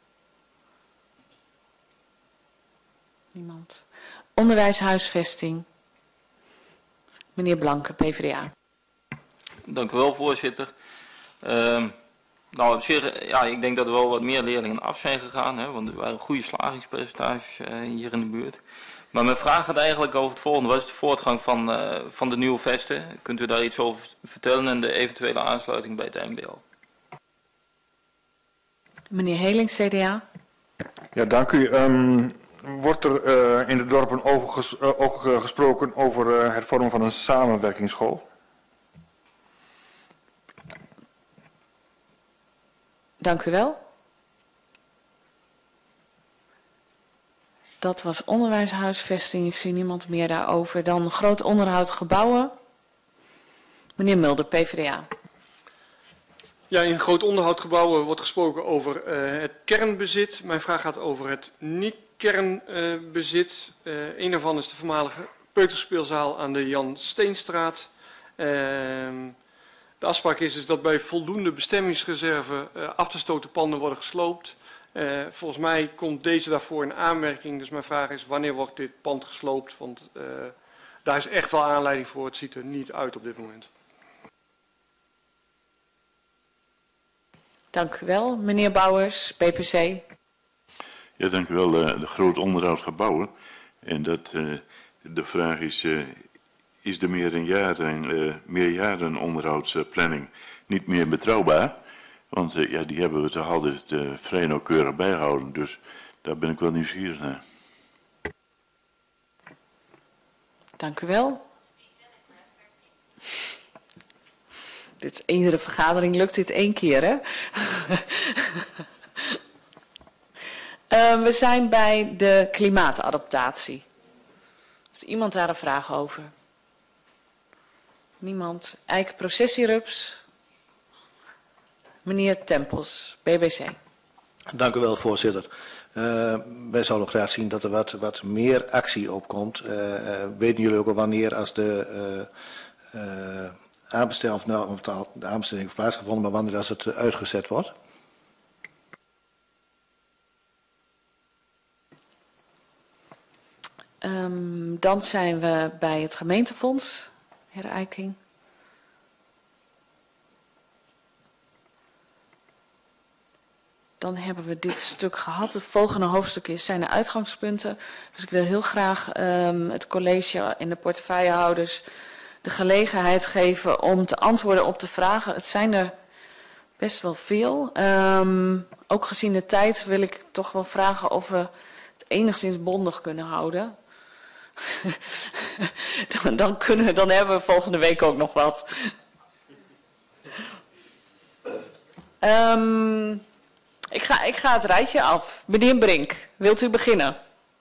Speaker 1: Niemand. Onderwijshuisvesting. Meneer Blanke, P V D A.
Speaker 21: Dank u wel, voorzitter. Uh, nou, op zich, ja, ik denk dat er wel wat meer leerlingen af zijn gegaan, hè, want er waren goede slagingspercentages uh, hier in de buurt. Maar mijn vraag gaat eigenlijk over het volgende. Wat is de voortgang van, uh, van de nieuwe vesten? Kunt u daar iets over vertellen en de eventuele aansluiting bij het M B L?
Speaker 1: Meneer Heling, C D A.
Speaker 18: Ja, dank u. Um, wordt er uh, in de dorpen over ges, uh, ook uh, gesproken over uh, het vormen van een samenwerkingsschool?
Speaker 1: Dank u wel. Dat was onderwijshuisvesting. Ik zie niemand meer daarover. Dan groot onderhoud gebouwen. Meneer Mulder, P V D A.
Speaker 2: Ja, in groot onderhoudgebouwen wordt gesproken over uh, het kernbezit. Mijn vraag gaat over het niet-kernbezit. Uh, uh, een daarvan is de voormalige peuterspeelzaal aan de Jan Steenstraat. Uh, de afspraak is, is dat bij voldoende bestemmingsreserve uh, af te stoten panden worden gesloopt. Uh, volgens mij komt deze daarvoor in aanmerking. Dus mijn vraag is, wanneer wordt dit pand gesloopt? Want uh, daar is echt wel aanleiding voor. Het ziet er niet uit op dit moment.
Speaker 1: Dank u wel. Meneer Bouwers, B P C.
Speaker 20: Ja, dank u wel. Uh, de groot onderhoudsgebouwen. En dat, uh, de vraag is, uh, is de meerjaren, uh, meerjaren onderhoudsplanning niet meer betrouwbaar? Want uh, ja, die hebben we toch altijd uh, vrij nauwkeurig bijgehouden. Dus daar ben ik wel nieuwsgierig naar.
Speaker 1: Dank u wel. Dit, iedere vergadering lukt dit één keer, hè? uh, we zijn bij de klimaatadaptatie. Heeft iemand daar een vraag over? Niemand. Eikenprocessierups. Meneer Tempels, B B C.
Speaker 14: Dank u wel, voorzitter. Uh, wij zouden graag zien dat er wat, wat meer actie opkomt. Uh, uh, weten jullie ook al wanneer als de uh, uh, aanbestellen, of nou, of de aanbestelling heeft plaatsgevonden, maar wanneer als het uitgezet wordt?
Speaker 1: Um, dan zijn we bij het gemeentefonds, heer Eiking. Dan hebben we dit stuk gehad. Het volgende hoofdstuk is, zijn de uitgangspunten. Dus ik wil heel graag um, het college en de portefeuillehouders de gelegenheid geven om te antwoorden op de vragen. Het zijn er best wel veel. Um, ook gezien de tijd wil ik toch wel vragen of we het enigszins bondig kunnen houden. dan, dan, kunnen, dan hebben we volgende week ook nog wat. Um, ik, ga, ik ga het rijtje af. Meneer Brink, wilt u beginnen?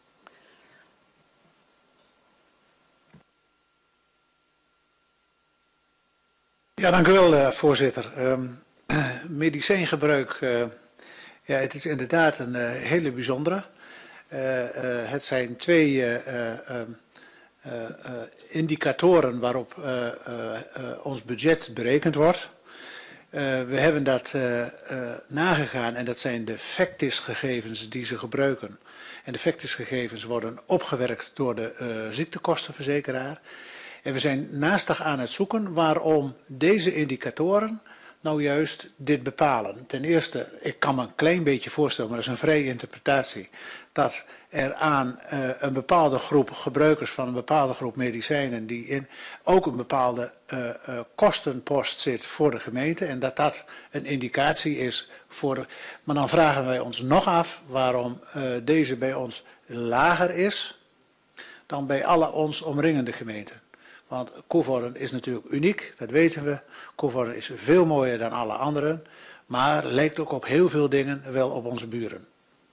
Speaker 4: Ja, dank u wel, uh, voorzitter. Um, uh, medicijngebruik, uh, ja, het is inderdaad een uh, hele bijzondere. Uh, uh, het zijn twee uh, uh, uh, uh, indicatoren waarop uh, uh, uh, ons budget berekend wordt. Uh, we hebben dat uh, uh, nagegaan en dat zijn de factis-gegevens die ze gebruiken. En de factis-gegevens worden opgewerkt door de uh, ziektekostenverzekeraar. En we zijn naastig aan het zoeken waarom deze indicatoren nou juist dit bepalen. Ten eerste, ik kan me een klein beetje voorstellen, maar dat is een vrije interpretatie, dat er aan uh, een bepaalde groep gebruikers van een bepaalde groep medicijnen die in ook een bepaalde uh, uh, kostenpost zit voor de gemeente en dat dat een indicatie is voor de, maar dan vragen wij ons nog af waarom uh, deze bij ons lager is dan bij alle ons omringende gemeenten. Want Coevorden is natuurlijk uniek, dat weten we. Coevorden is veel mooier dan alle anderen, maar lijkt ook op heel veel dingen wel op onze buren.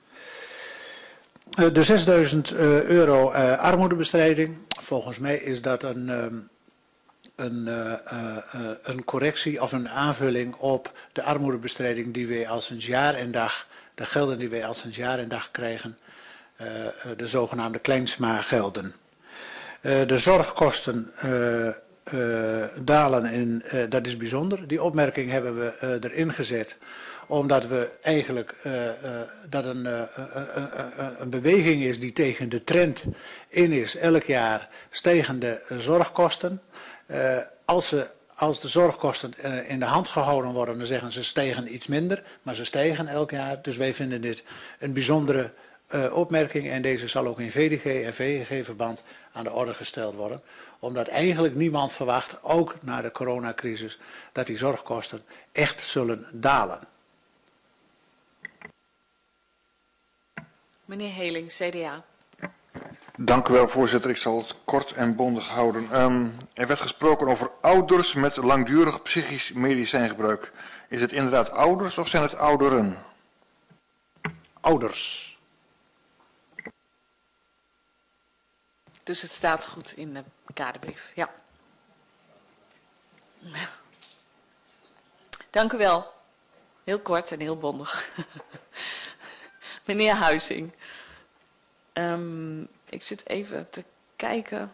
Speaker 4: De zesduizend euro uh, armoedebestrijding, volgens mij is dat een, um, een, uh, uh, een correctie of een aanvulling op de armoedebestrijding die wij al sinds jaar en dag, de gelden die wij al sinds jaar en dag krijgen, uh, de zogenaamde Kleinsma-gelden. Uh, de zorgkosten uh, uh, dalen, en uh, dat is bijzonder. Die opmerking hebben we uh, erin gezet, omdat we eigenlijk uh, uh, dat een, uh, uh, uh, uh, een beweging is die tegen de trend in is. Elk jaar stijgende zorgkosten. Uh, als, ze, als de zorgkosten uh, in de hand gehouden worden, dan zeggen ze stijgen iets minder, maar ze stijgen elk jaar. Dus wij vinden dit een bijzondere uh, opmerking en deze zal ook in V D G en V G G-verband aan de orde gesteld worden. Omdat eigenlijk niemand verwacht, ook na de coronacrisis, dat die zorgkosten echt zullen dalen.
Speaker 1: Meneer Heling, C D A.
Speaker 18: Dank u wel, voorzitter. Ik zal het kort en bondig houden. Um, er werd gesproken over ouders met langdurig psychisch medicijngebruik. Is het inderdaad ouders of zijn het ouderen?
Speaker 4: Ouders.
Speaker 1: Dus het staat goed in de kaderbrief, ja. Dank u wel. Heel kort en heel bondig. Meneer Huizing. Um, ik zit even te kijken.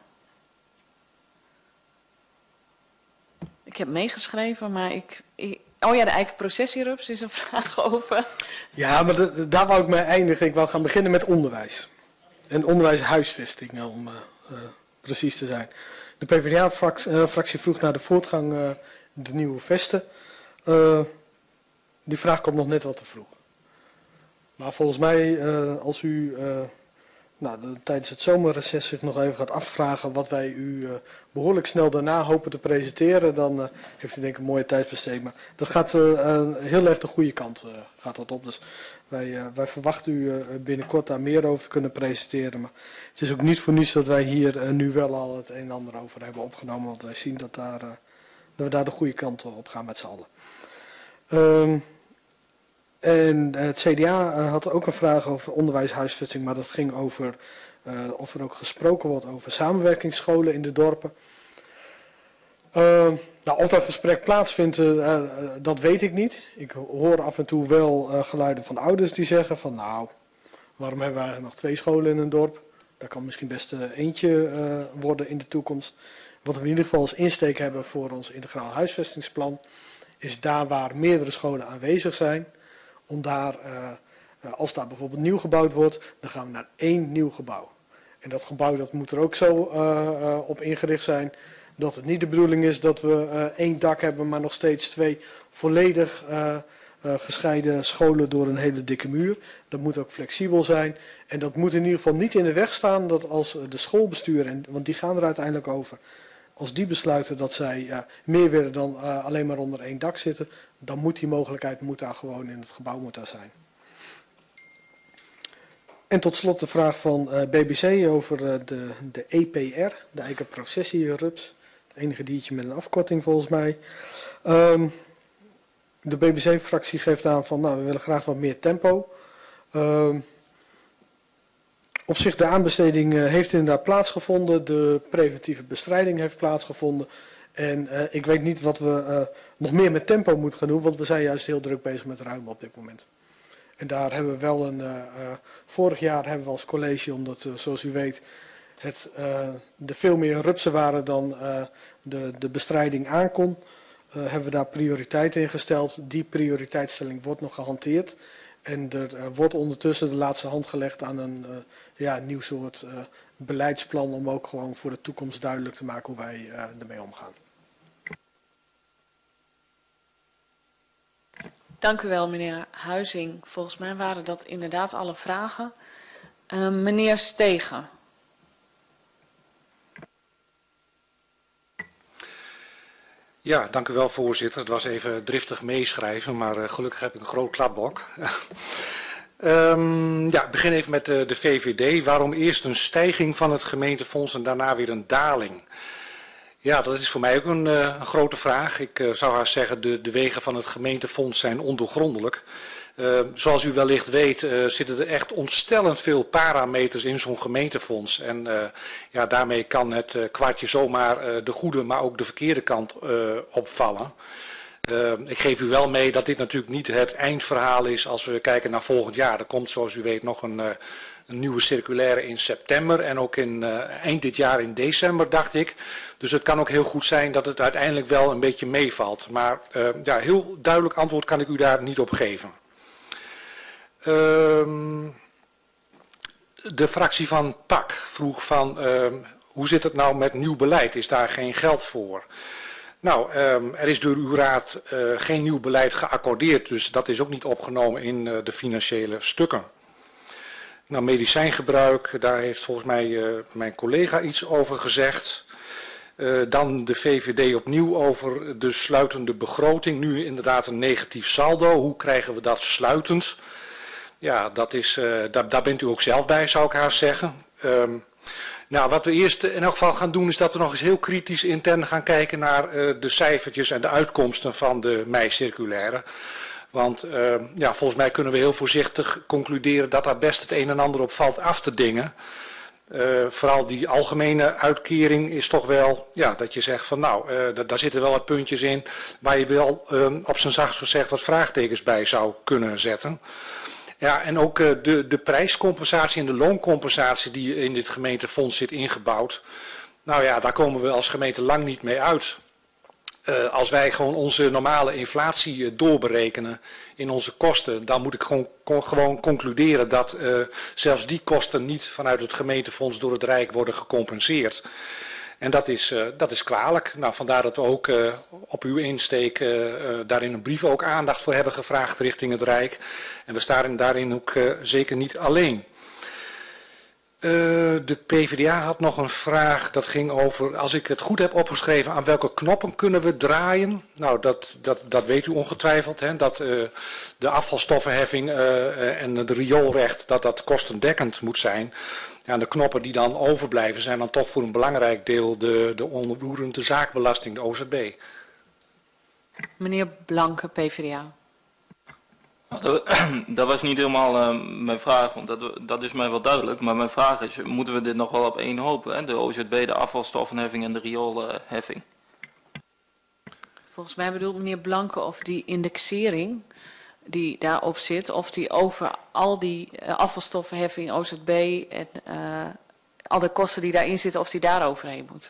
Speaker 1: Ik heb meegeschreven, maar ik, ik... Oh ja, de eikenprocessierups is een vraag over.
Speaker 3: Ja, maar de, daar wou ik mee eindigen. Ik wou gaan beginnen met onderwijs. En onderwijshuisvesting, om uh, uh, precies te zijn. De P v d A-fractie uh, vroeg naar de voortgang uh, de nieuwe vesten. Uh, die vraag komt nog net wat te vroeg. Maar volgens mij, uh, als u uh, nou, de, tijdens het zomerreces zich nog even gaat afvragen wat wij u uh, behoorlijk snel daarna hopen te presenteren, dan uh, heeft u denk ik een mooie tijdsbesteding. Maar dat gaat uh, uh, heel erg de goede kant uh, gaat dat op. Dus wij, uh, wij verwachten u uh, binnenkort daar meer over te kunnen presenteren. Maar het is ook niet voor niets dat wij hier uh, nu wel al het een en ander over hebben opgenomen. Want wij zien dat, daar, uh, dat we daar de goede kant op gaan met z'n allen. Um, En het C D A had ook een vraag over onderwijshuisvesting, maar dat ging over uh, of er ook gesproken wordt over samenwerkingsscholen in de dorpen. Uh, nou, of dat gesprek plaatsvindt, uh, uh, dat weet ik niet. Ik hoor af en toe wel uh, geluiden van ouders die zeggen van nou, waarom hebben we eigenlijk nog twee scholen in een dorp? Daar kan misschien best uh, eentje uh, worden in de toekomst. Wat we in ieder geval als insteek hebben voor ons integraal huisvestingsplan, is daar waar meerdere scholen aanwezig zijn, om daar, uh, als daar bijvoorbeeld nieuw gebouwd wordt, dan gaan we naar één nieuw gebouw. En dat gebouw dat moet er ook zo uh, uh, op ingericht zijn dat het niet de bedoeling is dat we uh, één dak hebben, maar nog steeds twee volledig uh, uh, gescheiden scholen door een hele dikke muur. Dat moet ook flexibel zijn. En dat moet in ieder geval niet in de weg staan dat als de schoolbestuur, want die gaan er uiteindelijk over, als die besluiten dat zij uh, meer willen dan uh, alleen maar onder één dak zitten, dan moet die mogelijkheid moet daar gewoon in het gebouw moet daar zijn. En tot slot de vraag van uh, B B C over uh, de, de E P R, de eikenprocessierups. Het enige diertje met een afkorting volgens mij. Um, de B B C-fractie geeft aan van nou, we willen graag wat meer tempo. Um, Op zich, de aanbesteding uh, heeft inderdaad plaatsgevonden, de preventieve bestrijding heeft plaatsgevonden. En uh, ik weet niet wat we uh, nog meer met tempo moeten gaan doen, want we zijn juist heel druk bezig met ruimen op dit moment. En daar hebben we wel een, uh, uh, vorig jaar hebben we als college, omdat uh, zoals u weet, het, uh, er veel meer rupsen waren dan uh, de, de bestrijding aankon, uh, hebben we daar prioriteit in gesteld. Die prioriteitsstelling wordt nog gehanteerd. En er uh, wordt ondertussen de laatste hand gelegd aan een uh, ja, nieuw soort uh, beleidsplan om ook gewoon voor de toekomst duidelijk te maken hoe wij uh, ermee omgaan.
Speaker 1: Dank u wel, meneer Huizing. Volgens mij waren dat inderdaad alle vragen. Uh, meneer Stegen.
Speaker 6: Ja, dank u wel, voorzitter. Het was even driftig meeschrijven, maar uh, gelukkig heb ik een groot kladblok. um, ja, ik begin even met de, de V V D. Waarom eerst een stijging van het gemeentefonds en daarna weer een daling? Ja, dat is voor mij ook een, uh, een grote vraag. Ik uh, zou haast zeggen, de, de wegen van het gemeentefonds zijn ondoorgrondelijk. Uh, zoals u wellicht weet uh, zitten er echt ontstellend veel parameters in zo'n gemeentefonds. En uh, ja, daarmee kan het uh, kwartje zomaar uh, de goede, maar ook de verkeerde kant uh, opvallen. Uh, ik geef u wel mee dat dit natuurlijk niet het eindverhaal is als we kijken naar volgend jaar. Er komt zoals u weet nog een, uh, een nieuwe circulaire in september en ook in, uh, eind dit jaar in december, dacht ik. Dus het kan ook heel goed zijn dat het uiteindelijk wel een beetje meevalt. Maar uh, ja, heel duidelijk antwoord kan ik u daar niet op geven. Um, de fractie van P A C vroeg van um, hoe zit het nou met nieuw beleid? Is daar geen geld voor? Nou, um, er is door uw raad uh, geen nieuw beleid geaccordeerd, dus dat is ook niet opgenomen in uh, de financiële stukken. Nou, medicijngebruik, daar heeft volgens mij uh, mijn collega iets over gezegd. Uh, dan de V V D opnieuw over de sluitende begroting. Nu inderdaad een negatief saldo. Hoe krijgen we dat sluitend? Ja, dat is, uh, daar, daar bent u ook zelf bij, zou ik haast zeggen. Um, nou, wat we eerst in elk geval gaan doen is dat we nog eens heel kritisch intern gaan kijken naar uh, de cijfertjes en de uitkomsten van de mei-circulaire. Want uh, ja, volgens mij kunnen we heel voorzichtig concluderen dat daar best het een en ander op valt af te dingen. Uh, vooral die algemene uitkering is toch wel, ja, dat je zegt van nou, uh, daar zitten wel wat puntjes in waar je wel uh, op zijn zachtst gezegd wat vraagtekens bij zou kunnen zetten. Ja, en ook uh, de, de prijscompensatie en de looncompensatie die in dit gemeentefonds zit ingebouwd. Nou ja, daar komen we als gemeente lang niet mee uit. Uh, als wij gewoon onze normale inflatie uh, doorberekenen in onze kosten, dan moet ik gewoon, con, gewoon concluderen dat uh, zelfs die kosten niet vanuit het gemeentefonds door het Rijk worden gecompenseerd. En dat is, uh, dat is kwalijk. Nou, vandaar dat we ook uh, op uw insteek uh, uh, daarin een brief ook aandacht voor hebben gevraagd richting het Rijk. En we staan daarin ook uh, zeker niet alleen. Uh, de P v d A had nog een vraag, dat ging over, als ik het goed heb opgeschreven, aan welke knoppen kunnen we draaien? Nou, dat, dat, dat weet u ongetwijfeld, hè, dat uh, de afvalstoffenheffing uh, uh, en de rioolrecht, dat dat kostendekkend moet zijn. Ja, en de knoppen die dan overblijven zijn dan toch voor een belangrijk deel de, de onroerende zaakbelasting, de O Z B.
Speaker 1: Meneer Blanke, P v d A.
Speaker 21: Dat was niet helemaal uh, mijn vraag, want dat, dat is mij wel duidelijk. Maar mijn vraag is, moeten we dit nog wel op één hoop? Hè? De O Z B, de afvalstoffenheffing en de rioolheffing.
Speaker 1: Volgens mij bedoelt meneer Blanke of die indexering die daarop zit, of die over al die uh, afvalstoffenheffing, O Z B en uh, al de kosten die daarin zitten, of die daar overheen moet.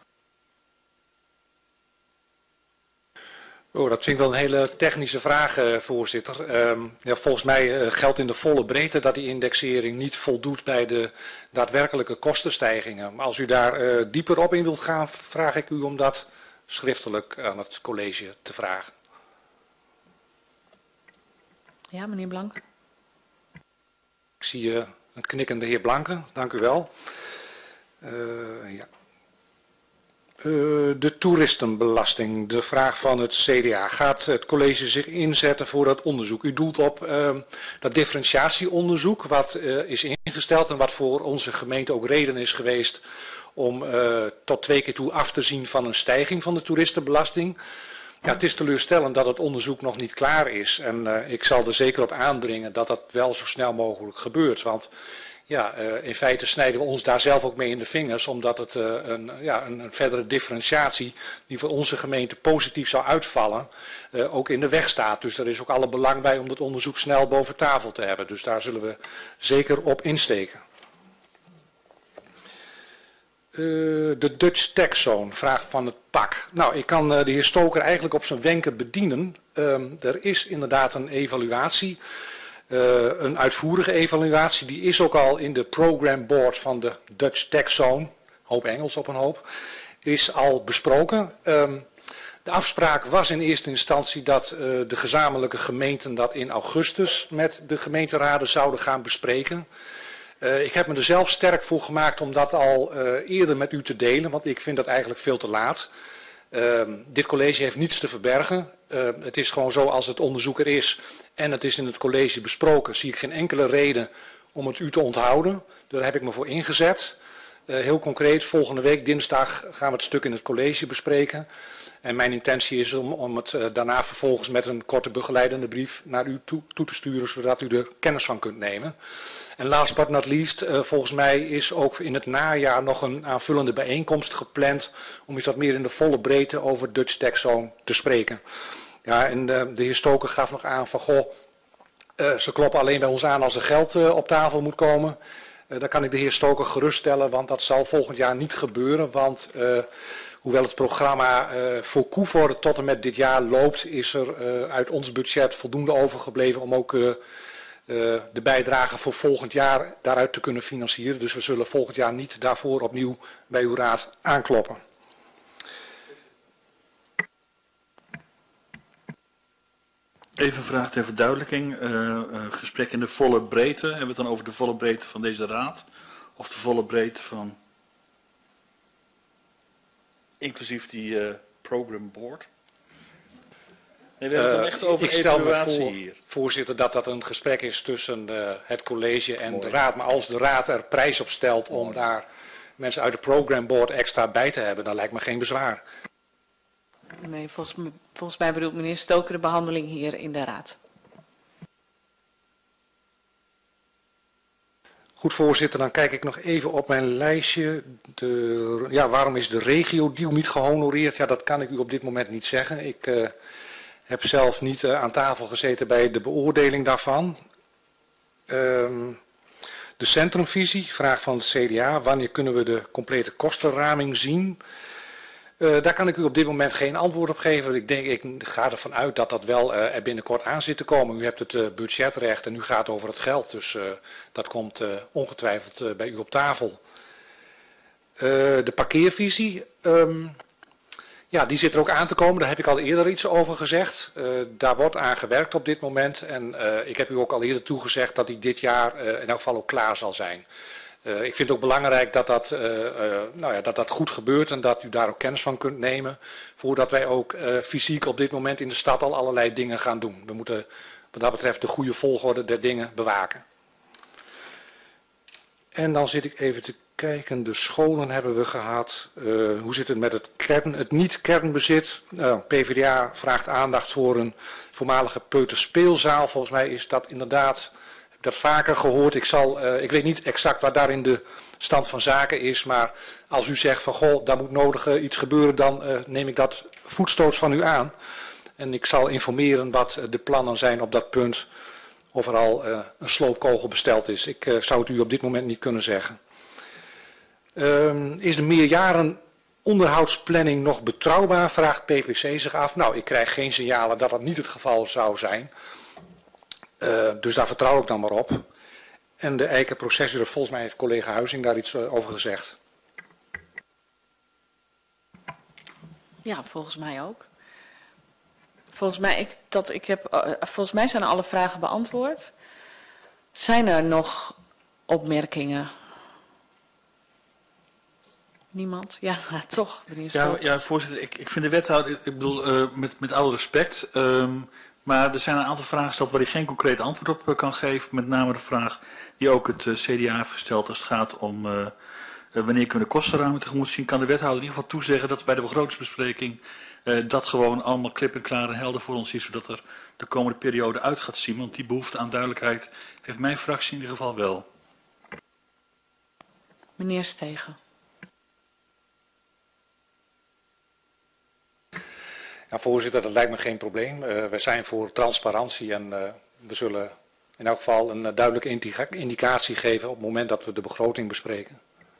Speaker 6: Oh, dat vind ik wel een hele technische vraag, uh, voorzitter. Um, ja, volgens mij uh, geldt in de volle breedte dat die indexering niet voldoet bij de daadwerkelijke kostenstijgingen. Maar als u daar uh, dieper op in wilt gaan, vraag ik u om dat schriftelijk aan het college te vragen.
Speaker 1: Ja, meneer Blanke.
Speaker 6: Ik zie uh, een knikkende heer Blanke, dank u wel. Uh, ja. Uh, de toeristenbelasting, de vraag van het C D A. Gaat het college zich inzetten voor dat onderzoek? U doelt op uh, dat differentiatieonderzoek wat uh, is ingesteld en wat voor onze gemeente ook reden is geweest om uh, tot twee keer toe af te zien van een stijging van de toeristenbelasting. Ja, het is teleurstellend dat het onderzoek nog niet klaar is en uh, ik zal er zeker op aandringen dat dat wel zo snel mogelijk gebeurt. Want ja, uh, in feite snijden we ons daar zelf ook mee in de vingers, omdat het uh, een, ja, een, een verdere differentiatie die voor onze gemeente positief zou uitvallen, uh, ook in de weg staat. Dus er is ook alle belang bij om dat onderzoek snel boven tafel te hebben. Dus daar zullen we zeker op insteken. Uh, de Dutch Tax Zone, vraag van het P A C. Nou, ik kan uh, de heer Stoker eigenlijk op zijn wenken bedienen. Um, er is inderdaad een evaluatie. Uh, een uitvoerige evaluatie, die is ook al in de program board van de Dutch Tax Zone, hoop Engels op een hoop, is al besproken. Um, de afspraak was in eerste instantie dat uh, de gezamenlijke gemeenten dat in augustus met de gemeenteraden zouden gaan bespreken. Uh, ik heb me er zelf sterk voor gemaakt om dat al uh, eerder met u te delen, want ik vind dat eigenlijk veel te laat. Uh, dit college heeft niets te verbergen. Uh, het is gewoon zo als het onderzoek er is en het is in het college besproken, zie ik geen enkele reden om het u te onthouden. Daar heb ik me voor ingezet. Uh, heel concreet, volgende week dinsdag gaan we het stuk in het college bespreken. En mijn intentie is om, om het uh, daarna vervolgens met een korte begeleidende brief naar u toe, toe te sturen, zodat u er kennis van kunt nemen. En last but not least, uh, volgens mij is ook in het najaar nog een aanvullende bijeenkomst gepland om eens wat meer in de volle breedte over Dutch Tax Zone te spreken. Ja, en uh, de heer Stoker gaf nog aan van, goh, uh, ze kloppen alleen bij ons aan als er geld uh, op tafel moet komen. Uh, dan kan ik de heer Stoker geruststellen, want dat zal volgend jaar niet gebeuren, want uh, hoewel het programma uh, voor Koevoorde tot en met dit jaar loopt, is er uh, uit ons budget voldoende overgebleven om ook uh, uh, de bijdrage voor volgend jaar daaruit te kunnen financieren. Dus we zullen volgend jaar niet daarvoor opnieuw bij uw raad aankloppen.
Speaker 5: Even een vraag ter verduidelijking. Uh, uh, gesprek in de volle breedte. Hebben we het dan over de volle breedte van deze raad? Of de volle breedte van... inclusief die uh, program board? Nee, we hebben het dan echt over
Speaker 6: ik stel me
Speaker 5: evaluatie
Speaker 6: voor,
Speaker 5: hier.
Speaker 6: voorzitter, dat dat een gesprek is tussen uh, het college en Mooi. de raad. Maar als de raad er prijs op stelt om Mooi. daar mensen uit de program board extra bij te hebben, dan lijkt me geen bezwaar.
Speaker 1: Nee, volgens, me, volgens mij bedoelt meneer Stoker de behandeling hier in de raad.
Speaker 6: Goed, voorzitter, dan kijk ik nog even op mijn lijstje. De, ja, waarom is de regio-deal niet gehonoreerd? Ja, dat kan ik u op dit moment niet zeggen. Ik uh, heb zelf niet uh, aan tafel gezeten bij de beoordeling daarvan. Um, de centrumvisie, vraag van het C D A. Wanneer kunnen we de complete kostenraming zien? Uh, daar kan ik u op dit moment geen antwoord op geven. Ik, denk, ik ga ervan uit dat dat wel uh, er binnenkort aan zit te komen. U hebt het uh, budgetrecht en u gaat over het geld. Dus uh, dat komt uh, ongetwijfeld uh, bij u op tafel. Uh, de parkeervisie, um, ja, die zit er ook aan te komen. Daar heb ik al eerder iets over gezegd. Uh, daar wordt aan gewerkt op dit moment. En uh, ik heb u ook al eerder toegezegd dat die dit jaar uh, in elk geval ook klaar zal zijn. Uh, ik vind het ook belangrijk dat dat, uh, uh, nou ja, dat dat goed gebeurt en dat u daar ook kennis van kunt nemen. Voordat wij ook uh, fysiek op dit moment in de stad al allerlei dingen gaan doen. We moeten wat dat betreft de goede volgorde der dingen bewaken. En dan zit ik even te kijken, de scholen hebben we gehad. Uh, hoe zit het met het, kern, het niet-kernbezit? Uh, P v d A vraagt aandacht voor een voormalige peuterspeelzaal. Volgens mij is dat inderdaad... dat vaker gehoord. Ik, zal, uh, ik weet niet exact waar daarin de stand van zaken is, maar als u zegt van goh, daar moet nodig uh, iets gebeuren, dan uh, neem ik dat voetstoots van u aan. En ik zal informeren wat uh, de plannen zijn op dat punt, of er al uh, een sloopkogel besteld is. Ik uh, zou het u op dit moment niet kunnen zeggen. Um, is de meerjaren onderhoudsplanning nog betrouwbaar, vraagt P P C zich af. Nou, ik krijg geen signalen dat dat niet het geval zou zijn. Uh, dus daar vertrouw ik dan maar op. En de eikenprocessor, volgens mij heeft collega Huizing daar iets uh, over gezegd.
Speaker 1: Ja, volgens mij ook. Volgens mij, ik, dat ik heb, uh, volgens mij zijn alle vragen beantwoord. Zijn er nog opmerkingen? Niemand? Ja, toch.
Speaker 5: Ja, ja, voorzitter, ik, ik vind de wethouder, ik bedoel, uh, met, met alle respect... Um, Maar er zijn een aantal vragen gesteld waar hij geen concreet antwoord op kan geven. Met name de vraag die ook het C D A heeft gesteld als het gaat om uh, wanneer kunnen we de kostenruimte tegemoet zien. Kan de wethouder in ieder geval toezeggen dat bij de begrotingsbespreking uh, dat gewoon allemaal klip en klaar en helder voor ons is. Zodat er de komende periode uit gaat zien. Want die behoefte aan duidelijkheid heeft mijn fractie in ieder geval wel.
Speaker 1: Meneer Stegen.
Speaker 6: Ja, voorzitter, dat lijkt me geen probleem. Uh, wij zijn voor transparantie en uh, we zullen in elk geval een uh, duidelijke indicatie geven op het moment dat we de begroting bespreken.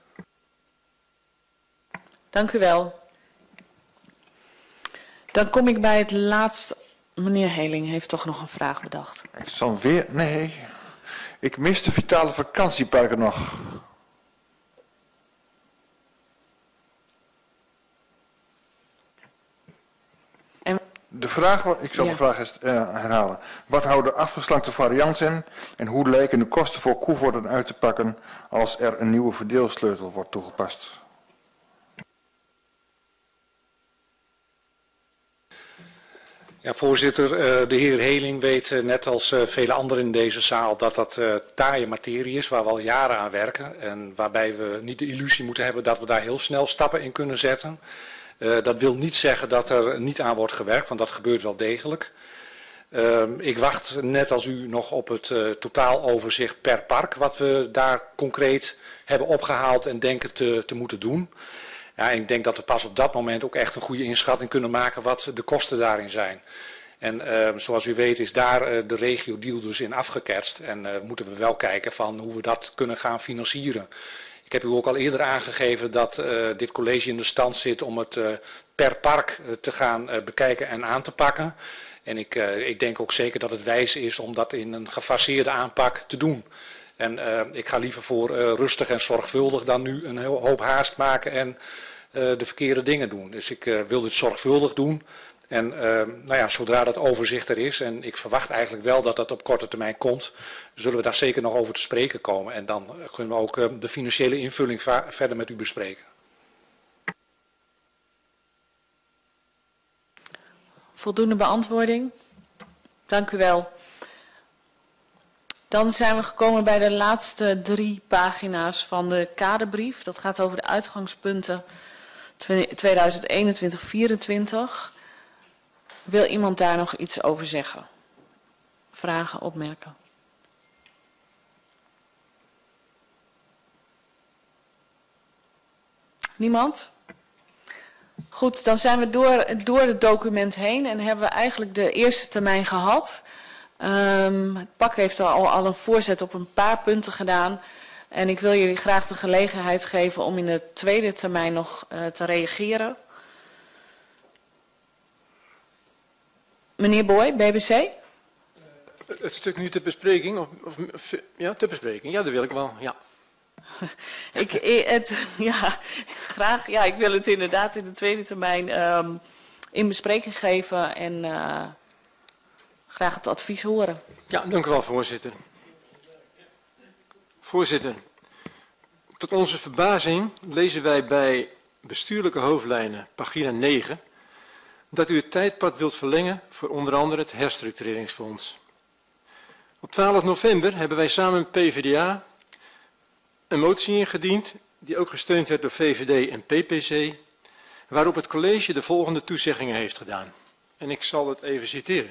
Speaker 1: Dank u wel. Dan kom ik bij het laatste. Meneer Heling heeft toch nog een vraag bedacht.
Speaker 18: Ik zal weer, nee, ik mis de vitale vakantieparken nog. De vraag, ik zal ja. de vraag eens uh, herhalen. Wat houden afgeslankte varianten en hoe lijken de kosten voor Koevoorden uit te pakken als er een nieuwe verdeelsleutel wordt toegepast?
Speaker 6: Ja, voorzitter, uh, de heer Heling weet uh, net als uh, vele anderen in deze zaal dat dat uh, taaie materie is waar we al jaren aan werken. En waarbij we niet de illusie moeten hebben dat we daar heel snel stappen in kunnen zetten. Uh, dat wil niet zeggen dat er niet aan wordt gewerkt, want dat gebeurt wel degelijk. Uh, ik wacht net als u nog op het uh, totaaloverzicht per park, wat we daar concreet hebben opgehaald en denken te, te moeten doen. Ja, ik denk dat we pas op dat moment ook echt een goede inschatting kunnen maken wat de kosten daarin zijn. En uh, zoals u weet is daar uh, de regio-deal dus in afgeketst en uh, moeten we wel kijken van hoe we dat kunnen gaan financieren. Ik heb u ook al eerder aangegeven dat uh, dit college in de stand zit om het uh, per park uh, te gaan uh, bekijken en aan te pakken. En ik, uh, ik denk ook zeker dat het wijs is om dat in een gefaseerde aanpak te doen. En uh, ik ga liever voor uh, rustig en zorgvuldig dan nu een heel hoop haast maken en uh, de verkeerde dingen doen. Dus ik uh, wil dit zorgvuldig doen. En uh, nou ja, zodra dat overzicht er is, en ik verwacht eigenlijk wel dat dat op korte termijn komt, zullen we daar zeker nog over te spreken komen. En dan kunnen we ook uh, de financiële invulling verder met u bespreken.
Speaker 1: Voldoende beantwoording. Dank u wel. Dan zijn we gekomen bij de laatste drie pagina's van de kaderbrief. Dat gaat over de uitgangspunten tweeduizend eenentwintig vierentwintig. Wil iemand daar nog iets over zeggen? Vragen, opmerken? Niemand? Goed, dan zijn we door, door het document heen en hebben we eigenlijk de eerste termijn gehad. Um, het P A C heeft al, al een voorzet op een paar punten gedaan. En ik wil jullie graag de gelegenheid geven om in de tweede termijn nog uh, te reageren. Meneer Boy, B B C?
Speaker 9: Het stuk nu ter bespreking, of, of, ja, ter bespreking, ja, dat wil ik wel, ja.
Speaker 1: ik, het, ja, graag, ja, ik wil het inderdaad in de tweede termijn um, in bespreking geven en uh, graag het advies horen.
Speaker 9: Ja, dank u wel, voorzitter. Voorzitter, tot onze verbazing lezen wij bij bestuurlijke hoofdlijnen, pagina negen, dat u het tijdpad wilt verlengen voor onder andere het herstructureringsfonds. Op twaalf november hebben wij samen met P v d A een motie ingediend, die ook gesteund werd door V V D en P P C, waarop het college de volgende toezeggingen heeft gedaan. En ik zal het even citeren.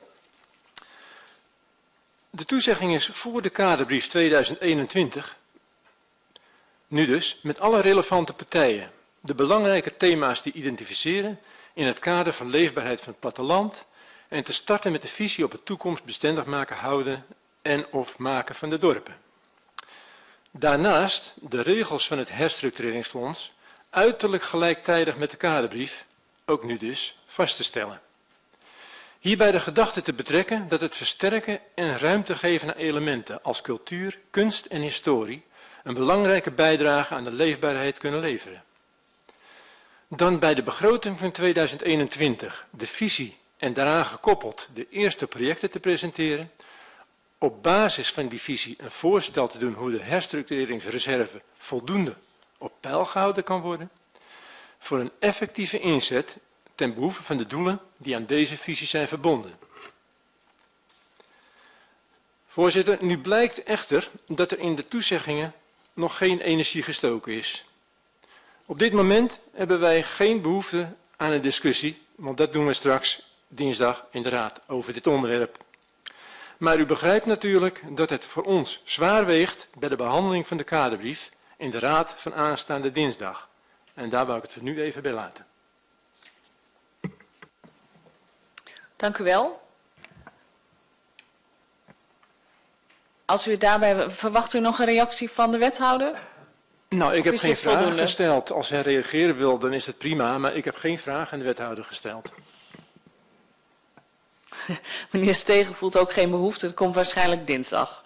Speaker 9: De toezegging is voor de kaderbrief tweeduizend eenentwintig, nu dus, met alle relevante partijen, de belangrijke thema's die identificeren in het kader van leefbaarheid van het platteland en te starten met de visie op het toekomstbestendig maken, houden en of maken van de dorpen. Daarnaast de regels van het herstructureringsfonds uiterlijk gelijktijdig met de kaderbrief, ook nu dus, vast te stellen. Hierbij de gedachte te betrekken dat het versterken en ruimte geven aan elementen als cultuur, kunst en historie een belangrijke bijdrage aan de leefbaarheid kunnen leveren. Dan bij de begroting van tweeduizend eenentwintig de visie en daaraan gekoppeld de eerste projecten te presenteren, op basis van die visie een voorstel te doen hoe de herstructureringsreserve voldoende op peil gehouden kan worden, voor een effectieve inzet ten behoeve van de doelen die aan deze visie zijn verbonden. Voorzitter, nu blijkt echter dat er in de toezeggingen nog geen energie gestoken is. Op dit moment hebben wij geen behoefte aan een discussie, want dat doen we straks dinsdag in de Raad over dit onderwerp. Maar u begrijpt natuurlijk dat het voor ons zwaar weegt bij de behandeling van de kaderbrief in de Raad van aanstaande dinsdag. En daar wou ik het voor nu even bij laten.
Speaker 1: Dank u wel. Als u daarbij verwacht u nog een reactie van de wethouder?
Speaker 9: Nou, ik
Speaker 1: Of
Speaker 9: heb
Speaker 1: is
Speaker 9: geen
Speaker 1: dit
Speaker 9: vraag
Speaker 1: voldoende?
Speaker 9: gesteld. Als hij reageren wil, dan is het prima, maar ik heb geen vraag aan de wethouder gesteld.
Speaker 1: Meneer Stegen voelt ook geen behoefte, dat komt waarschijnlijk dinsdag.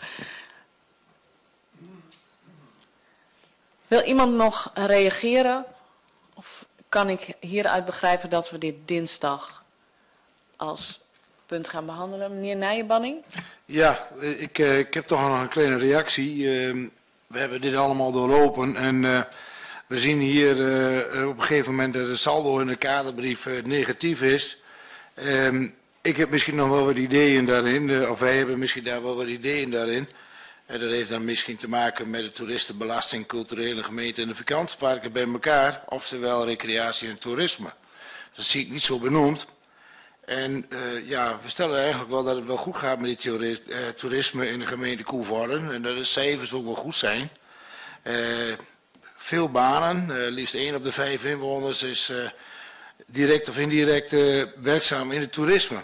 Speaker 1: Wil iemand nog reageren? Of kan ik hieruit begrijpen dat we dit dinsdag als punt gaan behandelen? Meneer Nijenbanning?
Speaker 7: Ja, ik, uh, ik heb toch nog een kleine reactie. Uh, we hebben dit allemaal doorlopen en uh, we zien hier uh, op een gegeven moment dat de saldo in de kaderbrief uh, negatief is. Uh, ik heb misschien nog wel wat ideeën daarin, uh, of wij hebben misschien daar wel wat ideeën daarin. Uh, dat heeft dan misschien te maken met de toeristenbelasting, culturele gemeenten en de vakantieparken bij elkaar, oftewel recreatie en toerisme. Dat zie ik niet zo benoemd. En uh, ja, we stellen eigenlijk wel dat het wel goed gaat met die uh, toerisme in de gemeente Koevoorden. En dat de cijfers ook wel goed zijn. Uh, veel banen, uh, liefst één op de vijf inwoners is uh, direct of indirect uh, werkzaam in het toerisme.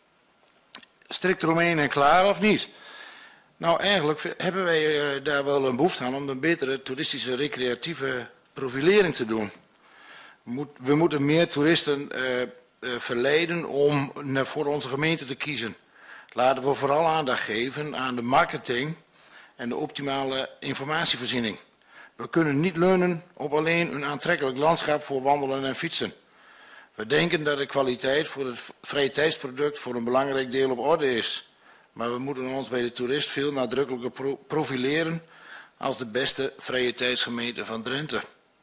Speaker 7: Strikt eromheen en klaar of niet? Nou, eigenlijk hebben wij uh, daar wel een behoefte aan om een betere toeristische recreatieve profilering te doen. We, moet, we moeten meer toeristen uh, Uh, verleiden om uh, voor onze gemeente te kiezen. Laten we vooral aandacht geven aan de marketing en de optimale informatievoorziening. We kunnen niet leunen op alleen een aantrekkelijk landschap voor wandelen en fietsen. We denken dat de kwaliteit voor het vrije tijdsproduct voor een belangrijk deel op orde is. Maar we moeten ons bij de toerist veel nadrukkelijker pro profileren als de beste vrije tijdsgemeente van Drenthe.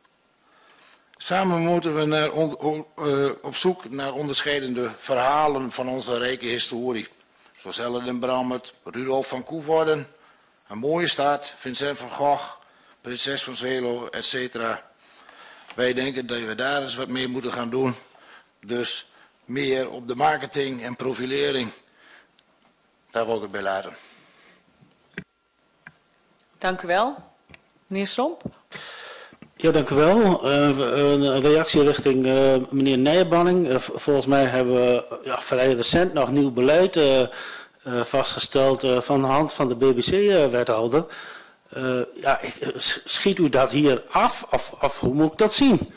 Speaker 7: Samen moeten we naar on, uh, op zoek naar onderscheidende verhalen van onze rijke historie. Zoals Ellen en Brammert, Rudolf van Koevoorden, een mooie stad, Vincent van Gogh, Prinses van Zwelo, et cetera. Wij denken dat we daar eens wat mee moeten gaan doen. Dus meer op de marketing en profilering. Daar wil ik het bij laten.
Speaker 1: Dank u wel. Meneer Slomp?
Speaker 13: Ja, dank u wel. Uh, een reactie richting uh, meneer Nijenbanning. Uh, volgens mij hebben we ja, vrij recent nog nieuw beleid uh, uh, vastgesteld uh, van de hand van de B B C-wethouder. Uh, uh, ja, ik, schiet u dat hier af of, of hoe moet ik dat zien?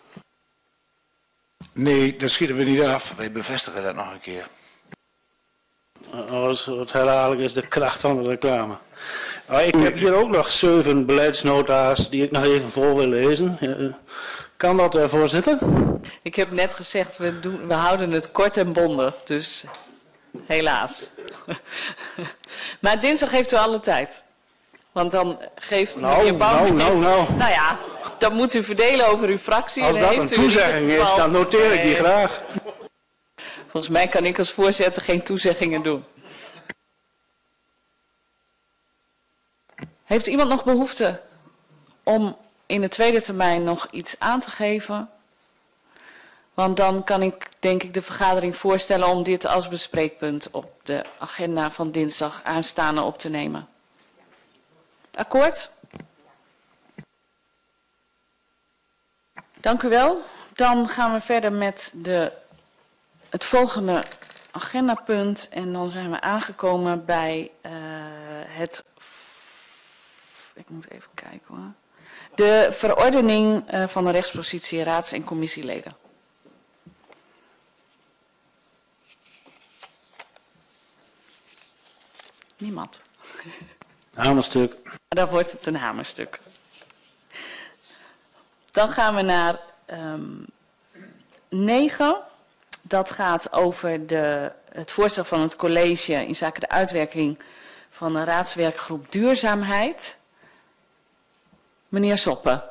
Speaker 7: Nee, dat schieten we niet af. Wij bevestigen dat nog een keer.
Speaker 13: Uh, het herhaling is de kracht van de reclame. Uh, ik heb hier ook nog zeven beleidsnota's die ik nog even voor wil lezen. Uh, kan dat, uh, voorzitter?
Speaker 1: Ik heb net gezegd, we, doen, we houden het kort en bondig, dus helaas. Maar dinsdag heeft u alle tijd. Want dan geeft
Speaker 13: nou,
Speaker 1: meneer Bouwmeester...
Speaker 13: Nou, nou, nou.
Speaker 1: Nou ja, dan moet u verdelen over uw fractie.
Speaker 13: Als
Speaker 1: en
Speaker 13: dat
Speaker 1: heeft
Speaker 13: een toezegging is, dan noteer ik die graag.
Speaker 1: Volgens mij kan ik als voorzitter geen toezeggingen doen. Heeft iemand nog behoefte om in de tweede termijn nog iets aan te geven? Want dan kan ik denk ik de vergadering voorstellen om dit als bespreekpunt op de agenda van dinsdag aanstaande op te nemen. Akkoord? Dank u wel. Dan gaan we verder met de, het volgende agendapunt en dan zijn we aangekomen bij uh, het... Ik moet even kijken hoor. De verordening uh, van de rechtspositie raads- en commissieleden. Niemand.
Speaker 13: Hamerstuk.
Speaker 1: Dan wordt het een hamerstuk. Dan gaan we naar um, negen. Dat gaat over de, het voorstel van het college in zaken de uitwerking van de raadswerkgroep duurzaamheid. Meneer Soppen.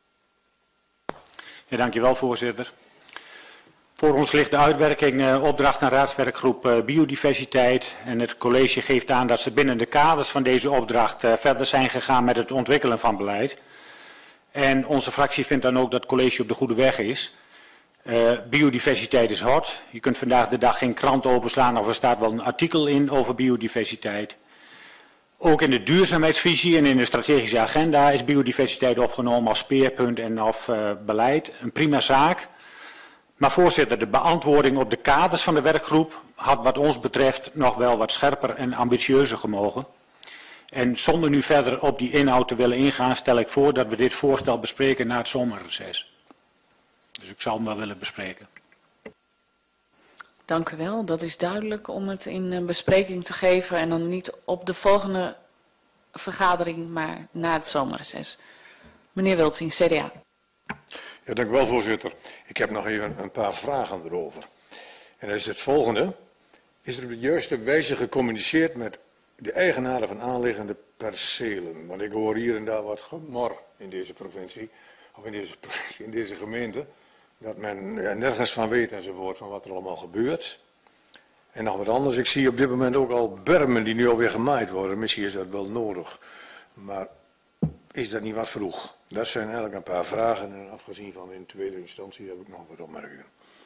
Speaker 10: Ja, dankjewel voorzitter. Voor ons ligt de uitwerking uh, opdracht aan raadswerkgroep uh, biodiversiteit. En het college geeft aan dat ze binnen de kaders van deze opdracht uh, verder zijn gegaan met het ontwikkelen van beleid. En onze fractie vindt dan ook dat het college op de goede weg is. Uh, biodiversiteit is hot. Je kunt vandaag de dag geen krant openslaan of er staat wel een artikel in over biodiversiteit. Ook in de duurzaamheidsvisie en in de strategische agenda is biodiversiteit opgenomen als speerpunt en of uh, beleid. Een prima zaak. Maar voorzitter, de beantwoording op de kaders van de werkgroep had wat ons betreft nog wel wat scherper en ambitieuzer gemogen. En zonder nu verder op die inhoud te willen ingaan, stel ik voor dat we dit voorstel bespreken na het zomerreces. Dus ik zal hem wel willen bespreken.
Speaker 1: Dank u wel. Dat is duidelijk om het in bespreking te geven en dan niet op de volgende vergadering, maar na het zomerreces. Meneer Wilting, C D A.
Speaker 22: Ja, dank u wel, voorzitter. Ik heb nog even een paar vragen erover. En dat is het volgende. Is er op de juiste wijze gecommuniceerd met de eigenaren van aanliggende percelen? Want ik hoor hier en daar wat gemor in deze provincie, of in deze, in deze gemeente, dat men ja, nergens van weet enzovoort, van wat er allemaal gebeurt. En nog wat anders, ik zie op dit moment ook al bermen die nu alweer gemaaid worden. Misschien is dat wel nodig. Maar is dat niet wat vroeg? Dat zijn eigenlijk een paar vragen en afgezien van in tweede instantie heb ik nog wat opmerkingen.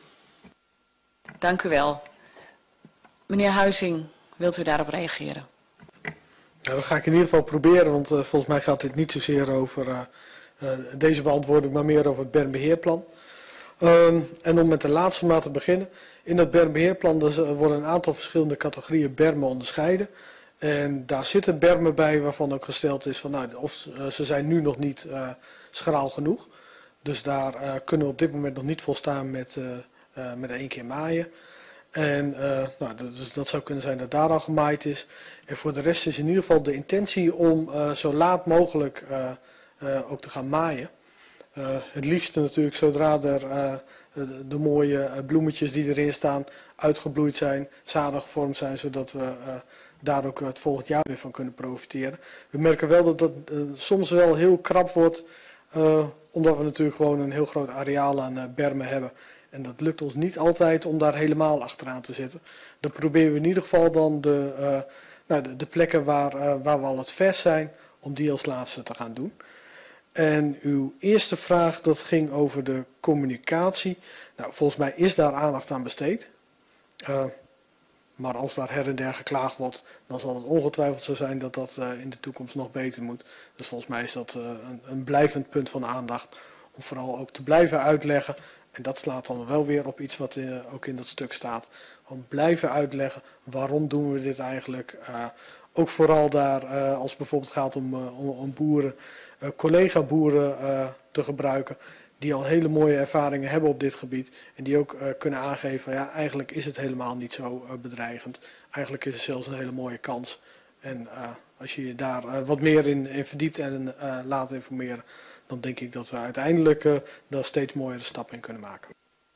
Speaker 1: Dank u wel. Meneer Huizing, wilt u daarop reageren?
Speaker 3: Ja, dat ga ik in ieder geval proberen, want uh, volgens mij gaat dit niet zozeer over uh, uh, deze beantwoording, maar meer over het bermbeheerplan. Um, en om met de laatste maar te beginnen. In dat bermbeheerplan dus, uh, worden een aantal verschillende categorieën bermen onderscheiden. En daar zitten bermen bij waarvan ook gesteld is van nou, of uh, ze zijn nu nog niet uh, schraal genoeg. Dus daar uh, kunnen we op dit moment nog niet volstaan met, uh, uh, met één keer maaien. En uh, nou, dus dat zou kunnen zijn dat daar al gemaaid is. En voor de rest is in ieder geval de intentie om uh, zo laat mogelijk uh, uh, ook te gaan maaien. Uh, het liefste natuurlijk zodra er uh, de, de mooie uh, bloemetjes die erin staan uitgebloeid zijn, zadig gevormd zijn, zodat we uh, daar ook het volgend jaar weer van kunnen profiteren. We merken wel dat dat uh, soms wel heel krap wordt, uh, omdat we natuurlijk gewoon een heel groot areaal aan uh, bermen hebben. En dat lukt ons niet altijd om daar helemaal achteraan te zitten. Dan proberen we in ieder geval dan de, uh, nou, de, de plekken waar, uh, waar we al het vers zijn, om die als laatste te gaan doen. En uw eerste vraag, dat ging over de communicatie. Nou, volgens mij is daar aandacht aan besteed. Uh, Maar als daar her en der geklaagd wordt, dan zal het ongetwijfeld zo zijn dat dat uh, in de toekomst nog beter moet. Dus volgens mij is dat uh, een, een blijvend punt van aandacht om vooral ook te blijven uitleggen. En dat slaat dan wel weer op iets wat uh, ook in dat stuk staat. Om blijven uitleggen waarom doen we dit eigenlijk. Uh, ook vooral daar uh, als het bijvoorbeeld gaat om, uh, om, om boeren, uh, collega-boeren uh, te gebruiken. Die al hele mooie ervaringen hebben op dit gebied. En die ook uh, kunnen aangeven, ja, eigenlijk is het helemaal niet zo uh, bedreigend. Eigenlijk is het zelfs een hele mooie kans. En uh, als je je daar uh, wat meer in, in verdiept en uh, laat informeren, dan denk ik dat we uiteindelijk uh, daar steeds mooiere stappen in kunnen maken.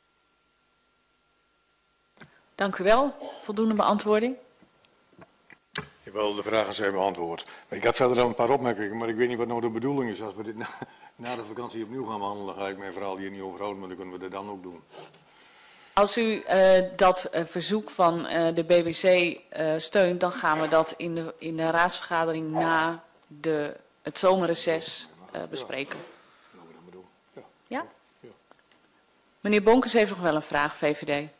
Speaker 1: Dank u wel. Voldoende beantwoording.
Speaker 22: Wel, de vragen zijn beantwoord. Maar ik had verder dan een paar opmerkingen, maar ik weet niet wat nou de bedoeling is. Als we dit na, na de vakantie opnieuw gaan behandelen, ga ik mijn verhaal hier niet overhouden, maar dan kunnen we dat dan ook doen.
Speaker 1: Als u uh, dat uh, verzoek van uh, de B B C uh, steunt, dan gaan we dat in de, in de raadsvergadering na de, het zomerreces uh, bespreken. Ja? Meneer Bonkers heeft nog wel een vraag, V V D.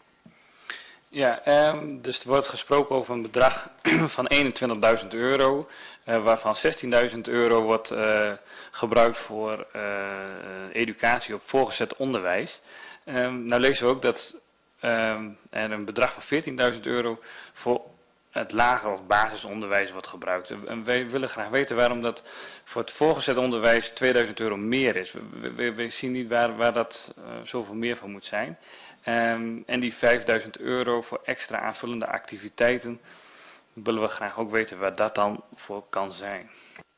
Speaker 19: Ja, um, dus er wordt gesproken over een bedrag van eenentwintigduizend euro, uh, waarvan zestienduizend euro wordt uh, gebruikt voor uh, educatie op voorgezet onderwijs. Um, nou lezen we ook dat um, er een bedrag van veertienduizend euro voor het lager of basisonderwijs wordt gebruikt. En wij willen graag weten waarom dat voor het voorgezet onderwijs tweeduizend euro meer is. We, we, we zien niet waar, waar dat uh, zoveel meer van moet zijn. Um, en die vijfduizend euro voor extra aanvullende activiteiten, willen we graag ook weten waar dat dan voor kan zijn.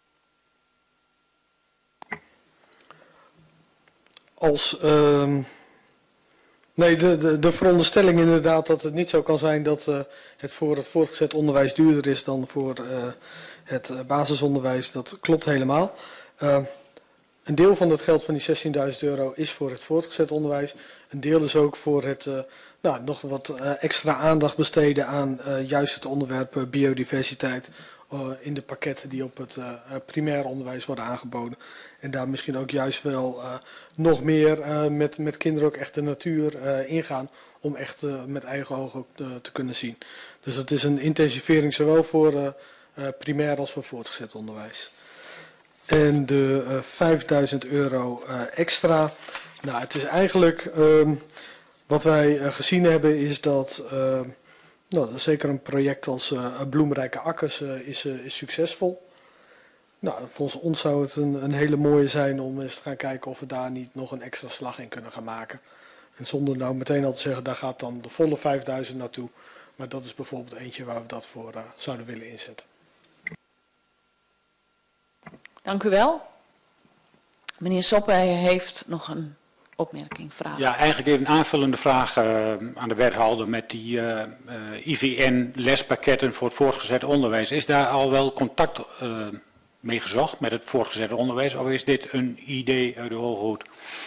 Speaker 3: Als, uh, nee, de, de, de veronderstelling inderdaad dat het niet zo kan zijn dat uh, het voor het voortgezet onderwijs duurder is dan voor uh, het uh, basisonderwijs, dat klopt helemaal. Uh, Een deel van het geld van die zestienduizend euro is voor het voortgezet onderwijs. Een deel is ook voor het uh, nou, nog wat uh, extra aandacht besteden aan uh, juist het onderwerp uh, biodiversiteit uh, in de pakketten die op het uh, primair onderwijs worden aangeboden. En daar misschien ook juist wel uh, nog meer uh, met, met kinderen ook echt de natuur uh, ingaan om echt uh, met eigen ogen ook, uh, te kunnen zien. Dus dat is een intensivering zowel voor uh, uh, primair als voor voortgezet onderwijs. En de uh, vijfduizend euro uh, extra. Nou, het is eigenlijk, uh, wat wij uh, gezien hebben is dat, uh, nou, zeker een project als uh, Bloemrijke Akkers uh, is, uh, is succesvol. Nou, volgens ons zou het een, een hele mooie zijn om eens te gaan kijken of we daar niet nog een extra slag in kunnen gaan maken. En zonder nou meteen al te zeggen, daar gaat dan de volle vijfduizend naartoe. Maar dat is bijvoorbeeld eentje waar we dat voor uh, zouden willen inzetten.
Speaker 1: Dank u wel. Meneer Soppe heeft nog een opmerking, vraag.
Speaker 10: Ja, eigenlijk even een aanvullende vraag uh, aan de wethouder met die uh, uh, I V N-lespakketten voor het voortgezet onderwijs. Is daar al wel contact uh, mee gezocht met het voortgezet onderwijs of is dit een idee uit de hoge hoed?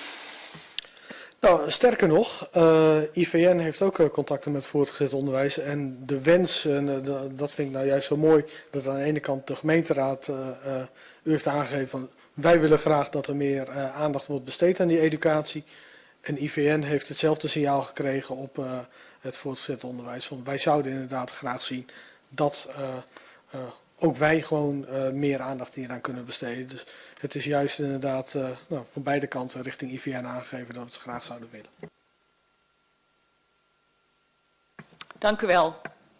Speaker 3: Nou, sterker nog, uh, I V N heeft ook uh, contacten met voortgezet onderwijs en de wens, uh, de, dat vind ik nou juist zo mooi, dat aan de ene kant de gemeenteraad uh, uh, u heeft aangegeven van wij willen graag dat er meer uh, aandacht wordt besteed aan die educatie. En I V N heeft hetzelfde signaal gekregen op uh, het voortgezet onderwijs. Van wij zouden inderdaad graag zien dat uh, uh, ook wij gewoon uh, meer aandacht hieraan kunnen besteden. Dus het is juist inderdaad uh, nou, van beide kanten richting I V N aangegeven dat we het graag zouden willen.
Speaker 1: Dank u wel.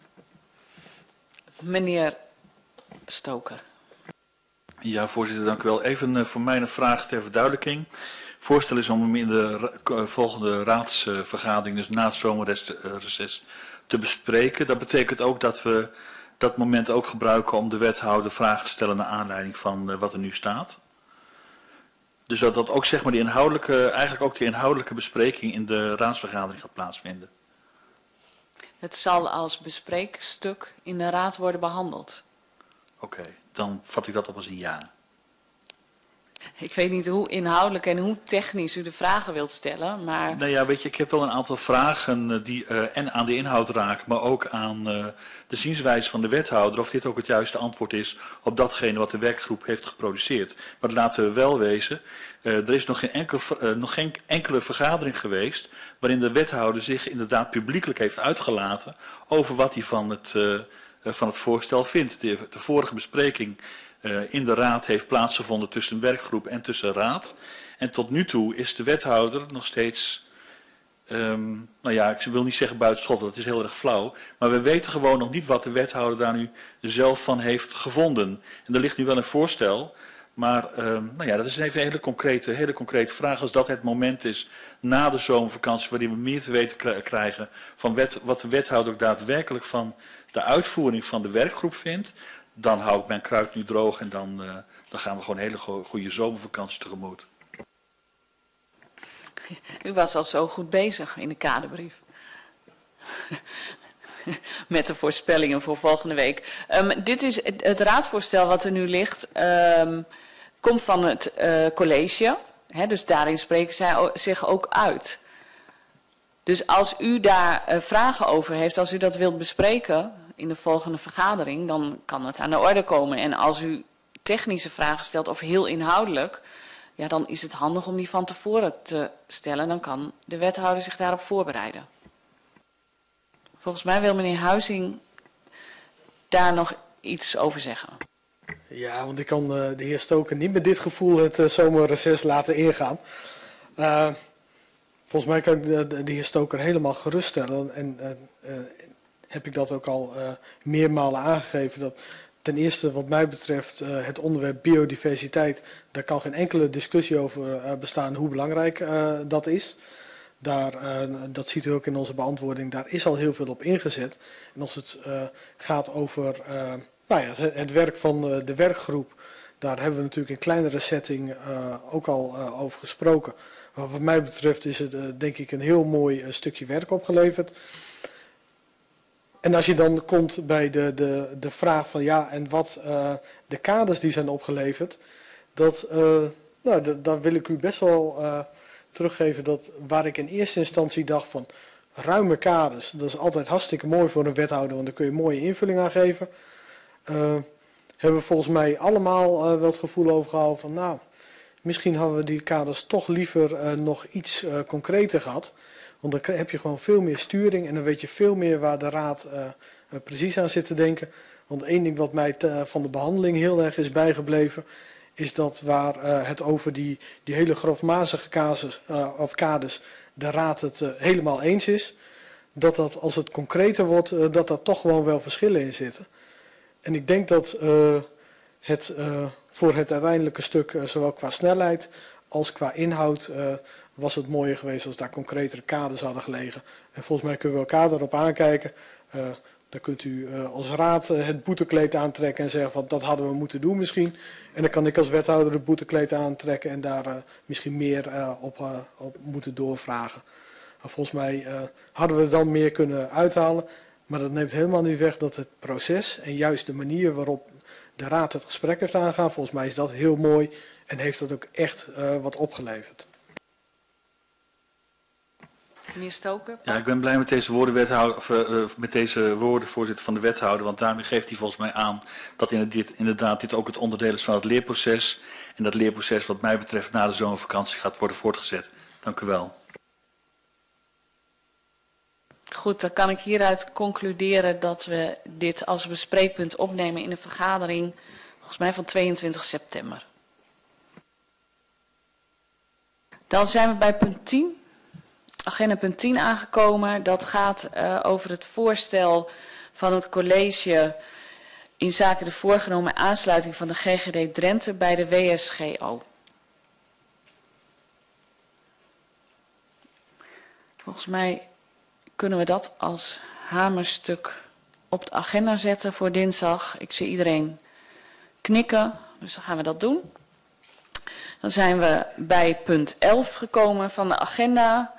Speaker 1: Meneer Stoker.
Speaker 5: Ja, voorzitter, dank u wel. Even uh, voor mij een vraag ter verduidelijking. Voorstel is om hem in de ra volgende raadsvergadering, dus na het zomerreces, te bespreken. Dat betekent ook dat we dat moment ook gebruiken om de wethouder vragen te stellen naar aanleiding van uh, wat er nu staat. Dus dat dat ook zeg maar die inhoudelijke, eigenlijk ook die inhoudelijke bespreking in de raadsvergadering gaat plaatsvinden.
Speaker 1: Het zal als bespreekstuk in de raad worden behandeld.
Speaker 5: Oké, okay, dan vat ik dat op als een ja.
Speaker 1: Ik weet niet hoe inhoudelijk en hoe technisch u de vragen wilt stellen, maar...
Speaker 5: Nou ja, weet je, ik heb wel een aantal vragen die uh, en aan de inhoud raken, maar ook aan uh, de zienswijze van de wethouder, of dit ook het juiste antwoord is op datgene wat de werkgroep heeft geproduceerd. Maar laten we wel wezen, uh, er is nog geen, enkel, uh, nog geen enkele vergadering geweest waarin de wethouder zich inderdaad publiekelijk heeft uitgelaten over wat hij van het, uh, van het voorstel vindt. De, de vorige bespreking Uh, in de raad heeft plaatsgevonden tussen een werkgroep en tussen raad. En tot nu toe is de wethouder nog steeds, um, nou ja, ik wil niet zeggen buitenschot, dat is heel erg flauw. Maar we weten gewoon nog niet wat de wethouder daar nu zelf van heeft gevonden. En er ligt nu wel een voorstel, maar um, nou ja, dat is even een hele concrete, hele concrete vraag. Als dat het moment is na de zomervakantie waarin we meer te weten krijgen van wet, wat de wethouder ook daadwerkelijk van de uitvoering van de werkgroep vindt, dan hou ik mijn kruid nu droog en dan, uh, dan gaan we gewoon een hele go goede zomervakantie tegemoet.
Speaker 1: U was al zo goed bezig in de kaderbrief. Met de voorspellingen voor volgende week. Um, dit is het, het raadsvoorstel wat er nu ligt, um, komt van het uh, college. Hè, dus daarin spreken zij zich ook uit. Dus als u daar uh, vragen over heeft, als u dat wilt bespreken in de volgende vergadering, dan kan het aan de orde komen. En als u technische vragen stelt of heel inhoudelijk, ja, dan is het handig om die van tevoren te stellen. Dan kan de wethouder zich daarop voorbereiden. Volgens mij wil meneer Huizing daar nog iets over zeggen.
Speaker 3: Ja, want ik kan uh, de heer Stoker niet met dit gevoel het uh, zomerreces laten ingaan. Uh, volgens mij kan ik de, de, de heer Stoker helemaal geruststellen. En uh, uh, heb ik dat ook al uh, meermalen aangegeven. Dat ten eerste wat mij betreft uh, het onderwerp biodiversiteit, daar kan geen enkele discussie over uh, bestaan hoe belangrijk uh, dat is. Daar, uh, dat ziet u ook in onze beantwoording, daar is al heel veel op ingezet. En als het uh, gaat over uh, nou ja, het werk van uh, de werkgroep, daar hebben we natuurlijk in kleinere setting uh, ook al uh, over gesproken. Maar wat mij betreft is het uh, denk ik een heel mooi uh, stukje werk opgeleverd. En als je dan komt bij de, de, de vraag van ja, en wat uh, de kaders die zijn opgeleverd, dat, uh, nou, d- daar wil ik u best wel uh, teruggeven dat waar ik in eerste instantie dacht van ruime kaders, dat is altijd hartstikke mooi voor een wethouder, want daar kun je een mooie invulling aan geven. Uh, hebben we volgens mij allemaal uh, wel het gevoel overgehouden van nou, misschien hadden we die kaders toch liever uh, nog iets uh, concreter gehad. Want dan heb je gewoon veel meer sturing en dan weet je veel meer waar de raad uh, uh, precies aan zit te denken. Want één ding wat mij te, van de behandeling heel erg is bijgebleven, is dat waar uh, het over die, die hele grofmazige casus, uh, of kaders de raad het uh, helemaal eens is, dat dat als het concreter wordt, uh, dat daar toch gewoon wel verschillen in zitten. En ik denk dat uh, het uh, voor het uiteindelijke stuk, uh, zowel qua snelheid als qua inhoud, uh, was het mooier geweest als daar concretere kaders hadden gelegen. En volgens mij kunnen we elkaar daarop aankijken. Uh, dan kunt u uh, als raad uh, het boetekleed aantrekken en zeggen van dat hadden we moeten doen misschien. En dan kan ik als wethouder het boetekleed aantrekken en daar uh, misschien meer uh, op, uh, op moeten doorvragen. Uh, volgens mij uh, hadden we er dan meer kunnen uithalen. Maar dat neemt helemaal niet weg dat het proces en juist de manier waarop de raad het gesprek heeft aangegaan, volgens mij is dat heel mooi en heeft dat ook echt uh, wat opgeleverd.
Speaker 1: Meneer Stoker?
Speaker 5: Ja, ik ben blij met deze woorden, wethouder, of, uh, met deze woorden, voorzitter van de wethouder, want daarmee geeft hij volgens mij aan dat inderdaad dit ook het onderdeel is van het leerproces. En dat leerproces wat mij betreft na de zomervakantie gaat worden voortgezet. Dank u wel.
Speaker 1: Goed, dan kan ik hieruit concluderen dat we dit als bespreekpunt opnemen in een vergadering, volgens mij van tweeëntwintig september. Dan zijn we bij punt tien. Agenda punt tien aangekomen. Dat gaat uh, over het voorstel van het college in zaken de voorgenomen aansluiting van de G G D Drenthe bij de W S G O. Volgens mij kunnen we dat als hamerstuk op de agenda zetten voor dinsdag. Ik zie iedereen knikken, dus dan gaan we dat doen. Dan zijn we bij punt elf gekomen van de agenda.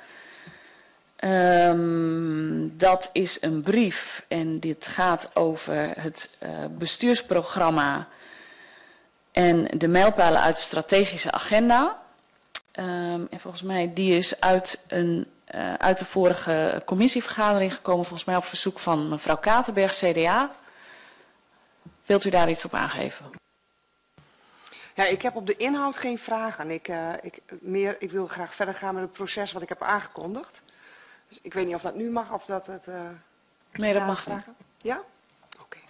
Speaker 1: Um, dat is een brief en dit gaat over het uh, bestuursprogramma En de mijlpalen uit de strategische agenda, um, en volgens mij die is uit, een, uh, uit de vorige commissievergadering gekomen, volgens mij op verzoek van mevrouw Katerberg, C D A. Wilt u daar iets op aangeven?
Speaker 12: Ja, ik heb op de inhoud geen vragen. Ik, uh, ik, meer, ik wil graag verder gaan met het proces wat ik heb aangekondigd. Dus ik weet niet of dat nu mag of dat het... Uh,
Speaker 1: nee, dat mag niet.
Speaker 12: Ja? Oké. Okay.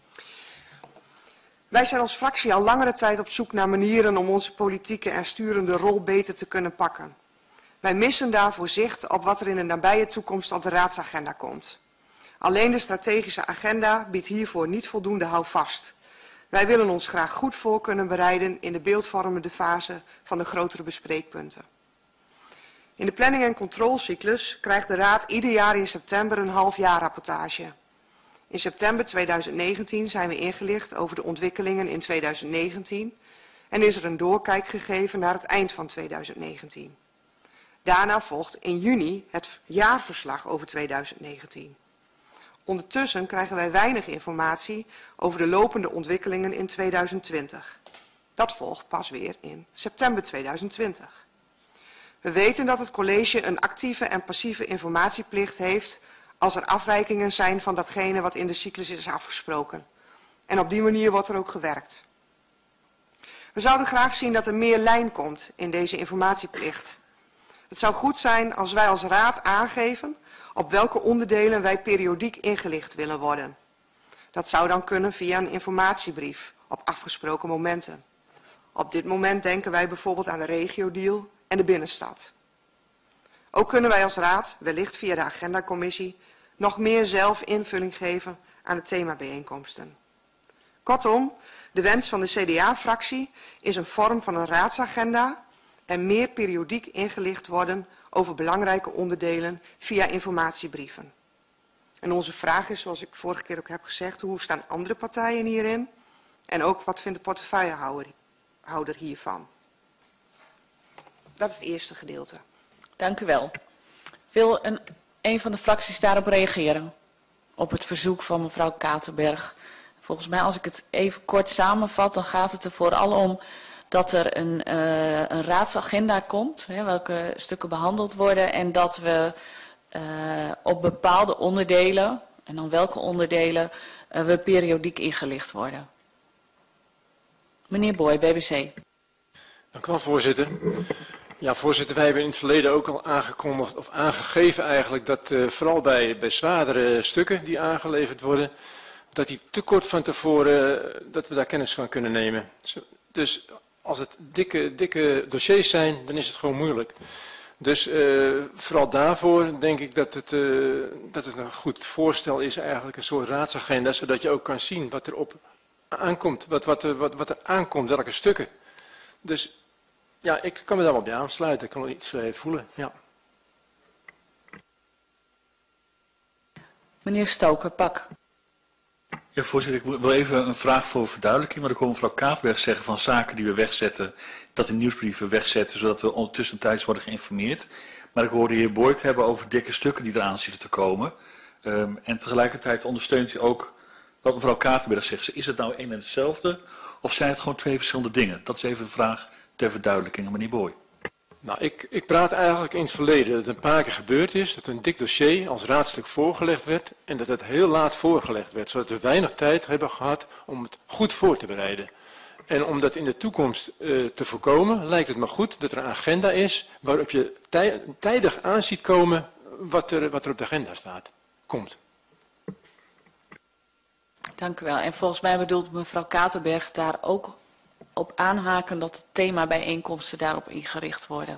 Speaker 12: Wij zijn als fractie al langere tijd op zoek naar manieren om onze politieke en sturende rol beter te kunnen pakken. Wij missen daarvoor zicht op wat er in de nabije toekomst op de raadsagenda komt. Alleen de strategische agenda biedt hiervoor niet voldoende houvast. Wij willen ons graag goed voor kunnen bereiden in de beeldvormende fase van de grotere bespreekpunten. In de planning- en controlecyclus krijgt de Raad ieder jaar in september een halfjaarrapportage. In september tweeduizend negentien zijn we ingelicht over de ontwikkelingen in tweeduizend negentien en is er een doorkijk gegeven naar het eind van tweeduizend negentien. Daarna volgt in juni het jaarverslag over tweeduizend negentien. Ondertussen krijgen wij weinig informatie over de lopende ontwikkelingen in tweeduizend twintig. Dat volgt pas weer in september tweeduizend twintig. We weten dat het college een actieve en passieve informatieplicht heeft als er afwijkingen zijn van datgene wat in de cyclus is afgesproken. En op die manier wordt er ook gewerkt. We zouden graag zien dat er meer lijn komt in deze informatieplicht. Het zou goed zijn als wij als raad aangeven op welke onderdelen wij periodiek ingelicht willen worden. Dat zou dan kunnen via een informatiebrief op afgesproken momenten. Op dit moment denken wij bijvoorbeeld aan de regiodeal en de binnenstad. Ook kunnen wij als raad, wellicht via de agendacommissie, nog meer zelf invulling geven aan de themabijeenkomsten. Kortom, de wens van de C D A-fractie is een vorm van een raadsagenda en meer periodiek ingelicht worden over belangrijke onderdelen via informatiebrieven. En onze vraag is, zoals ik vorige keer ook heb gezegd, hoe staan andere partijen hierin? En ook, wat vindt de portefeuillehouder hiervan? Dat is het eerste gedeelte.
Speaker 1: Dank u wel. Wil een, een van de fracties daarop reageren? Op het verzoek van mevrouw Katerberg. Volgens mij, als ik het even kort samenvat, dan gaat het er vooral om dat er een, uh, een raadsagenda komt, hè, welke stukken behandeld worden en dat we uh, op bepaalde onderdelen, en dan welke onderdelen, uh, we periodiek ingelicht worden. Meneer Boy, B B C.
Speaker 9: Dank u wel, voorzitter. Ja, voorzitter, wij hebben in het verleden ook al aangekondigd of aangegeven eigenlijk dat uh, vooral bij, bij zwaardere stukken die aangeleverd worden, dat die te kort van tevoren, uh, dat we daar kennis van kunnen nemen. Dus als het dikke, dikke dossiers zijn, dan is het gewoon moeilijk. Dus uh, vooral daarvoor denk ik dat het, uh, dat het een goed voorstel is, eigenlijk een soort raadsagenda, zodat je ook kan zien wat er op aankomt, wat, wat, wat, wat er aankomt, welke stukken. Dus ja, ik kan me daar wel bij aansluiten, ik kan wel iets uh, voelen, ja.
Speaker 1: Meneer Stoker, pak.
Speaker 5: Ja, voorzitter, ik wil even een vraag voor verduidelijking. Maar dan kon mevrouw Katerberg zeggen van zaken die we wegzetten, dat in nieuwsbrieven wegzetten, zodat we ondertussentijds worden geïnformeerd. Maar ik hoorde de heer Boyd hebben over dikke stukken die eraan zitten te komen. Um, en tegelijkertijd ondersteunt u ook wat mevrouw Katerberg zegt. Is het nou één en hetzelfde of zijn het gewoon twee verschillende dingen? Dat is even een vraag ter verduidelijking aan meneer Boy.
Speaker 9: Nou, ik, ik praat eigenlijk in het verleden dat het een paar keer gebeurd is, dat een dik dossier als raadstuk voorgelegd werd en dat het heel laat voorgelegd werd, zodat we weinig tijd hebben gehad om het goed voor te bereiden. En om dat in de toekomst uh, te voorkomen, lijkt het me goed dat er een agenda is waarop je tij, tijdig aan ziet komen wat er, wat er op de agenda staat, komt.
Speaker 1: Dank u wel. En volgens mij bedoelt mevrouw Katerberg daar ook op aanhaken dat het thema bijeenkomsten daarop ingericht worden.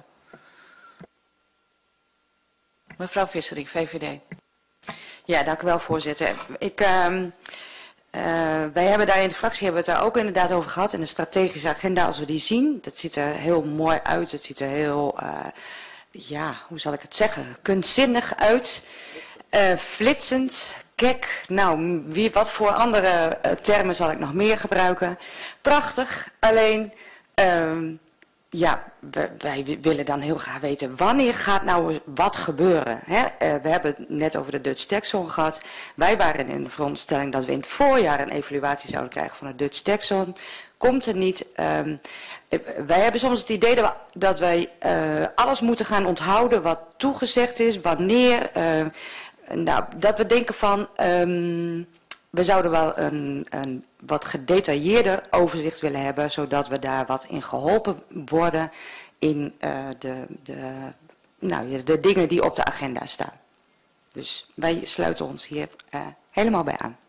Speaker 1: Mevrouw Vissery, V V D.
Speaker 16: Ja, dank u wel, voorzitter. Ik, uh, uh, wij hebben daar in de fractie hebben we het daar ook inderdaad over gehad. En de strategische agenda, als we die zien, dat ziet er heel mooi uit. Het ziet er heel, uh, ja, hoe zal ik het zeggen, kunstzinnig uit. Uh, flitsend, kek, nou, wie, wat voor andere uh, termen zal ik nog meer gebruiken. Prachtig, alleen uh, ja, we, wij willen dan heel graag weten wanneer gaat nou wat gebeuren. Hè? Uh, we hebben het net over de Dutch Taxon gehad. Wij waren in de veronderstelling dat we in het voorjaar een evaluatie zouden krijgen van de Dutch Taxon. Komt er niet. Um, wij hebben soms het idee dat, we, dat wij uh, alles moeten gaan onthouden wat toegezegd is, wanneer. Uh, nou, dat we denken van, um, we zouden wel een, een wat gedetailleerder overzicht willen hebben, zodat we daar wat in geholpen worden in uh, de, de, nou, de dingen die op de agenda staan. Dus wij sluiten ons hier uh, helemaal bij aan.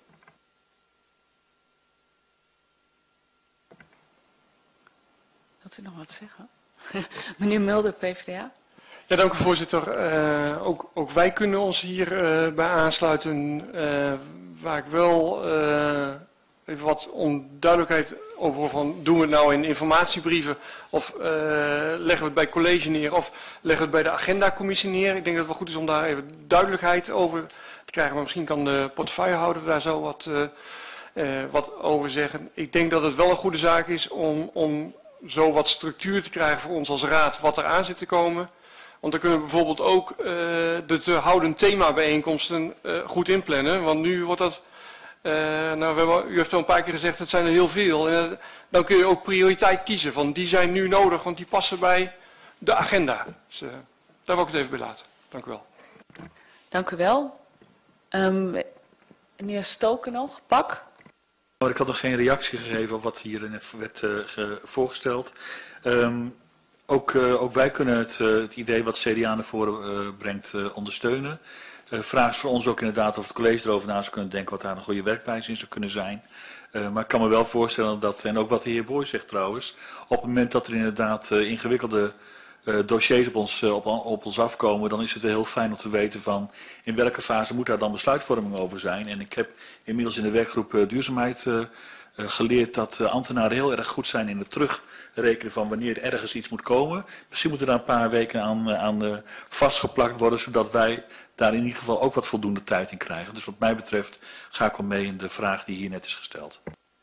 Speaker 1: Wilt u nog wat zeggen? Meneer Mulder, P v d A.
Speaker 2: Ja, dank u voorzitter. Uh, ook, ook wij kunnen ons hier uh, bij aansluiten. Uh, waar ik wel uh, even wat onduidelijkheid over van, doen we het nou in informatiebrieven of uh, leggen we het bij het college neer of leggen we het bij de agendacommissie neer. Ik denk dat het wel goed is om daar even duidelijkheid over te krijgen, maar misschien kan de portefeuillehouder daar zo wat, uh, uh, wat over zeggen. Ik denk dat het wel een goede zaak is om, om zo wat structuur te krijgen voor ons als raad wat er aan zit te komen. Want dan kunnen we bijvoorbeeld ook uh, de te houden themabijeenkomsten uh, goed inplannen. Want nu wordt dat, uh, nou, we hebben, u heeft al een paar keer gezegd, het zijn er heel veel. En uh, dan kun je ook prioriteit kiezen. Van die zijn nu nodig, want die passen bij de agenda. Dus uh, daar wil ik het even bij laten. Dank u wel.
Speaker 1: Dank u wel. Um, meneer Stoken nog, Pak.
Speaker 5: Ik had nog geen reactie gegeven op wat hier net werd uh, voorgesteld. Um, ook, uh, ook wij kunnen het, uh, het idee wat C D A naar voren uh, brengt uh, ondersteunen. Uh, vraag is voor ons ook inderdaad of het college erover na zou kunnen denken wat daar een goede werkwijze in zou kunnen zijn. Uh, maar ik kan me wel voorstellen dat, en ook wat de heer Boy zegt trouwens, op het moment dat er inderdaad uh, ingewikkelde uh, dossiers op ons, uh, op, op ons afkomen, dan is het wel heel fijn om te weten van in welke fase moet daar dan besluitvorming over zijn. En ik heb inmiddels in de werkgroep uh, duurzaamheid uh, uh, geleerd dat uh, ambtenaren heel erg goed zijn in het terugrekenen van wanneer ergens iets moet komen. Misschien moeten daar een paar weken aan, uh, aan uh, vastgeplakt worden, zodat wij daar in ieder geval ook wat voldoende tijd in krijgen. Dus wat mij betreft ga ik wel mee in de vraag die hier net is gesteld.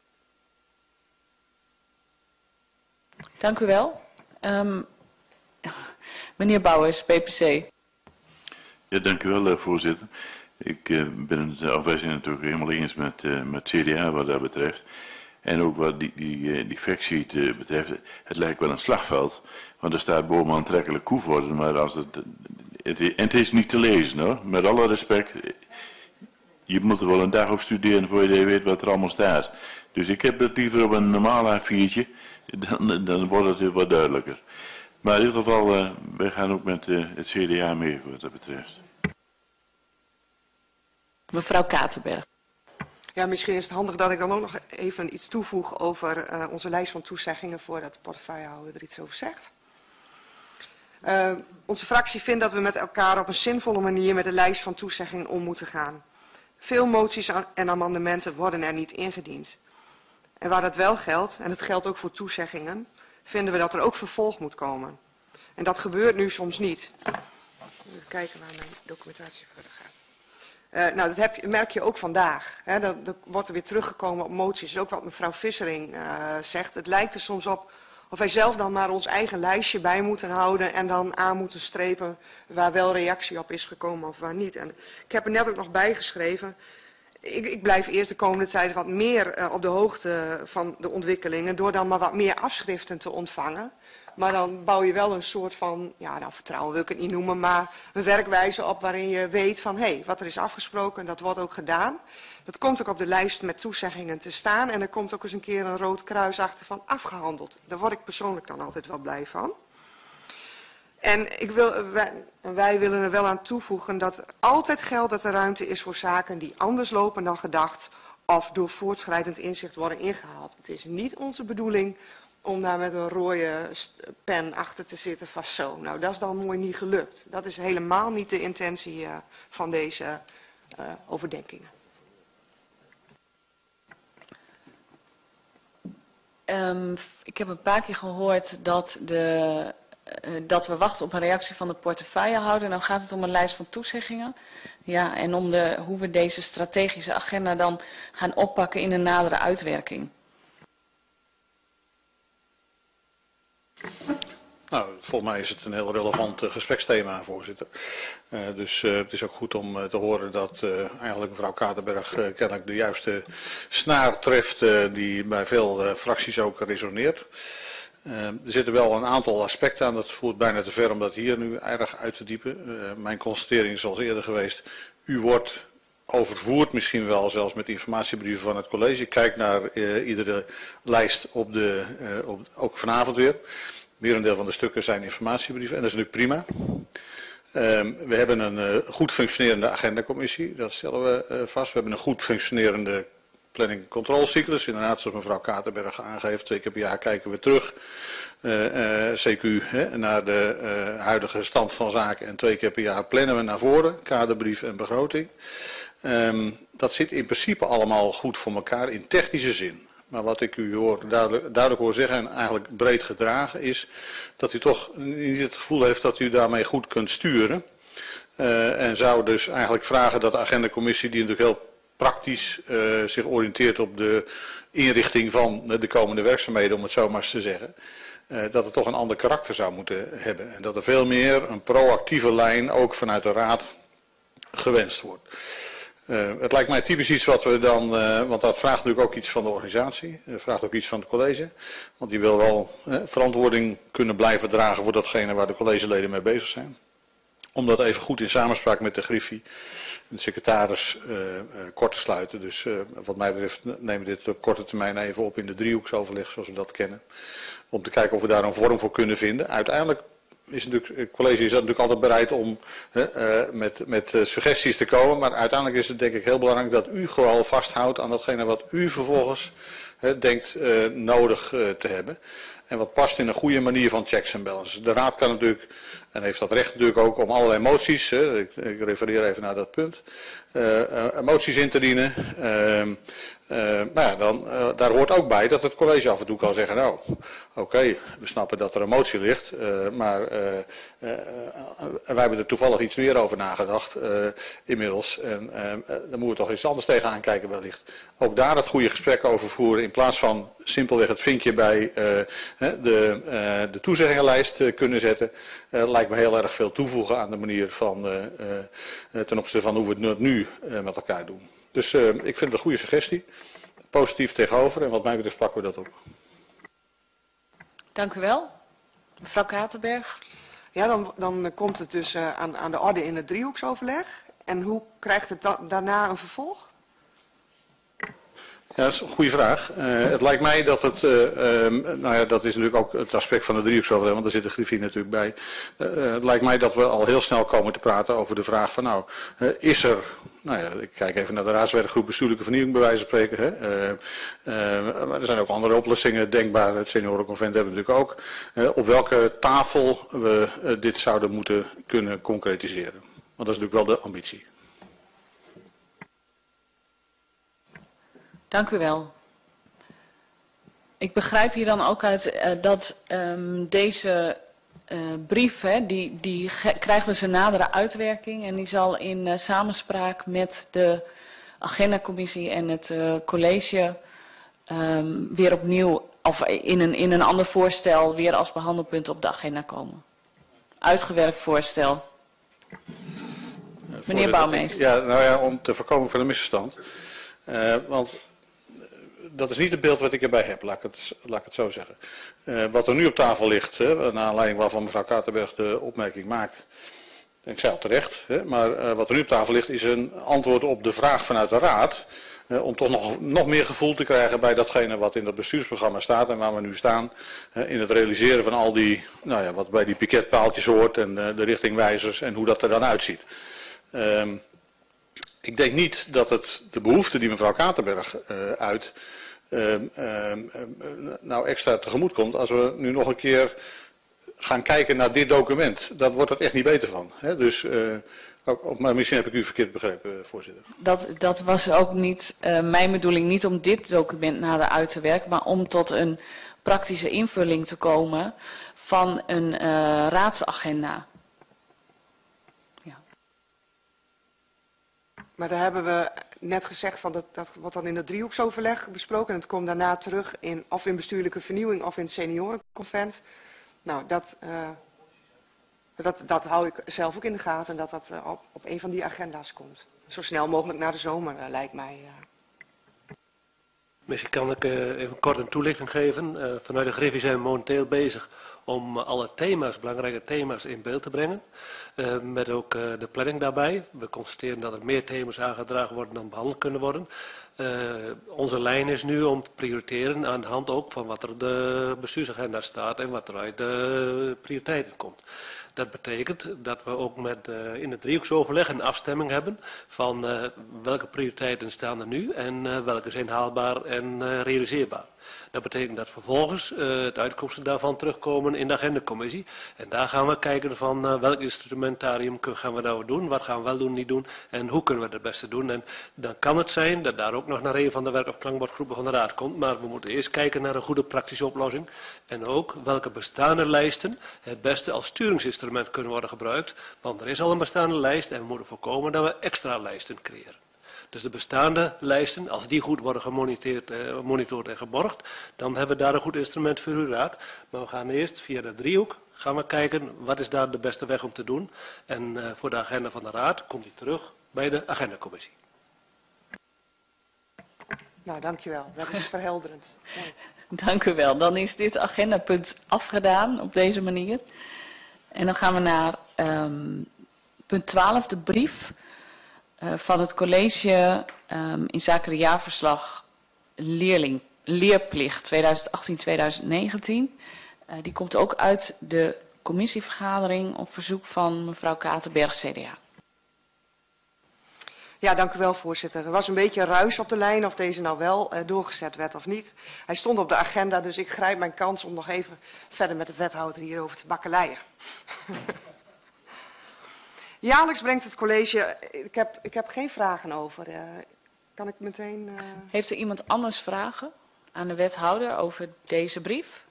Speaker 1: Dank u wel. Um, meneer Bouwers, P P C.
Speaker 20: Ja, dank u wel, voorzitter. Ik uh, ben het afwijzing natuurlijk helemaal eens met, uh, met C D A wat dat betreft. En ook wat die, die, uh, die factsheet uh, betreft, het lijkt wel een slagveld. Want er staat boven aantrekkelijk koevorden, maar als het, het, het, het is niet te lezen hoor, met alle respect. Je moet er wel een dag op studeren voordat je weet wat er allemaal staat. Dus ik heb het liever op een normaal A viertje, dan, dan wordt het weer wat duidelijker. Maar in ieder geval, uh, wij gaan ook met uh, het C D A mee wat dat betreft.
Speaker 1: Mevrouw Katerberg.
Speaker 12: Ja, misschien is het handig dat ik dan ook nog even iets toevoeg over uh, onze lijst van toezeggingen voordat de portefeuillehouder er iets over zegt. Uh, onze fractie vindt dat we met elkaar op een zinvolle manier met de lijst van toezeggingen om moeten gaan. Veel moties en amendementen worden er niet ingediend. En waar dat wel geldt, en het geldt ook voor toezeggingen, vinden we dat er ook vervolg moet komen. En dat gebeurt nu soms niet. Even kijken waar mijn documentatie verder gaat. Uh, nou, dat heb je, merk je ook vandaag. Hè. Dat, dat wordt er weer teruggekomen op moties. Ook wat mevrouw Vissering uh, zegt. Het lijkt er soms op of wij zelf dan maar ons eigen lijstje bij moeten houden en dan aan moeten strepen waar wel reactie op is gekomen of waar niet. En ik heb er net ook nog bijgeschreven. Ik, ik blijf eerst de komende tijd wat meer uh, op de hoogte van de ontwikkelingen door dan maar wat meer afschriften te ontvangen. Maar dan bouw je wel een soort van, ja nou vertrouwen wil ik het niet noemen, maar een werkwijze op waarin je weet van hé, hey, wat er is afgesproken, dat wordt ook gedaan. Dat komt ook op de lijst met toezeggingen te staan en er komt ook eens een keer een rood kruis achter van afgehandeld. Daar word ik persoonlijk dan altijd wel blij van. En ik wil, wij, wij willen er wel aan toevoegen dat er altijd geldt dat er ruimte is voor zaken die anders lopen dan gedacht of door voortschrijdend inzicht worden ingehaald. Het is niet onze bedoeling om daar met een rode pen achter te zitten vast zo. Nou, dat is dan mooi niet gelukt. Dat is helemaal niet de intentie uh, van deze uh, overdenkingen.
Speaker 1: Um, ik heb een paar keer gehoord dat, de, uh, dat we wachten op een reactie van de portefeuillehouder. Nou gaat het om een lijst van toezeggingen. Ja, en om de, hoe we deze strategische agenda dan gaan oppakken in een nadere uitwerking.
Speaker 8: Nou, volgens mij is het een heel relevant uh, gespreksthema, voorzitter. Uh, dus uh, het is ook goed om uh, te horen dat uh, eigenlijk mevrouw Katerberg uh, kennelijk de juiste snaar treft uh, die bij veel uh, fracties ook resoneert. Uh, er zitten wel een aantal aspecten aan, dat voert bijna te ver om dat hier nu erg uit te diepen. Uh, mijn constatering is zoals eerder geweest, u wordt overvoerd misschien wel zelfs met informatiebrieven van het college. Kijk naar uh, iedere lijst op de, uh, op, ook vanavond weer. Merendeel van de stukken zijn informatiebrieven en dat is natuurlijk prima. Um, we hebben een uh, goed functionerende agendacommissie, dat stellen we uh, vast. We hebben een goed functionerende planning- en controlecyclus. Inderdaad, zoals mevrouw Katerberg aangeeft, twee keer per jaar kijken we terug. Uh, uh, C Q hè, naar de uh, huidige stand van zaken en twee keer per jaar plannen we naar voren, kaderbrief en begroting. Um, dat zit in principe allemaal goed voor elkaar in technische zin. Maar wat ik u hoor, duidelijk, duidelijk hoor zeggen en eigenlijk breed gedragen is dat u toch niet het gevoel heeft dat u daarmee goed kunt sturen. Uh, en zou dus eigenlijk vragen dat de agendacommissie, die natuurlijk heel praktisch uh, zich oriënteert op de inrichting van de komende werkzaamheden, om het zo maar eens te zeggen, uh, dat het toch een ander karakter zou moeten hebben. En dat er veel meer een proactieve lijn ook vanuit de raad gewenst wordt. Uh, het lijkt mij typisch iets wat we dan, uh, want dat vraagt natuurlijk ook iets van de organisatie, dat vraagt ook iets van het college, want die wil wel uh, verantwoording kunnen blijven dragen voor datgene waar de collegeleden mee bezig zijn. Om dat even goed in samenspraak met de Griffie en de secretaris uh, uh, kort te sluiten. Dus uh, wat mij betreft nemen we dit op korte termijn even op in de driehoeksoverleg zoals we dat kennen. Om te kijken of we daar een vorm voor kunnen vinden. Uiteindelijk is natuurlijk, het college is natuurlijk altijd bereid om uh, met, met uh, suggesties te komen. Maar uiteindelijk is het denk ik heel belangrijk dat u gewoon vasthoudt aan datgene wat u vervolgens uh, denkt uh, nodig uh, te hebben. En wat past in een goede manier van checks en balances. De raad kan natuurlijk, en heeft dat recht natuurlijk ook om allerlei moties, hè, ik, ik refereer even naar dat punt, uh, uh, moties in te dienen. Uh, uh, maar ja, dan, uh, daar hoort ook bij dat het college af en toe kan zeggen, nou, oké, okay, we snappen dat er een motie ligt, uh, maar uh, uh, uh, wij hebben er toevallig iets meer over nagedacht uh, inmiddels. En uh, uh, dan moeten we toch iets anders tegenaan kijken wellicht. Ook daar het goede gesprek over voeren in plaats van simpelweg het vinkje bij uh, de, uh, de toezeggingenlijst uh, kunnen zetten. Uh, lijkt me heel erg veel toevoegen aan de manier van uh, uh, ten opzichte van hoe we het nu uh, met elkaar doen. Dus uh, ik vind het een goede suggestie. Positief tegenover en wat mij betreft pakken we dat op.
Speaker 1: Dank u wel. Mevrouw Katerberg.
Speaker 12: Ja, dan, dan komt het dus uh, aan, aan de orde in het driehoeksoverleg. En hoe krijgt het da daarna een vervolg?
Speaker 8: Ja, dat is een goede vraag. Uh, het lijkt mij dat het, uh, um, nou ja, dat is natuurlijk ook het aspect van de driehoeksoverleg, want daar zit de Griffie natuurlijk bij. Uh, het lijkt mij dat we al heel snel komen te praten over de vraag van, nou, uh, is er, nou ja, ik kijk even naar de raadswerkgroep bestuurlijke vernieuwing bij wijze van spreken. Hè. Uh, uh, maar er zijn ook andere oplossingen denkbaar. Het seniorenconvent hebben we natuurlijk ook. Uh, op welke tafel we uh, dit zouden moeten kunnen concretiseren. Want dat is natuurlijk wel de ambitie.
Speaker 1: Dank u wel. Ik begrijp hier dan ook uit uh, dat um, deze uh, brief, hè, die, die krijgt dus een nadere uitwerking en die zal in uh, samenspraak met de agendacommissie en het uh, college um, weer opnieuw, of in een, in een ander voorstel weer als behandelpunt op de agenda komen. Uitgewerkt voorstel. Meneer Bouwmeester.
Speaker 8: Ja, nou ja, om te voorkomen van een misverstand. Uh, want dat is niet het beeld wat ik erbij heb, laat ik het, laat ik het zo zeggen. Uh, wat er nu op tafel ligt, hè, naar aanleiding waarvan mevrouw Katerberg de opmerking maakt, ik zei al terecht, hè, maar uh, wat er nu op tafel ligt is een antwoord op de vraag vanuit de raad, uh, om toch nog, nog meer gevoel te krijgen bij datgene wat in dat bestuursprogramma staat en waar we nu staan, uh, in het realiseren van al die, nou ja, wat bij die piketpaaltjes hoort en uh, de richtingwijzers en hoe dat er dan uitziet. Um, Ik denk niet dat het de behoefte die mevrouw Katerberg uh, uit uh, uh, uh, nou extra tegemoet komt als we nu nog een keer gaan kijken naar dit document. Dat wordt het echt niet beter van. Hè? Dus, uh, ook, maar misschien heb ik u verkeerd begrepen, voorzitter.
Speaker 1: Dat, dat was ook niet uh, mijn bedoeling, niet om dit document nader uit te werken, maar om tot een praktische invulling te komen van een uh, raadsagenda.
Speaker 12: Maar daar hebben we net gezegd van dat, dat wordt dan in het driehoeksoverleg besproken. En het komt daarna terug in of in bestuurlijke vernieuwing of in het seniorenconvent. Nou, dat, uh, dat, dat hou ik zelf ook in de gaten, dat dat uh, op, op een van die agenda's komt. Zo snel mogelijk na de zomer, uh, lijkt mij. Uh.
Speaker 11: Misschien kan ik uh, even kort een toelichting geven. Uh, vanuit de Griffie zijn we momenteel bezig om uh, alle thema's, belangrijke thema's in beeld te brengen. Uh, met ook uh, de planning daarbij. We constateren dat er meer thema's aangedragen worden dan behandeld kunnen worden. Uh, onze lijn is nu om te prioriteren aan de hand ook van wat er op de bestuursagenda staat en wat er uit de prioriteiten komt. Dat betekent dat we ook met, uh, in het driehoeksoverleg een afstemming hebben van uh, welke prioriteiten staan er nu en uh, welke zijn haalbaar en uh, realiseerbaar. Dat betekent dat vervolgens uh, de uitkomsten daarvan terugkomen in de agendacommissie. En daar gaan we kijken van uh, welk instrumentarium gaan we nou doen, wat gaan we wel doen, niet doen en hoe kunnen we het het beste doen. En dan kan het zijn dat daar ook nog naar een van de werk- of klankbordgroepen van de Raad komt. Maar we moeten eerst kijken naar een goede praktische oplossing. En ook welke bestaande lijsten het beste als sturingsinstrument kunnen worden gebruikt. Want er is al een bestaande lijst en we moeten voorkomen dat we extra lijsten creëren. Dus de bestaande lijsten, als die goed worden gemonitord eh, en geborgd, dan hebben we daar een goed instrument voor uw raad. Maar we gaan eerst via de driehoek gaan we kijken wat is daar de beste weg om te doen. En uh, voor de agenda van de raad komt die terug bij de agendacommissie.
Speaker 12: Nou, dankjewel. Dat is verhelderend. Mooi.
Speaker 1: Dank u wel. Dan is dit agendapunt afgedaan op deze manier. En dan gaan we naar um, punt twaalf, de brief uh, van het college um, in zaken de jaarverslag leerling, leerplicht tweeduizend achttien tweeduizend negentien. Uh, die komt ook uit de commissievergadering op verzoek van mevrouw Katenberg, C D A.
Speaker 12: Ja, dank u wel, voorzitter. Er was een beetje ruis op de lijn of deze nou wel uh, doorgezet werd of niet. Hij stond op de agenda, dus ik grijp mijn kans om nog even verder met de wethouder hierover te bakkeleien. Jaarlijks brengt het college, ik heb, ik heb geen vragen over. Uh, kan ik meteen... Uh...
Speaker 1: Heeft er iemand anders vragen aan de wethouder over deze brief?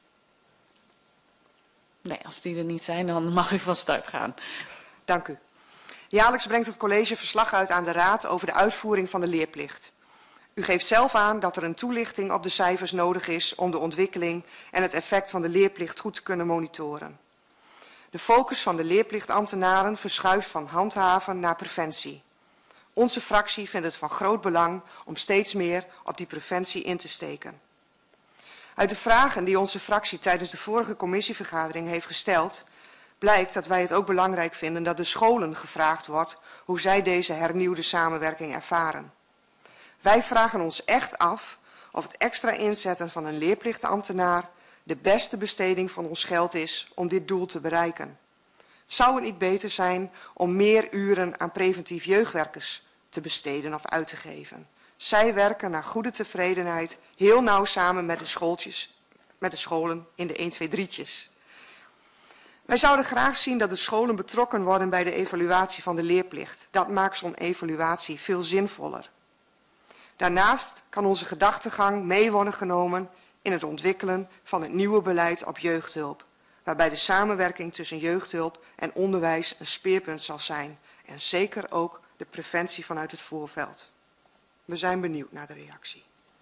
Speaker 1: Nee, als die er niet zijn, dan mag u van start gaan.
Speaker 12: Dank u. Jaarlijks brengt het college verslag uit aan de Raad over de uitvoering van de leerplicht. U geeft zelf aan dat er een toelichting op de cijfers nodig is om de ontwikkeling en het effect van de leerplicht goed te kunnen monitoren. De focus van de leerplichtambtenaren verschuift van handhaven naar preventie. Onze fractie vindt het van groot belang om steeds meer op die preventie in te steken. Uit de vragen die onze fractie tijdens de vorige commissievergadering heeft gesteld, blijkt dat wij het ook belangrijk vinden dat de scholen gevraagd wordt hoe zij deze hernieuwde samenwerking ervaren. Wij vragen ons echt af of het extra inzetten van een leerplichtambtenaar de beste besteding van ons geld is om dit doel te bereiken. Zou het niet beter zijn om meer uren aan preventief jeugdwerkers te besteden of uit te geven? Zij werken naar goede tevredenheid heel nauw samen met de, schooltjes, met de scholen in de een twee drietjes. Wij zouden graag zien dat de scholen betrokken worden bij de evaluatie van de leerplicht. Dat maakt zo'n evaluatie veel zinvoller. Daarnaast kan onze gedachtegang mee worden genomen in het ontwikkelen van het nieuwe beleid op jeugdhulp, waarbij de samenwerking tussen jeugdhulp en onderwijs een speerpunt zal zijn en zeker ook de preventie vanuit het voorveld. We zijn benieuwd naar de reactie.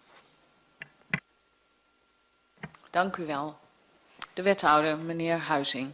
Speaker 1: Dank u wel. De wethouder, meneer Huizing.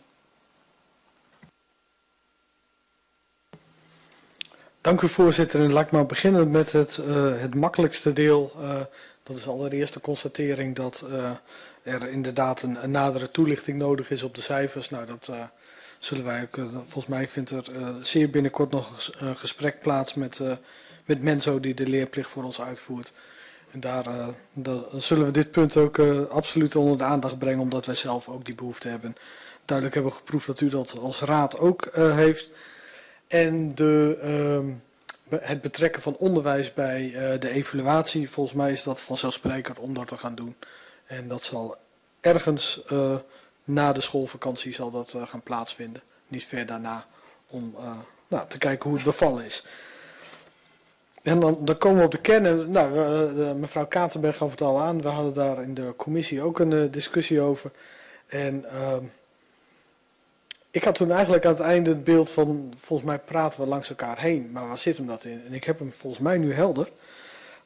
Speaker 3: Dank u, voorzitter. En laat ik maar beginnen met het, uh, het makkelijkste deel. Uh, dat is allereerst de constatering dat uh, er inderdaad een, een nadere toelichting nodig is op de cijfers. Nou, dat uh, zullen wij ook, uh, volgens mij vindt er uh, zeer binnenkort nog een uh, gesprek plaats met, uh, met Menzo die de leerplicht voor ons uitvoert. En daar uh, da, zullen we dit punt ook uh, absoluut onder de aandacht brengen, omdat wij zelf ook die behoefte hebben. Duidelijk hebben we geproefd dat u dat als raad ook uh, heeft. En de, uh, het betrekken van onderwijs bij uh, de evaluatie, volgens mij is dat vanzelfsprekend om dat te gaan doen. En dat zal ergens uh, na de schoolvakantie zal dat uh, gaan plaatsvinden. Niet ver daarna, om uh, nou, te kijken hoe het bevallen is. En dan, dan komen we op de kern. En, nou, uh, de, mevrouw Katenberg gaf het al aan. We hadden daar in de commissie ook een uh, discussie over. En... Uh, Ik had toen eigenlijk aan het einde het beeld van, volgens mij praten we langs elkaar heen, maar waar zit hem dat in? En ik heb hem volgens mij nu helder,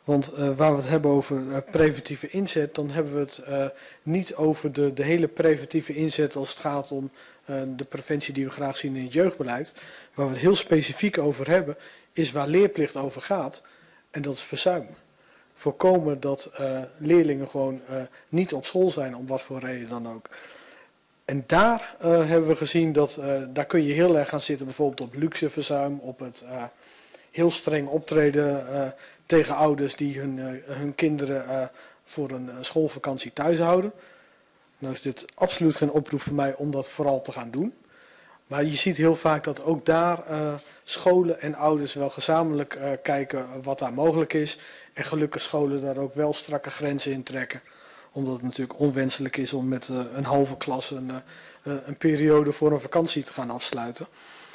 Speaker 3: Want uh, waar we het hebben over uh, preventieve inzet, dan hebben we het uh, niet over de, de hele preventieve inzet als het gaat om uh, de preventie die we graag zien in het jeugdbeleid. Waar we het heel specifiek over hebben, is waar leerplicht over gaat. En dat is verzuim. Voorkomen dat uh, leerlingen gewoon uh, niet op school zijn, om wat voor reden dan ook. En daar uh, hebben we gezien dat, uh, daar kun je heel erg gaan zitten, bijvoorbeeld op luxe verzuim, op het uh, heel streng optreden uh, tegen ouders die hun, uh, hun kinderen uh, voor een uh, schoolvakantie thuis houden. Nou is dit absoluut geen oproep voor mij om dat vooral te gaan doen. Maar je ziet heel vaak dat ook daar uh, scholen en ouders wel gezamenlijk uh, kijken wat daar mogelijk is. En gelukkig scholen daar ook wel strakke grenzen in trekken. Omdat het natuurlijk onwenselijk is om met uh, een halve klas een, uh, een periode voor een vakantie te gaan afsluiten.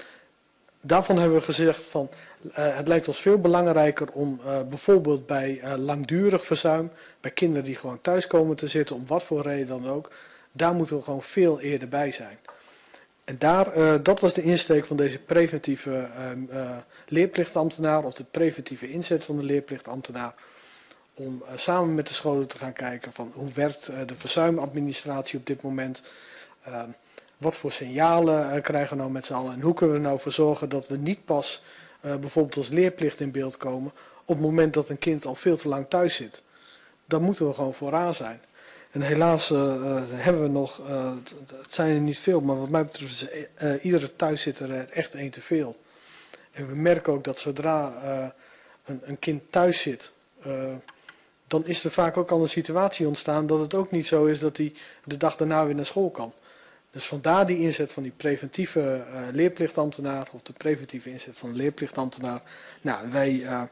Speaker 3: Daarvan hebben we gezegd van uh, het lijkt ons veel belangrijker om uh, bijvoorbeeld bij uh, langdurig verzuim, bij kinderen die gewoon thuis komen te zitten, om wat voor reden dan ook, daar moeten we gewoon veel eerder bij zijn. En daar, uh, dat was de insteek van deze preventieve uh, uh, leerplichtambtenaar, of de preventieve inzet van de leerplichtambtenaar, om uh, samen met de scholen te gaan kijken van hoe werkt uh, de verzuimadministratie op dit moment. Uh, wat voor signalen uh, krijgen we nou met z'n allen en hoe kunnen we er nou voor zorgen dat we niet pas uh, bijvoorbeeld als leerplicht in beeld komen op het moment dat een kind al veel te lang thuis zit. Daar moeten we gewoon vooraan zijn. En helaas uh, uh, hebben we nog, uh, het zijn er niet veel, maar wat mij betreft is uh, iedere thuiszitter er echt één te veel. En we merken ook dat zodra uh, een, een kind thuis zit, uh, dan is er vaak ook al een situatie ontstaan dat het ook niet zo is dat hij de dag daarna weer naar school kan. Dus vandaar die inzet van die preventieve uh, leerplichtambtenaar, of de preventieve inzet van de leerplichtambtenaar. Nou, wij... Uh,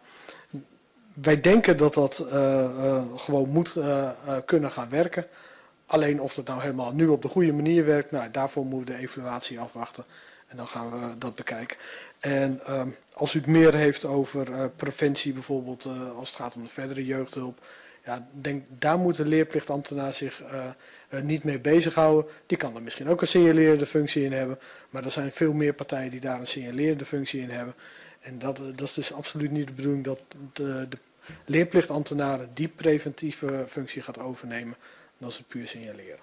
Speaker 3: Wij denken dat dat uh, uh, gewoon moet uh, uh, kunnen gaan werken. Alleen of dat nou helemaal nu op de goede manier werkt, nou, daarvoor moeten we de evaluatie afwachten. En dan gaan we dat bekijken. En uh, als u het meer heeft over uh, preventie bijvoorbeeld, uh, als het gaat om de verdere jeugdhulp. Ja, denk, daar moet de leerplichtambtenaar zich uh, uh, niet mee bezighouden. Die kan er misschien ook een signalerende functie in hebben. Maar er zijn veel meer partijen die daar een signalerende functie in hebben. En dat, dat is dus absoluut niet de bedoeling dat de, de leerplichtambtenaren die preventieve functie gaat overnemen. Dat is het puur signaleren.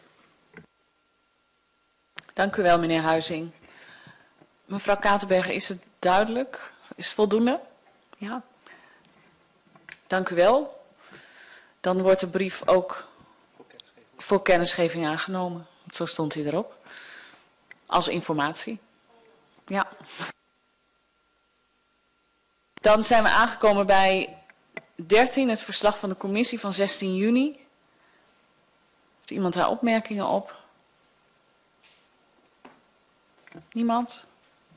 Speaker 1: Dank u wel, meneer Huizing. Mevrouw Katenberger, is het duidelijk? Is het voldoende? Ja. Dank u wel. Dan wordt de brief ook voor kennisgeving aangenomen. Zo stond hij erop. Als informatie. Ja. Dan zijn we aangekomen bij dertien, het verslag van de commissie van zestien juni. Heeft iemand daar opmerkingen op? Niemand?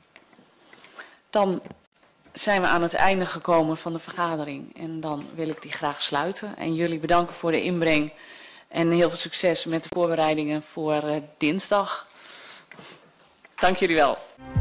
Speaker 1: Dan zijn we aan het einde gekomen van de vergadering en dan wil ik die graag sluiten. En jullie bedanken voor de inbreng en heel veel succes met de voorbereidingen voor uh, dinsdag. Dank jullie wel.